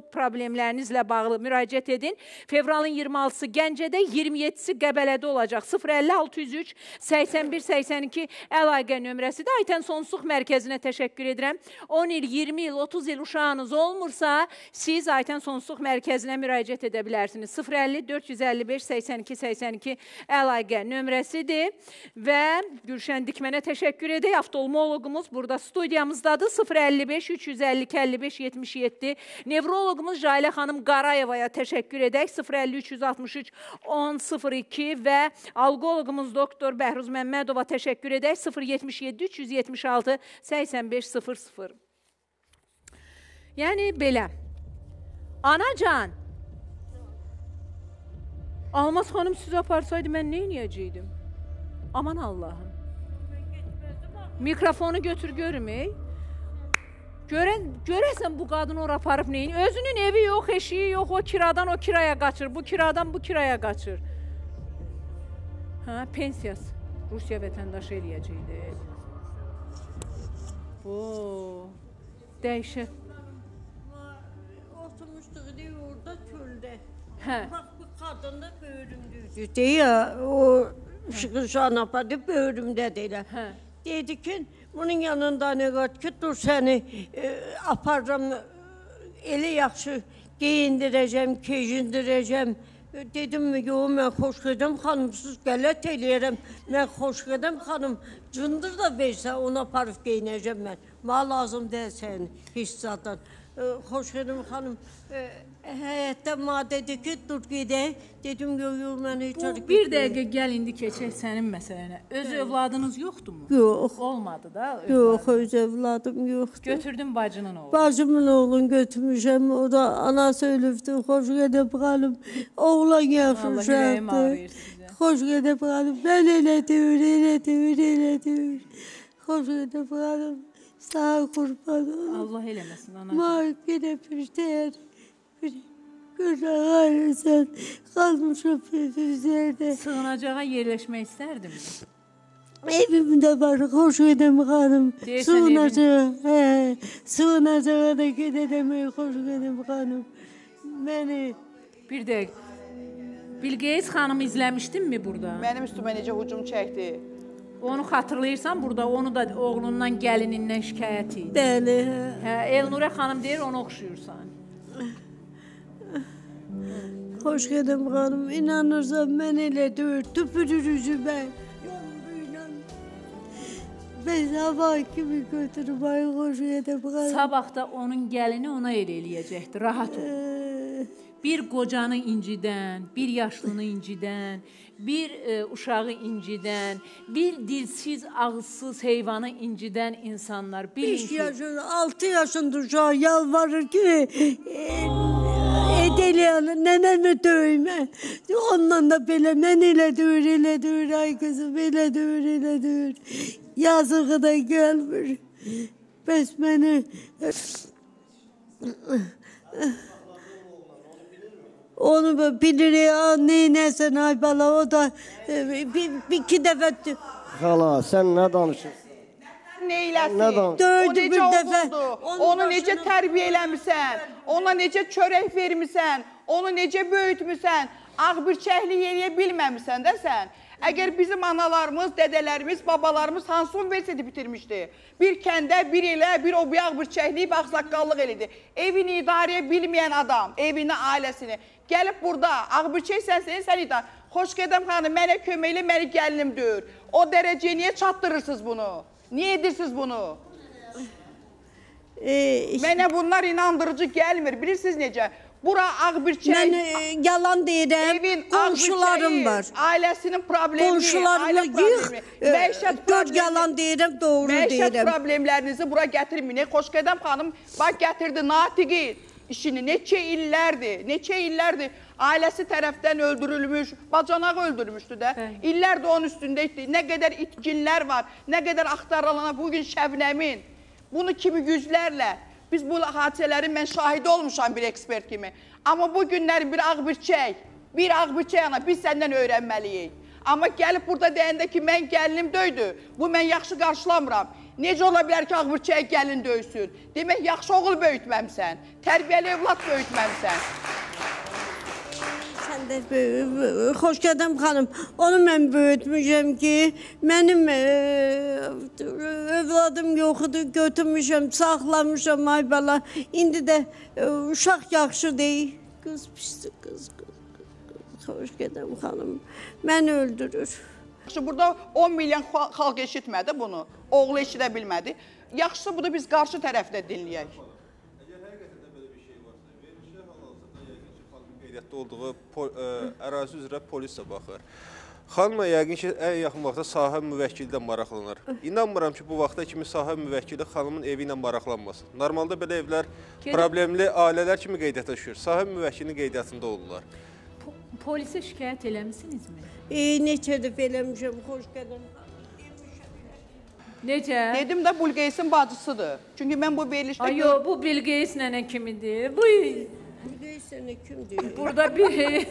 problemlərinizlə bağlı müraciət edin. Fevralın iyirmi altısı Gəncədə, iyirmi yeddisi Qəbələdə olacaq. sıfır əlli altı yüz üç səksən bir səksən iki əlaqə nömrəsidir. Aytən Sonsuzluq Mərkəzinə təşəkkür edirəm. on il, iyirmi il, otuz il uşağınız olmursa, siz Aytən Sonsuzluq Mərkəzinə müraciət edə bilərsiniz. sıfır əlli dörd yüz əlli beş səksən iki səksən iki əlaqə nömrəsidir. Və Gülşən Dikmənə təşəkkür edək. Oftalmoloqumuz burada studiyamızdadır. sıfır əlli beş üç yüz əlli iki əlli beş yetmiş yeddi. Nevroloqumuz Jailə xanım Qarayevaya təşəkkür edək. sıfır əlli üç yüz altmış üç on sıfır iki və alqoloqumuz doktor Bəhruz Məmmədova təşəkkür edək. sıfır yetmiş yeddi üç yüz yetmiş altı səksən beş sıfır sıfır. Yəni belə. Anacan, Almaz xanım sizi aparsaydı mən nə edəcəkdim? Aman Allahım. Mikrofonu götür görmey. Görən, görəsən bu qadın ora aparıb neyin? Özünün evi yox, eşiyi yox, o kiradan o kiraya qaçır, bu kiradan bu kiraya qaçır. Hə, pensiyası. Rusiya vətəndaşı eləyəcəkdi. Oo, dəhşət. Oturmuşduq orada çöldə. Hə. Bax, bu qadın da böğrümdür. Deyə, o şıqışan apardı, böğrümdədir elə. Hə. Dedi ki, bunun yanında nə qaç ki, dur səni e, aparacam, elə yaxşı geyindirəcəm, keyindirəcəm. Dedim mi, yox, mən Xoşqədəm xanımsız qələt eləyərəm. Mən Xoşqədəm xanım cındır da versə, ona aparıb geyinəcəm mən. Ma lazım deyil sənin hissadan. E, Xoşqədəm xanım e, həyətdə ma dedi ki, dur gedək. Dedim, yox, yox, mən heç Bu bir dəqiqə gəl indi keçək sənin məsələnə. Öz övladınız yoxdurmu? Yox. Olmadı da övladım. Yox, öz övladım yoxdur. Götürdün bacının oğlu. Bacımın oğlunu götürmüşəm, o da anası ölübdür, xoş gedib qalım. Oğlan yaxşı Allah ürəyim uşaqdır. ağrıyır sizə. Xoş gedib qalım, mən elə deyir, elə deyir, elə deyir. Xoş gedib qalım, sağ qurban olun. Allah eləməsin anacığım. Var, yenə bir deyər, bir qıraq ayrısan, qalmışım evimizlərdə. Sığınacağa yerləşmək istərdim. Evimdə var, xoş gedəm xanım. Deyirsən Sığınacağa, hə, sığınacağa da gedədəm, xoş gedəm xanım. Məni... Bir dəqiq. Bilgeyiz xanımı izləmişdinmi burada? Mənim üstümə necə hücum çəkdi? Onu xatırlayırsan burada, onu da oğlundan, gəlinindən şikayət idi. Bəli, hə. Hə, Elnurə xanım deyir, onu oxşuyursan. Xoş gedəm xanım, inanırsan mən elə deyir, tüpürür üzümə. Mən sabah kimi götürüm, ay xoş gedəm xanım. Sabah da onun gəlini ona el eləyəcəkdir, rahat ol. Bir qocanı incidən, bir yaşlını incidən, bir e, uşağı incidən, bir dilsiz, ağızsız heyvanı incidən insanlar. beş yaşında, altı yaşında uşağı yalvarır ki, e, edəliyəli, nənəni döymə. Ondan da belə, mən elə döyür, elə döyür, ay kızım, elə döyür, elə döyür. Yazığı da gəlmir. Bəs məni... Onu bilir ya, neynəsən ay bala, o da e, bir, bir iki dəfə... Xala, sən nə danışırsan? Neyləsin? Nə danışırsan? Dördü o necə bir dəfə. oğuldu? Onu necə tərbiyə eləmirsən? Ona necə çörək vermirsən? Onu necə böyütmüsən? Ağbirçəklik eləyə bilməmirsən də sən. Əgər bizim analarımız, dədələrimiz, babalarımız hansı universiteti bitirmişdi? Bir kəndə, bir elə, bir o bir ağbirçəklik və ağsaqqallıq elədi. Evini idarəyə bilməyən adam, evini, ailəsini. Gəlib burada, ağbirçək sənsən, sən idarə. Xoş gedəm xanım, mənə köməklə, məni gəlinim döyür. O dərəcəyə niyə çatdırırsınız bunu? Niyə edirsiniz bunu? E, Mənə bunlar inandırıcı gəlmir, bilirsiniz necə? Bura Ağbirçək... Mən e, yalan deyirəm, evin qonşularım var. Ailəsinin problemi, Qonşularımı ailə yığ, məişət gör yalan deyirəm, doğru məişət deyirəm. Məişət problemlərinizi bura gətirməyin. Xoşqədəm xanım, bax gətirdi Natiqi işini. Neçə illərdir, neçə illərdir ailəsi tərəfdən öldürülmüş, bacanağı öldürmüşdü də. İllərdir onun üstündə etdi. Nə qədər itkinlər var, nə qədər axtarılana bugün Şəbnəmin. Bunu kimi yüzlərlə. Biz bu hadisələrin mən şahidi olmuşam bir ekspert kimi. Amma bu günləri bir Ağbirçək, bir Ağbirçək ana biz səndən öyrənməliyik. Amma gəlib burada deyəndə ki, mən gəlinim döydü, bu mən yaxşı qarşılamıram. Necə ola bilər ki, Ağbırçaya gəlin döysün? Demək, yaxşı oğul böyütməmsən, tərbiyəli evlad böyütməmsən. Sən də Xoşgədəm xanım, onu mən böyütmüşəm ki, mənim övladım yoxudur, götürmüşəm, saxlamışam, ay bala. İndi də uşaq yaxşı deyil. Qız pisdir, qız, qız, qız. Xoşgədəm xanım, məni öldürür. Burada on milyon xalq eşitmədi bunu, oğlu eşidə bilmədi. Yaxşısı bu da biz qarşı tərəfdə dinləyək. Qeydiyyatda olduğu ərazi üzrə polis də baxır. Xanıma yəqin ki, ən yaxın vaxtda sahə müvəkkili də maraqlanır. İnanmıram ki, bu vaxta kimi sahə müvəkkili xanımın evi ilə maraqlanmasın. Normalda belə evlər problemli ailələr kimi qeydiyyata düşür. Sahə müvəkkilinin qeydiyyatında olurlar. Polisə şikayət eləmisinizmi? Neçə dəfə eləmişəm, Xoşgədəm. Necə? Dedim də Bilqeyisin bacısıdır. Çünki mən bu verilişdə... Ay, yox, bu Bilqeyis nənə kimidir? Bu... Bilqeyis nənə kimdir? Burada bir...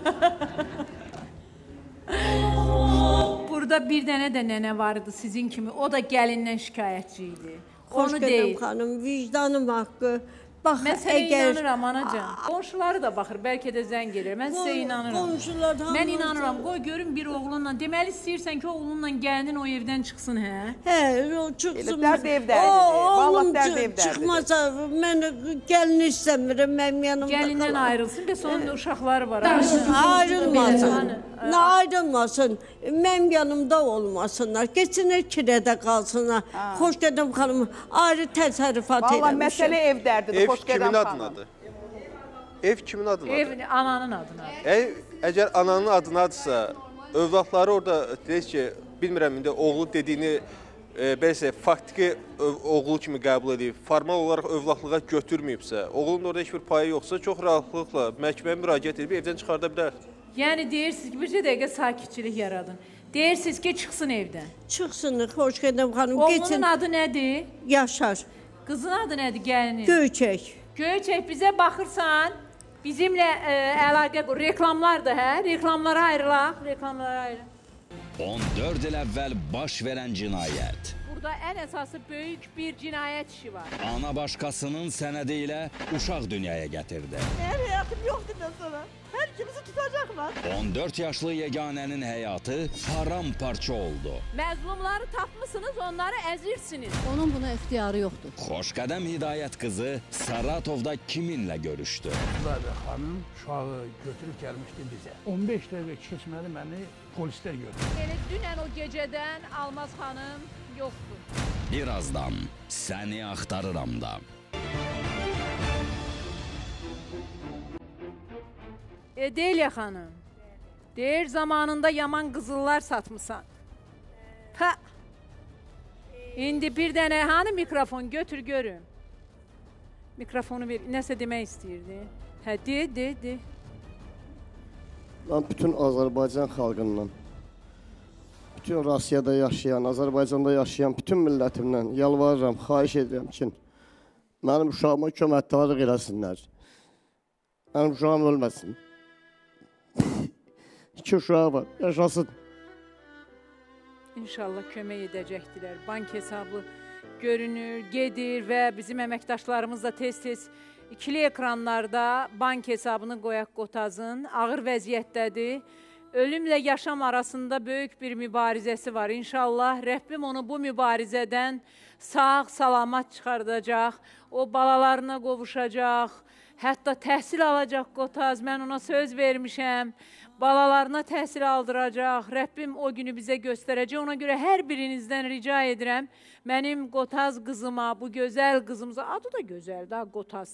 Burada bir dənə də nənə vardı sizin kimi. O da gəlindən şikayətçi idi. Onu deyil. Xoşgədəm xanım, vicdanım haqqı. Bax, mən sənə əgər... inanıram, anacan. Qonşuları da baxır, bəlkə də zəng gelir. Mən sizə inanıram. Qonşular da... Mən inanıram. Qoy görün bir oğlunla. Deməli, istəyirsən ki, oğlunla gəlinin o evdən çıxsın, hə? Hə, o çıxsın. Elə dərd evdəridir. Vallahi dərd evdəridir. Çıxmasa, mən gəlini istəmirəm, mənim yanımda qalar. Gəlindən ayrılsın, bəs onun da uşaqları var. Ayrılmasın. Nə ayrılmasın. Mənim yanımda olmasınlar. Geçsinlər kirədə qalsınlar. Xoşgədəm xanım, ayrı təsərrüfat eləmişim. Vallahi məsələ evdərdir. Ev kimin adınadır? Ev kimin adınadır? Ev ananın adınadır. Əgər, əgər ananın adınadırsa, övladları orada deyir ki, bilmirəm, indi oğlu dediyini e, beləcə faktiki oğlu kimi qəbul edib, formal olaraq övladlığa götürməyibsə, oğlunun orada heç bir payı yoxsa, çox rahatlıqla məhkəməyə müraciət edib evdən çıxarda bilər. Yəni deyirsiniz ki, bir dəqiqə sakitçilik yaradın. Deyirsiniz ki, çıxsın evdən. Çıxsın, Xoşgədəm xanım. Oğlunun adı nədir? Yaşar. Qızın adı nədir gəlinin? Göyçək. Göyçək, bizə baxırsan, bizimlə ə, əlaqə, reklamlardır, hə? Reklamlara ayrılaq, reklamlara ayrılaq. on dörd il əvvəl baş verən cinayət. Burada ən əsası böyük bir cinayət işi var. Ana başqasının sənədi ilə uşaq dünyaya gətirdi. Mənim həyatım yoxdur mən sana. Hər kimisi tutacaqlar. on dörd yaşlı yeganənin həyatı paramparça oldu. Məzlumları tapmışsınız, onları əzirsiniz. Onun buna ixtiyarı yoxdur. Xoşqədəm Hidayət qızı Saratovda kiminlə görüşdü? Zadə xanım uşağı götürüb gəlmişdi bizə. on beş dəqiqə keçmədi məni polislər gördü. Yəni dünən o gecədən Almaz xanım yoxdur. Birazdan səni axtarıram da. E, Deliya xanım, deyir zamanında yaman qızıllar satmışsan. Ha. İndi bir dənə hanı mikrofon götür görüm. Mikrofonu ver, nəsə demək istəyirdi. Hə, de, de, de. Mən bütün Azərbaycan xalqından, bütün Rusiyada yaşayan, Azərbaycanda yaşayan bütün millətimdən yalvarıram, xahiş edirəm ki, mənim uşağıma köməkdarlıq eləsinlər. Mənim uşağım ölməsin. İki uşağı var, yaşasın. İnşallah kömək edəcəkdilər. Bank hesabı görünür, gedir və bizim əməkdaşlarımız da tez-tez ikili ekranlarda bank hesabını qoyaq qotazın. Ağır vəziyyətdədir. Ölümlə yaşam arasında böyük bir mübarizəsi var. İnşallah Rəbbim onu bu mübarizədən sağ, salamat çıxardacaq. O balalarına qovuşacaq. Hətta təhsil alacaq qotaz. Mən ona söz vermişəm. Balalarına təhsil aldıracaq. Rəbbim o günü bizə göstərəcək. Ona görə hər birinizdən rica edirəm. Mənim qotaz qızıma, bu gözəl qızımıza, adı da gözəl də qotaz.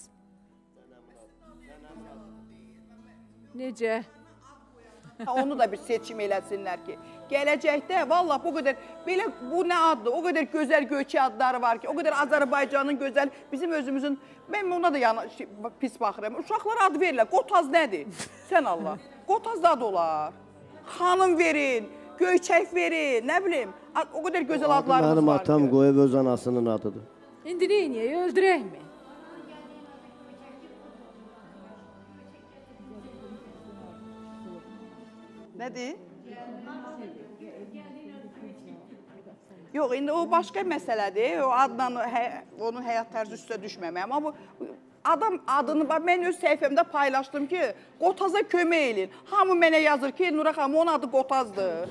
Necə? Onu da bir seçim eləsinlər ki, gələcəkdə valla bu qədər, belə bu nə addır, o qədər gözəl Göyçək adları var ki, o qədər Azərbaycanın gözəl, bizim özümüzün, mən ona da yana, pis baxıram. Uşaqlara ad verirlər, qotaz nədir? Sən Allah, qotaz da adı olar. Xanım verin, Göyçək verin, nə bilim, o qədər gözəl adlarımız var ki. Mənim atam qoyub öz anasının adıdır. İndi neyniyək, öldürəkmi? Nədir? Yox, indi o başqa məsələdir. O adla hə, onun həyat tərzi üstə düşməmək. Amma bu adam adını mən öz səhifəmdə paylaşdım ki, Qotaza kömək edin. Hamı mənə yazır ki, Nura xanım, onun adı Qotazdır.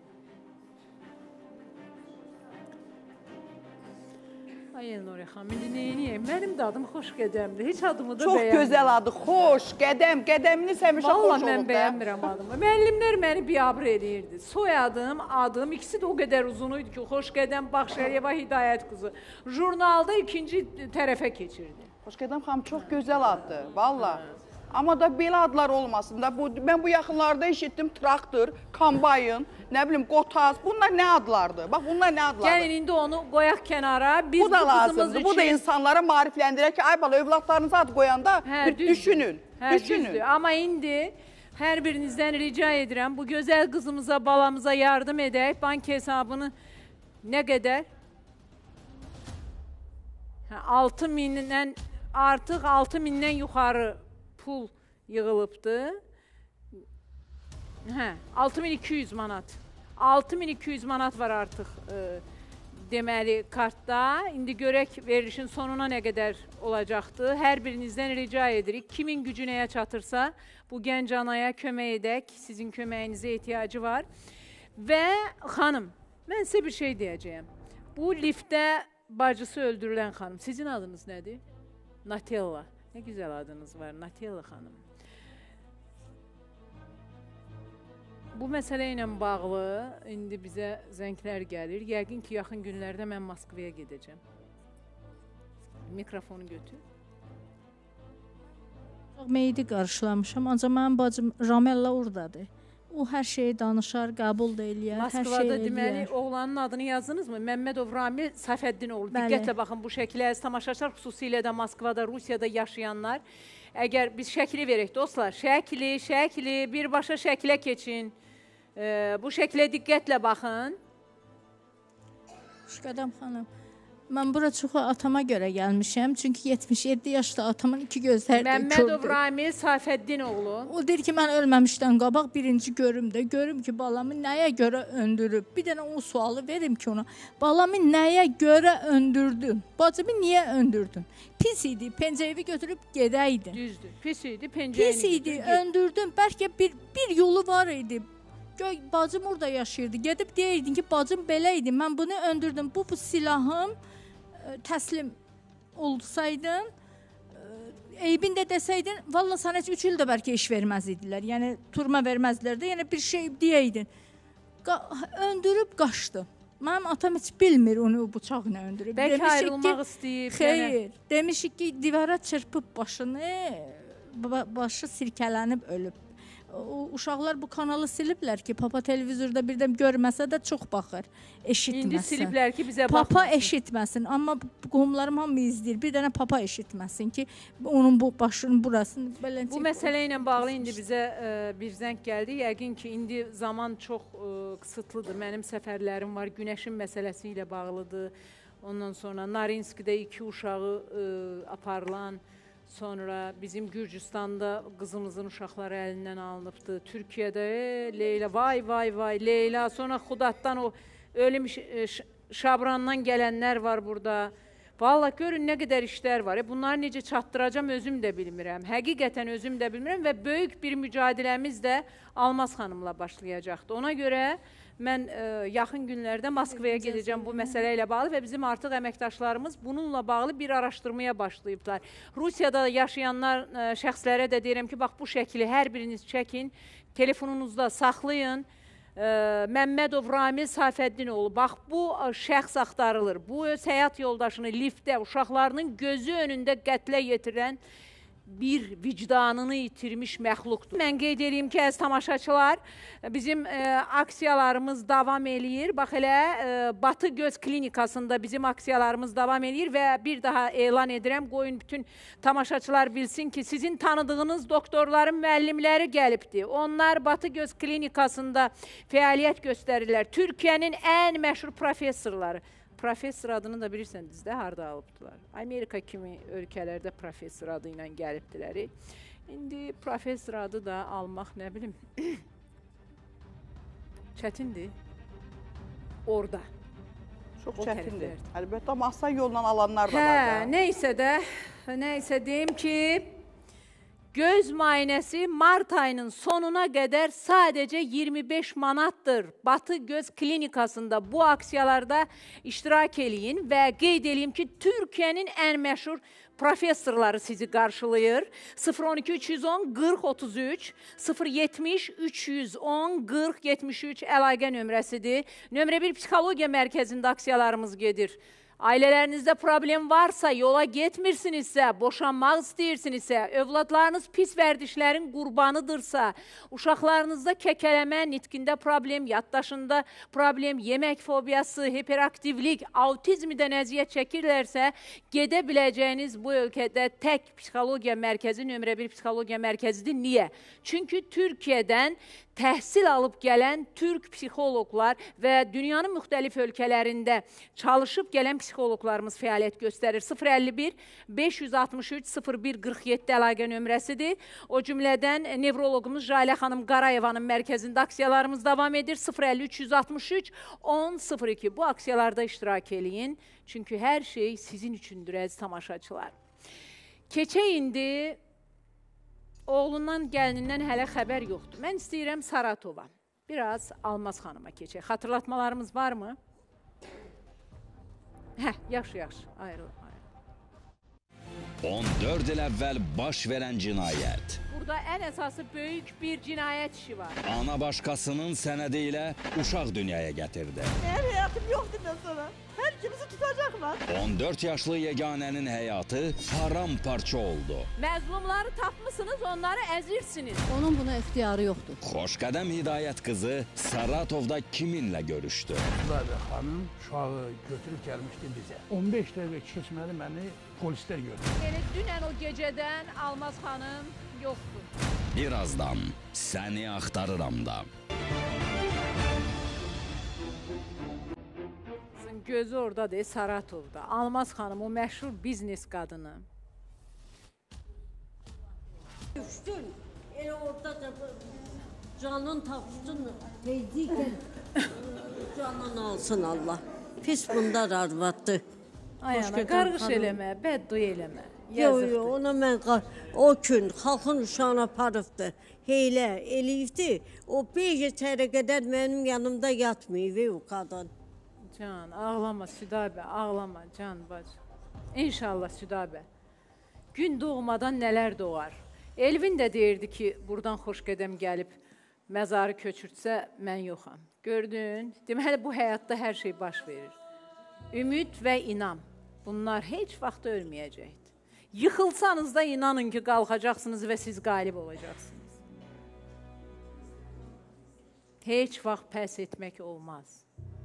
Ay Nura xanım, indi neyiniyəm? Mənim də adım Xoş Qədəmdir. Heç adımı da Çox bəyənmirəm. Çox gözəl adı, Xoş Qədəm. Qədəminiz həmişə xoş olub da. Valla mən bəyənmirəm adımı. Müəllimlər məni biabr edirdi. Soyadım, adım, ikisi də o qədər uzun idi ki, Xoş Qədəm Baxşəriyeva Hidayət qızı. Jurnalda ikinci tərəfə keçirdi. Xoş Qədəm xanım çox gözəl addır, valla. Amma da belə adlar olmasın da. Bu, mən bu yaxınlarda eşitdim traktor, kombayn, nə bilim, qotaz. Bunlar nə adlardır? Bax, bunlar nə adlardır? Gəlin, indi onu qoyaq kənara. Biz bu da bu lazımdır. üçün... Bu da insanlara marifləndirək ki, ay bala, övladlarınıza ad qoyanda hə, bir düşünün. Hə, düşünün. Düzdür. Amma indi hər birinizdən rica edirəm, bu gözəl qızımıza, balamıza yardım edək. Bank hesabını nə qədər? Hə, altı mindən, artıq altı mindən yuxarı pul yığılıbdır. Hə, altı min iki yüz manat. altı min iki yüz manat var artıq e, deməli kartda. İndi görək verilişin sonuna nə qədər olacaqdır. Hər birinizdən rica edirik. Kimin gücü nəyə çatırsa bu gənc anaya kömək edək. Sizin köməyinizə ehtiyacı var. Və xanım, mən sizə bir şey deyəcəyəm. Bu liftdə bacısı öldürülən xanım. Sizin adınız nədir? Natella. Nə gözəl adınız var, Natella xanım. Bu məsələ ilə bağlı indi bizə zənglər gəlir. Yəqin ki, yaxın günlərdə mən Moskvaya gedəcəm. Mikrofonu götür. Meyidi qarşılamışam, ancaq mənim bacım Ramella oradadır. O hər şeyi danışar, qəbul da eləyər, hər şeyi Moskvada eləyər. deməli, oğlanın adını yazdınızmı? Məmmədov Ramil Səfəddinoğlu. Diqqətlə baxın bu şəkilə, tamaşaçılar xüsusilə də Moskvada, Rusiyada yaşayanlar. Əgər biz şəkili verək, dostlar, şəkili, şəkili, birbaşa şəkilə keçin. Ee, bu şəkilə diqqətlə baxın. Xoşqədəm xanım, mən bura çox atama görə gəlmişəm. Çünki yetmiş yeddi yaşda atamın iki gözləri də kördür. Məmmədov Ramil Səfəddinoğlu. O deyir ki, mən ölməmişdən qabaq birinci görüm də, görüm ki, balamı nəyə görə öldürüb. Bir dənə o sualı verim ki ona, balamı nəyə görə öldürdün? Bacımı niyə öldürdün? Pis idi, pencəyi götürüb gedəydin. Düzdür, pis idi, pencəyini Pis idi, öldürdün. Bəlkə bir, bir yolu var idi. Göy, bacım orada yaşayırdı. Gedib deyirdin ki, bacım belə idi, mən bunu öldürdüm. Bu, bu silahım ə, təslim olsaydın, ə, eybin də desəydin, valla sana heç üç il də bəlkə iş verməz idilər. Yəni, turma verməzdilər də, yəni bir şey deyirdin. Qa öldürüb qaçdı. Mənim atam heç bilmir onu bıçaqla öldürüb. Bəlkə ayrılmaq istəyib. Xeyr, demişik ki, divara çırpıb başını, başı sirkələnib ölüb. O, uşaqlar bu kanalı siliblər ki, Papa televizorda birdən görməsə də çox baxır, eşitməsin. İndi siliblər ki, bizə Papa baxmasın. eşitməsin, amma qohumlarım hamı izləyir. Bir dənə Papa eşitməsin ki, onun bu başının burasını belə... Bu məsələ ilə bağlı indi bizə ə, bir zəng gəldi. Yəqin ki, indi zaman çox ə, qısıtlıdır. Mənim səfərlərim var, günəşin məsələsi ilə bağlıdır. Ondan sonra Narinskidə iki uşağı ə, aparılan, sonra bizim Gürcüstanda qızımızın uşaqları əlindən alınıbdı. Türkiyədə e, Leyla, vay vay vay Leyla. Sonra Xudatdan o ölüm Şabrandan gələnlər var burada. Vallahi görün nə qədər işlər var. E, bunları necə çatdıracam özüm də bilmirəm. Həqiqətən özüm də bilmirəm və böyük bir mücadiləmiz də Almaz xanımla başlayacaqdı. Ona görə mən ə, yaxın günlərdə Moskvaya gedəcəm bu məsələ ilə bağlı və bizim artıq əməkdaşlarımız bununla bağlı bir araşdırmaya başlayıblar. Rusiyada yaşayanlar ə, şəxslərə də deyirəm ki, bax bu şəkili hər biriniz çəkin, telefonunuzda saxlayın. Ə, Məmmədov Ramil Səfəddinoğlu, bax bu ə, şəxs axtarılır. Bu öz həyat yoldaşını liftdə, uşaqlarının gözü önündə qətlə yetirilən bir vicdanını itirmiş məxluqdur. Mən qeyd edeyim ki, əziz tamaşaçılar, bizim e, aksiyalarımız davam eləyir. Bax elə e, Batı Göz Klinikasında bizim aksiyalarımız davam eləyir və bir daha elan edirəm. Qoyun bütün tamaşaçılar bilsin ki, sizin tanıdığınız doktorların müəllimləri gəlibdir. Onlar Batı Göz Klinikasında fəaliyyət göstərirlər. Türkiyənin ən məşhur professorları. Professor adını da bilirsiniz də harda alıbdılar. Amerika kimi ölkələrdə professor adı ilə gəlibdilər. İndi professor adı da almaq nə bilim çətindir. Orada. Çox o çətindir. tərəflərdə. Əlbəttə, amma asan yolla alanlar da var Hə, da. neysə də, neysə deyim ki, göz müayinəsi mart ayının sonuna qədər sadəcə iyirmi beş manatdır. Batı Göz Klinikasında bu aksiyalarda iştirak eləyin və qeyd edeyim ki, Türkiyənin ən məşhur professorları sizi qarşılayır. sıfır on iki üç yüz on qırx otuz üç, sıfır yetmiş üç yüz on qırx yetmiş üç əlaqə nömrəsidir. Nömrə bir psixologiya mərkəzində aksiyalarımız gedir. Ailələrinizdə problem varsa, yola getmirsinizsə, boşanmaq istəyirsinizsə, övladlarınız pis vərdişlərin qurbanıdırsa, uşaqlarınızda kəkələmə, nitqində problem, yaddaşında problem, yemək fobiyası, hiperaktivlik, autizmdən əziyyət çəkirlərsə, gedə biləcəyiniz bu ölkədə tək psixologiya mərkəzi, nömrə bir psixologiya mərkəzidir. Niyə? Çünki Türkiyədən təhsil alıb gələn türk psixoloqlar və dünyanın müxtəlif ölkələrində çalışıb gələn psixoloqlarımız fəaliyyət göstərir. sıfır əlli bir beş yüz altmış üç sıfır bir qırx yeddi əlaqə nömrəsidir. O cümlədən nevroloqumuz Jalə xanım Qarayevanın mərkəzində aksiyalarımız davam edir. sıfır əlli üç yüz altmış üç on sıfır iki bu aksiyalarda iştirak eləyin. Çünki hər şey sizin üçündür, əziz tamaşaçılar. Keçə indi oğlundan, gəlinindən hələ xəbər yoxdur. Mən istəyirəm Saratova. Biraz Almaz xanıma keçək. Xatırlatmalarımız varmı? Hə, yaxşı, yaxşı. Ayrılın, ayrılın. on dörd il əvvəl baş verən cinayət. Burada ən əsası böyük bir cinayət işi var. Ana başqasının sənədi ilə uşaq dünyaya gətirdi. Mənim həyatım yoxdur mən sonra. Hər kimisi tutacaqlar. on dörd yaşlı yeganənin həyatı paramparça oldu. Məzlumları tapmışsınız, onları əzirsiniz. Onun buna ixtiyarı yoxdur. Xoşqədəm Hidayət qızı Saratovda kiminlə görüşdü? Zahirə xanım uşağı götürüb gəlmişdi bizə. on beş dəqiqə keçməli məni polislər gördü. Elə dünən o gecədən Almaz xanım yoxdur. Birazdan səni axtarıram da. Gözü oradadır, Saratovda. Almaz xanım, o məşhur biznes qadını. Düşdün, elə orada da canın tapsın, tezliklə canın alsın Allah. Pis bundar arvadı. Ay ana, qarğış eləmə, bədduy eləmə. Yox, yox, ona mən o gün xalqın uşağını aparıbdı, heylə eləyibdi. O beş çərə qədər mənim yanımda yatmayıb o qadın. Can, ağlama Südabə, ağlama can bacı. İnşallah Südabə. Gün doğmadan nələr doğar. Elvin də deyirdi ki, buradan Xoşqədəm gəlib məzarı köçürtsə, mən yoxam. Gördün, deməli bu həyatda hər şey baş verir. Ümid və inam, bunlar heç vaxt ölməyəcəkdir. Yıxılsanız da inanın ki, qalxacaqsınız və siz qalib olacaqsınız. Heç vaxt pəs etmək olmaz.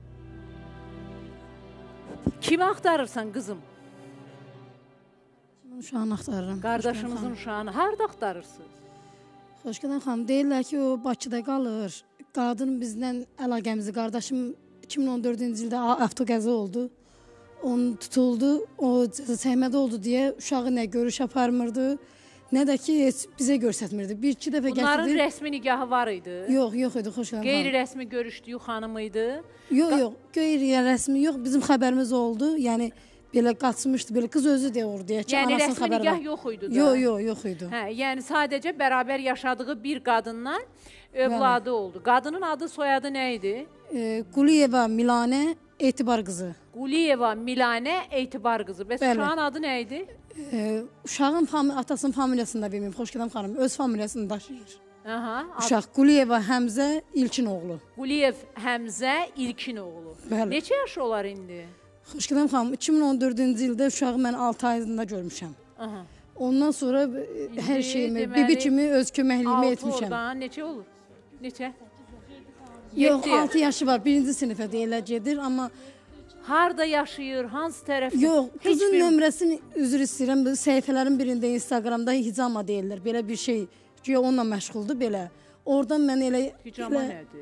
Kimi axtarırsan qızım? Kimin uşağını axtarıram? Qardaşınızın uşağını harada axtarırsınız? Xoşqədəm xanım, deyirlər ki, o Bakıda qalır. Qadın bizdən əlaqəmizi, qardaşım iki min on dördüncü ildə avtoqəza oldu. Onu tutuldu, o səhmədə oldu deyə uşağı nə görüş aparmırdı, nə də ki, bizə görsətmirdi. Bir-iki dəfə gətirdi. Bunların rəsmi nigahı var idi? Yox, yox idi, Xoşqədəm xanım. Qeyri-rəsmi görüşdüyü xanım idi? Yox, yox, qeyri-rəsmi yox, bizim xəbərimiz oldu. Yəni, belə qaçmışdı, belə qız özü də orada deyək ki, yəni, anasının xəbəri var. Yəni, rəsmi nigah yox idi da? Yox, yox, yox idi. Hə, yəni, sadəcə bərabər yaşadığı bir qadından övladı oldu. Qadının adı, soyadı nə idi? E, Quliyeva Milanə Etibar qızı. Quliyeva Milanə Etibar qızı. Bəs Bəli. uşağın adı nə idi? E, uşağın fami atasının familiyasını da bilməyim, Xoşqədəm xanım, öz familiyasını daşıyır. Aha, Uşaq Quliyeva Həmzə İlkin oğlu. Quliyev Həmzə İlkin oğlu. Bəli. Neçə yaş olar indi? Xoşqədəm xanım, iki min on dördüncü ildə uşağı mən altı ayında görmüşəm. Aha. Ondan sonra hər şeyimi, bibi kimi öz köməkliyimi etmişəm. altı oradan neçə olur? Neçə? Yox, altı yaşı var, birinci sinifə deyilə gedir, amma... Harada yaşayır, hansı tərəfdə? Yox, qızın nömrəsini üzr istəyirəm, səhifələrin birində Instagramda hicama deyirlər, belə bir şey, ki, onunla məşğuldur, belə. Oradan mən elə... Hicama nədir?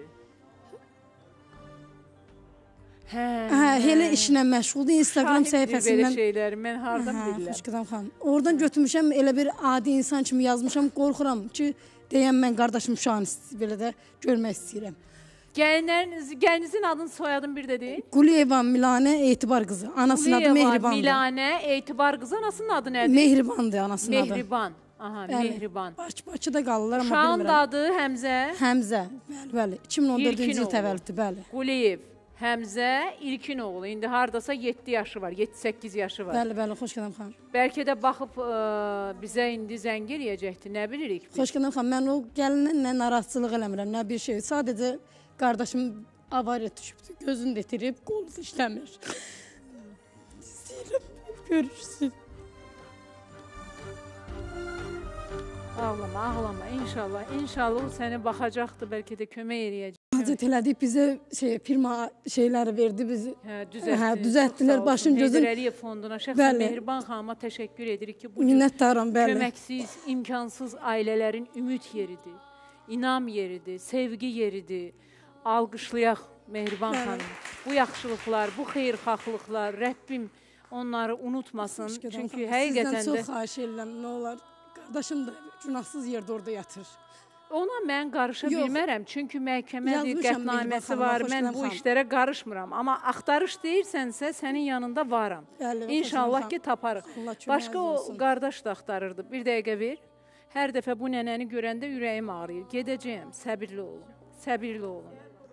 Hə, hə, elə işlə məşğuldur, Instagram səhifəsindən... Şahiddir belə şeyləri, mən hardan bilirəm? Xoşqədəm xanım. Oradan götürmüşəm, elə bir adi insan kimi yazmışam, qorxuram ki, deyəm mən qardaşım uşağını belə də görmək istəyirəm. Gəlinləriniz, gəlinizin adını soyadını bir də deyin. Quliyeva Milanə Etibar qızı. Anasının adı Mehribandır. Milanə Etibar qızı, anasının adı nədir? Mehribandır anasının adı. Mehriban. Aha, Bəli. Mehriban. Bakı, Bakıda qalırlar amma Uşağın bilmirəm. da adı Həmzə. Həmzə, bəli, bəli. iki min on dördüncü il təvəllüdü, bəli. Quliyev, Həmzə, İlkin oğlu. İndi hardasa yeddi yaşı var, yeddi səkkiz yaşı var. Bəli, bəli, xoş gələm xanım. Bəlkə də baxıb ə, bizə indi zəng eləyəcəkdi, nə bilirik biz? Xoş gələm xanım. Mən o gəlindən nə narahatçılıq eləmirəm, nə bir şey. Sadəcə qardaşım avariya düşübdü. Gözünü də itirib, qolu da işləmir. İstəyirəm, görürsün. Ağlama, ağlama. İnşallah, inşallah o səni baxacaqdı, bəlkə də kömək eləyəcək. Hacət elədik, bizə şey, firma şeyləri verdi, bizi hə, düzəltdi. Hə, düzəltdilər, başım gözüm. Heydər Əliyev fonduna, şəxsən Mehriban xanıma təşəkkür edirik ki, bu minnətdaram, bəli. Köməksiz, imkansız ailələrin ümid yeridir, inam yeridir, sevgi yeridir. Alqışlayaq Mehriban xanım. Bu yaxşılıqlar, bu xeyirxahlıqlar, Rəbbim onları unutmasın. Çünki həqiqətən də... Sizdən çox xahiş edirəm, nə olar. Qardaşım da günahsız yerdə orada yatır. Ona mən qarışa bilmərəm. Çünki məhkəmədir, qətnaməsi var. Mən bu işlərə qarışmıram. Amma axtarış deyirsənsə, sənin yanında varam. İnşallah ki, taparıq. Başqa o qardaş da axtarırdı. Bir dəqiqə ver. Hər dəfə bu nənəni görəndə ürəyim ağrıyır. Gedəcəyəm. Səbirli olun. Səbirli olun.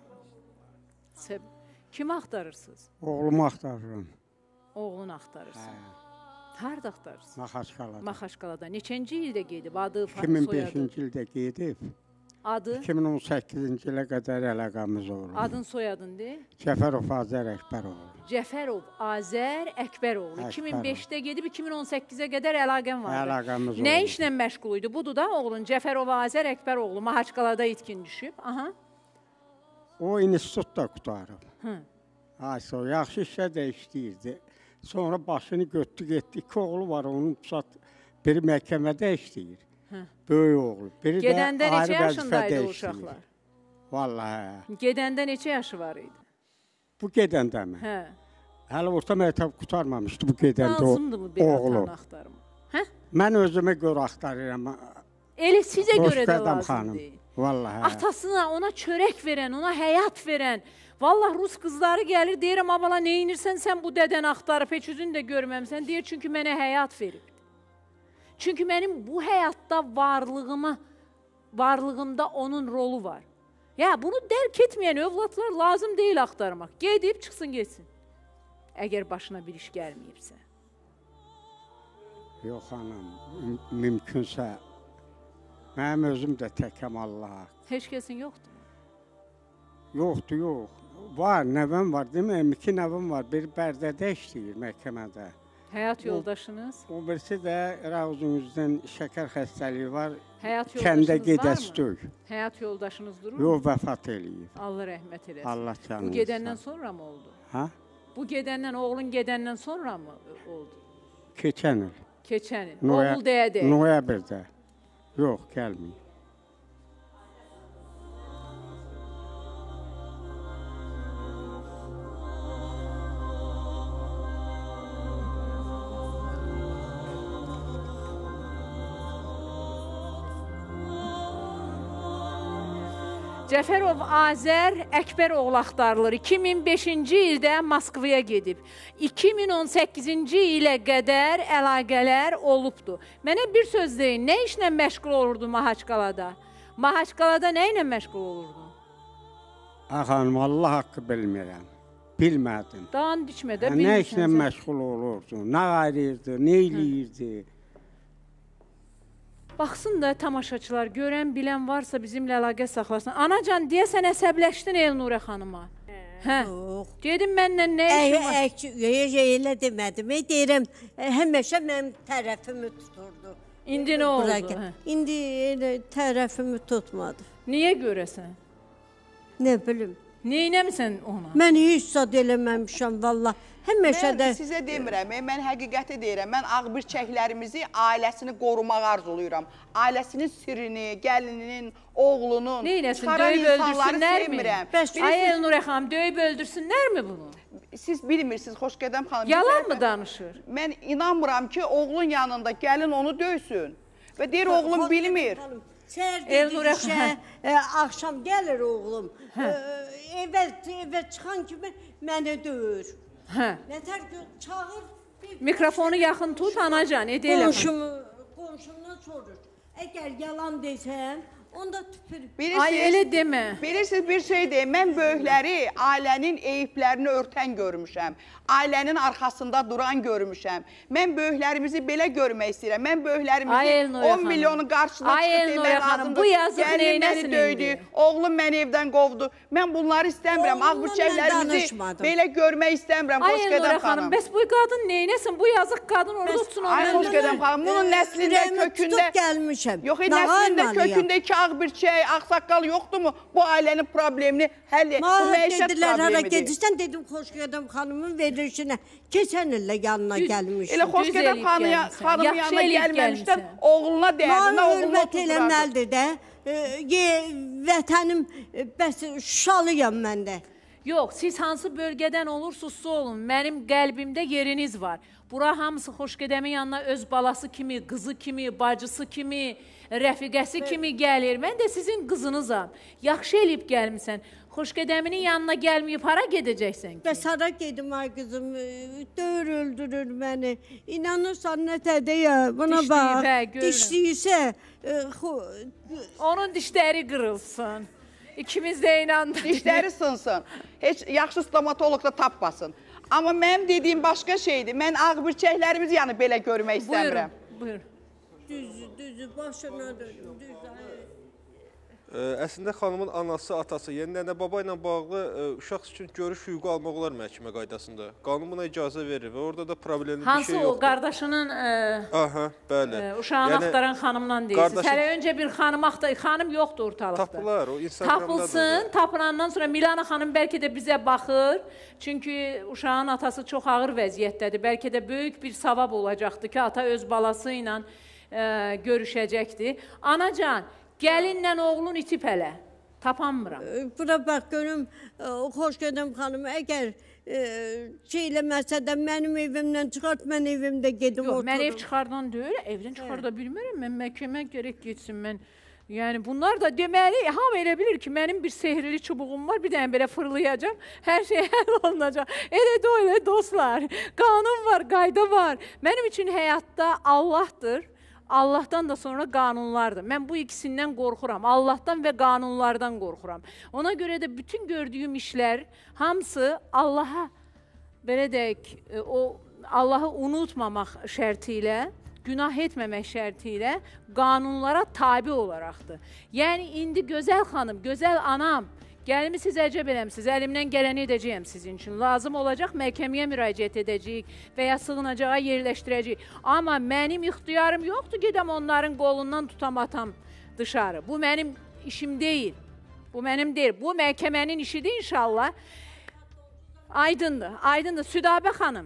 Kimi axtarırsınız? Oğlumu axtarıram. Oğlunu axtarırsın. Harada axtarırsın? Maxaçqalada. Maxaçqalada. Neçənci ildə gedib? Adı, iki min beşinci ildə gedib. Adı? iki min on səkkizinci ilə qədər əlaqəmiz oldu. Adın soyadın deyil? Cəfərov Azər Əkbəroğlu. Cəfərov Azər Əkbəroğlu. iki min beşdə gedib, iki min on səkkizə qədər əlaqəm vardı. Əlaqəmiz oldu. Nə işlə məşğul idi? Budur da oğlun Cəfərov Azər Əkbəroğlu. Maxaçqalada itkin düşüb. Aha. O institutda qutarıb. Hı. Ay, so, yaxşı işlə də işləyirdi. Sonra başını götdü, getdi. İki oğlu var, onun biri məhkəmədə işləyir. Hə. Böyük oğlu. Biri Gedəndə də ayrı neçə yaşındaydı vəzifədə o uşaqlar? işləyir. Vallahi. Gedəndə neçə yaşı var idi? Bu gedəndə mi? Hə. Hələ orta məktəb qutarmamışdı bu gedəndə Lazımdır mı bir oğlu. atan axtarma? Hə? Mən özümə görə axtarıram. Elə sizə görə də lazım xanım. deyil. Vallahi. Atasına, ona çörək verən, ona həyat verən. Vallahi Rus qızları gəlir, deyirəm, abala nə inirsən, sən bu dədən axtarıb, heç üzünü də görməmsən, deyir, çünki mənə həyat verib. Çünki mənim bu həyatda varlığıma, varlığımda onun rolu var. Ya, bunu dərk etməyən övladlar lazım deyil axtarmaq. Gedib, çıxsın, geçsin. Əgər başına bir iş gəlməyibsə. Yox, anam, mümkünsə, mənim özüm də təkəm Allaha. Heç kəsin yoxdur? Yoxdur, yox. Var, nəvəm var, deməyəm, iki nəvəm var. Biri Bərdədə işləyir məhkəmədə. Həyat yoldaşınız? O, o birisi də Ravzunuzdan şəkər xəstəliyi var. Həyat Kəndə yoldaşınız gedəstük. Həyat yoldaşınız durur mu? Yox, vəfat eləyib. Allah rəhmət eləsin. Allah canınızı. Bu gedəndən sonra mı oldu? Ha? Bu gedəndən, oğlun gedəndən sonra mı oldu? Keçən il. Keçən il. Oğul deyə deyə. Noyabrda. Yox, gəlməyib. Cəfərov Azər Əkbəroğlu axtarılır. iki min beşinci ildə Moskvaya gedib. iki min on səkkizinci ilə qədər əlaqələr olubdur. Mənə bir söz deyin, nə işlə məşğul olurdu Maxaçqalada? Maxaçqalada nə ilə məşğul olurdu? Xanım, Allah haqqı bilmirəm. Bilmədim. Dağın dikmədə bilmirsən. Nə işlə məşğul olurdu? Nə ayırırdı, nə eləyirdi? Baxsın da tamaşaçılar, görən, bilən varsa bizimlə əlaqə saxlasın. Anacan, deyəsən əsəbləşdin Elnurə xanıma. Hə. Yox. Dedim mənlə nə işin var? Elə demədim. Deyirəm, həmişə mənim tərəfimi tuturdu. İndi nə oldu? İndi elə tərəfimi tutmadı. Niyə görəsən? Nə bilim. Neynəmisən ona? Mən heç zad eləməmişəm, valla. Həmişə də... Mən sizə demirəm, mən həqiqəti deyirəm. Mən ağbir çəklərimizi, ailəsini qorumaq arzuluyuram. Ailəsinin sirrini, gəlininin, oğlunun, neynəsin, döyüb öldürsünlərmi? Ay Elnurə xanım, döyüb öldürsünlərmi bunu? Siz bilmirsiniz, Xoşgədəm xanım. Yalan mı danışır? Mən inanmıram ki, oğlun yanında gəlin onu döysün. Və deyir, oğlum bilmir. Səhər Elnur dedi işə, xanım. e, axşam gəlir oğlum. E, evə, evə çıxan kimi mənə döyür. Hə. Nətər ki, çağır. bir- Mikrofonu yaxın tut, anacan, edelim. Qonşumu, qonşumdan sorur. Əgər yalan desəm, onda tüpür. Ay, elə demə. Bilirsiniz, bir şey deyim, mən böyükləri ailənin eyiblərini örtən görmüşəm. Ailənin arxasında duran görmüşəm. Mən böyüklərimizi belə görmək istəyirəm. Mən Ay, böyüklərimizi Elnur on xanım. milyonun qarşısına Ay, çıxıb Elnur demək xanım, lazımdır. bu yazıq Gəlinim neynəsin məni döydü, indi? oğlum məni evdən qovdu. Mən bunları istəmirəm. Oğlumla mən Ağbırçəklərimizi danışmadım. belə görmək istəmirəm. Ay, Xoş Elnur qədəm xanım, xanım. bəs bu qadın neynəsin? Bu yazıq qadın orada tutsun. Ay, xoş qədəm xanım. Bunun nəslində, Ürəyimi kökündə... tutub gəlmişəm. Yox, e, Nağa nəslində, almalıyam. kökündə iki ağbirçək, ağsaqqal yoxdurmu? Bu ailənin problemini həll et. Bu Mahir məişət dedilər, hara problemidir. gedirsən, dedim, xoş qədəm xanımın verilişinə. Keçən illə yanına gəlmişim. Elə xoş qədəm xanıya- xanımın yanına gəlməmişdən oğluna dəyərdin, Mahir oğluna hörmət oturturardın. eləməlidir də. E, ye- Vətənim, e, bəs şalıyam mən də. Yox, siz hansı bölgədən olursunuzsa olun, mənim qəlbimdə yeriniz var. Bura hamısı Xoşgədəmin yanına öz balası kimi, qızı kimi, bacısı kimi, rəfiqəsi kimi gəlir. Mən də sizin qızınızam. Yaxşı eləyib gəlmisən. Xoşgədəminin yanına gəlməyib hara gedəcəksən ki? Bəs hara gedim ay qızım, e, döyür öldürür məni. İnanırsan nətədə ya, buna Dişləyib, bax. hə, görürəm. Dişliyirsə, e, xo- onun dişləri qırılsın. İkimiz də inandık. Dişləri sınsın. Heç yaxşı stomatoloq da tapmasın. Amma mənim dediyim başqa şeydir. Mən ağbirçəklərimizi yəni belə görmək istəmirəm. Buyurun, buyurun. Düzü, düzü, başına dönüm, düzü. Ə, Əslində xanımın anası, atası, yəni nənə baba ilə bağlı ə, uşaq üçün görüş hüququ almaq olar məhkəmə qaydasında. Qanun buna icazə verir və orada da problemli bir Hansı şey o yoxdur. qardaşının ə, Aha, bəli. ə, uşağını Yəni, axtaran xanımdan deyirsiniz. qardaşı- Hələ öncə bir xanım axtar, xanım yoxdur ortalıqda. Tapılar, o Instagramdadır. Tapılsın, tapılandan sonra Milana xanım bəlkə də bizə baxır. Çünki uşağın atası çox ağır vəziyyətdədir. Bəlkə də böyük bir savab olacaqdı ki, ata öz balası ilə ə, görüşəcəkdi. Anacan, gəlinlə oğlun itib hələ. Tapanmıram. Bura bax, görüm, e, xoş gedəm xanım, əgər e, şey eləməsə də mənim evimdən çıxart, mən evimdə gedim Yox, oturum. mən ev çıxardan deyil, evdən çıxarda bilmirəm. Mən məhkəmə gərək getsin. Mən yəni bunlar da deməli, hamı elə bilir ki, mənim bir sehrli çubuğum var, bir dənə belə fırlayacağam, hər şey həll olunacaq. Elə də elə dostlar. Qanun var, qayda var. Mənim üçün həyatda Allahdır. Allahdan da sonra qanunlardır. Mən bu ikisindən qorxuram. Allahdan və qanunlardan qorxuram. Ona görə də bütün gördüyüm işlər hamısı Allaha belə deyək, o Allahı unutmamaq şərti ilə, günah etməmək şərti ilə qanunlara tabi olaraqdır. Yəni indi gözəl xanım, gözəl anam, gəlimi siz əcəb eləmsiz, əlimdən gələni edəcəyəm sizin üçün. Lazım olacaq, məhkəməyə müraciət edəcəyik və ya sığınacağa yerləşdirəcəyik. Amma mənim ixtiyarım yoxdur, gedəm onların qolundan tutam atam dışarı. Bu mənim işim deyil. Bu mənim deyil. Bu məhkəmənin işidir inşallah. Aydındır, aydındır. Südabə xanım.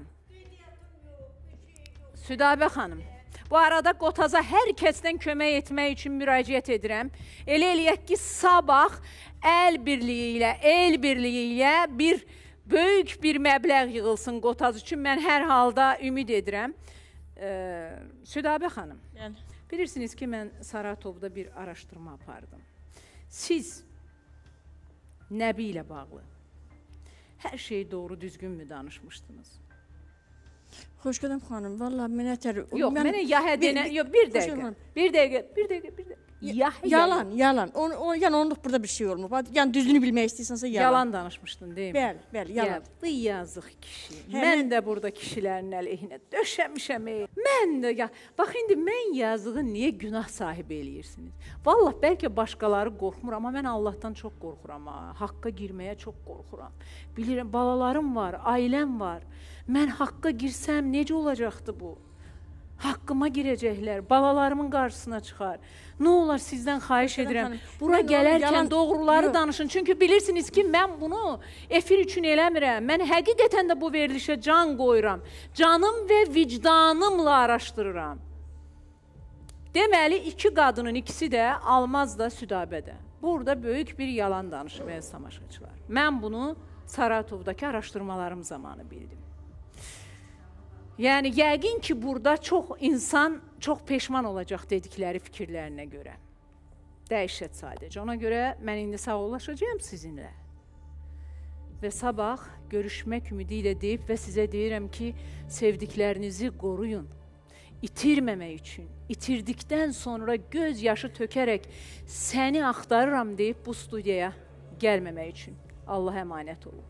Südabə xanım. Bu arada Qotaza hər kəsdən kömək etmək üçün müraciət edirəm. Elə eləyək ki, sabah əl birliyi ilə, el birliyi ilə bir böyük bir məbləğ yığılsın Qotaz üçün. Mən hər halda ümid edirəm. Ee, Südabə xanım, yəni. Bilirsiniz ki, mən Saratovda bir araşdırma apardım. Siz Nəbi ilə bağlı hər şeyi doğru düzgünmü danışmışdınız? Xoş gedəm xanım, vallahi minətər. Yox, mənə yahə denə, yox, bir dəqiqə, bir dəqiqə, bir dəqiqə, bir dəqiqə. Yahə, yalan, yalan. O, o, yəni onluq burada bir şey olmur. Yəni düzünü bilmək istəyirsənsə yalan. Yalan danışmışdın, deyil mi? Bəli, bəli, yalan. Ya, bu yazıq kişi. Hə, mən də burada kişilərin əleyhinə döşəmişəm. Mən də, ya, bax indi mən yazığı niyə günah sahibi eləyirsiniz? Vallahi bəlkə başqaları qorxmur, amma mən Allahdan çox qorxuram. Ha. Haqqa girməyə çox qorxuram. Bilirəm, balalarım var, ailəm var. Mən haqqa girsəm necə olacaqdı bu? Haqqıma girəcəklər, balalarımın qarşısına çıxar. Nə olar sizdən xahiş edirəm, bura gələrkən doğruları danışın. Çünki bilirsiniz ki, mən bunu efir üçün eləmirəm. Mən həqiqətən də bu verilişə can qoyuram. Canım və vicdanımla araşdırıram. Deməli, iki qadının ikisi də Almaz da, Südabə də. Burada böyük bir yalan danışıb əziz tamaşaçılar. Mən bunu Saratovdakı araşdırmalarım zamanı bildim. Yəni, yəqin ki, burada çox insan çox peşman olacaq dedikləri fikirlərinə görə. Dəhşət sadəcə. Ona görə mən indi sağollaşacağım sizinlə. Və sabah görüşmək ümidi ilə deyib və sizə deyirəm ki, sevdiklərinizi qoruyun. İtirməmək üçün, itirdikdən sonra göz yaşı tökərək səni axtarıram deyib bu studiyaya gəlməmək üçün. Allah əmanət olun.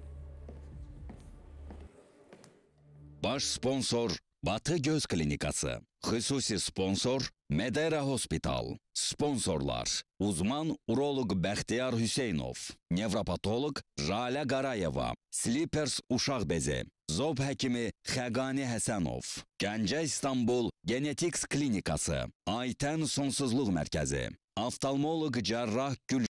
Baş sponsor Batı Göz Klinikası. Xüsusi sponsor Medera Hospital. Sponsorlar uzman uroloq Bəxtiyar Hüseynov, nevropatoloq Jalə Qarayeva, Slippers uşaq bezi, zob həkimi Xəqani Həsənov, Gəncə İstanbul Genetiks Klinikası, Aytən Sonsuzluq Mərkəzi, oftalmoloq cərrah Gül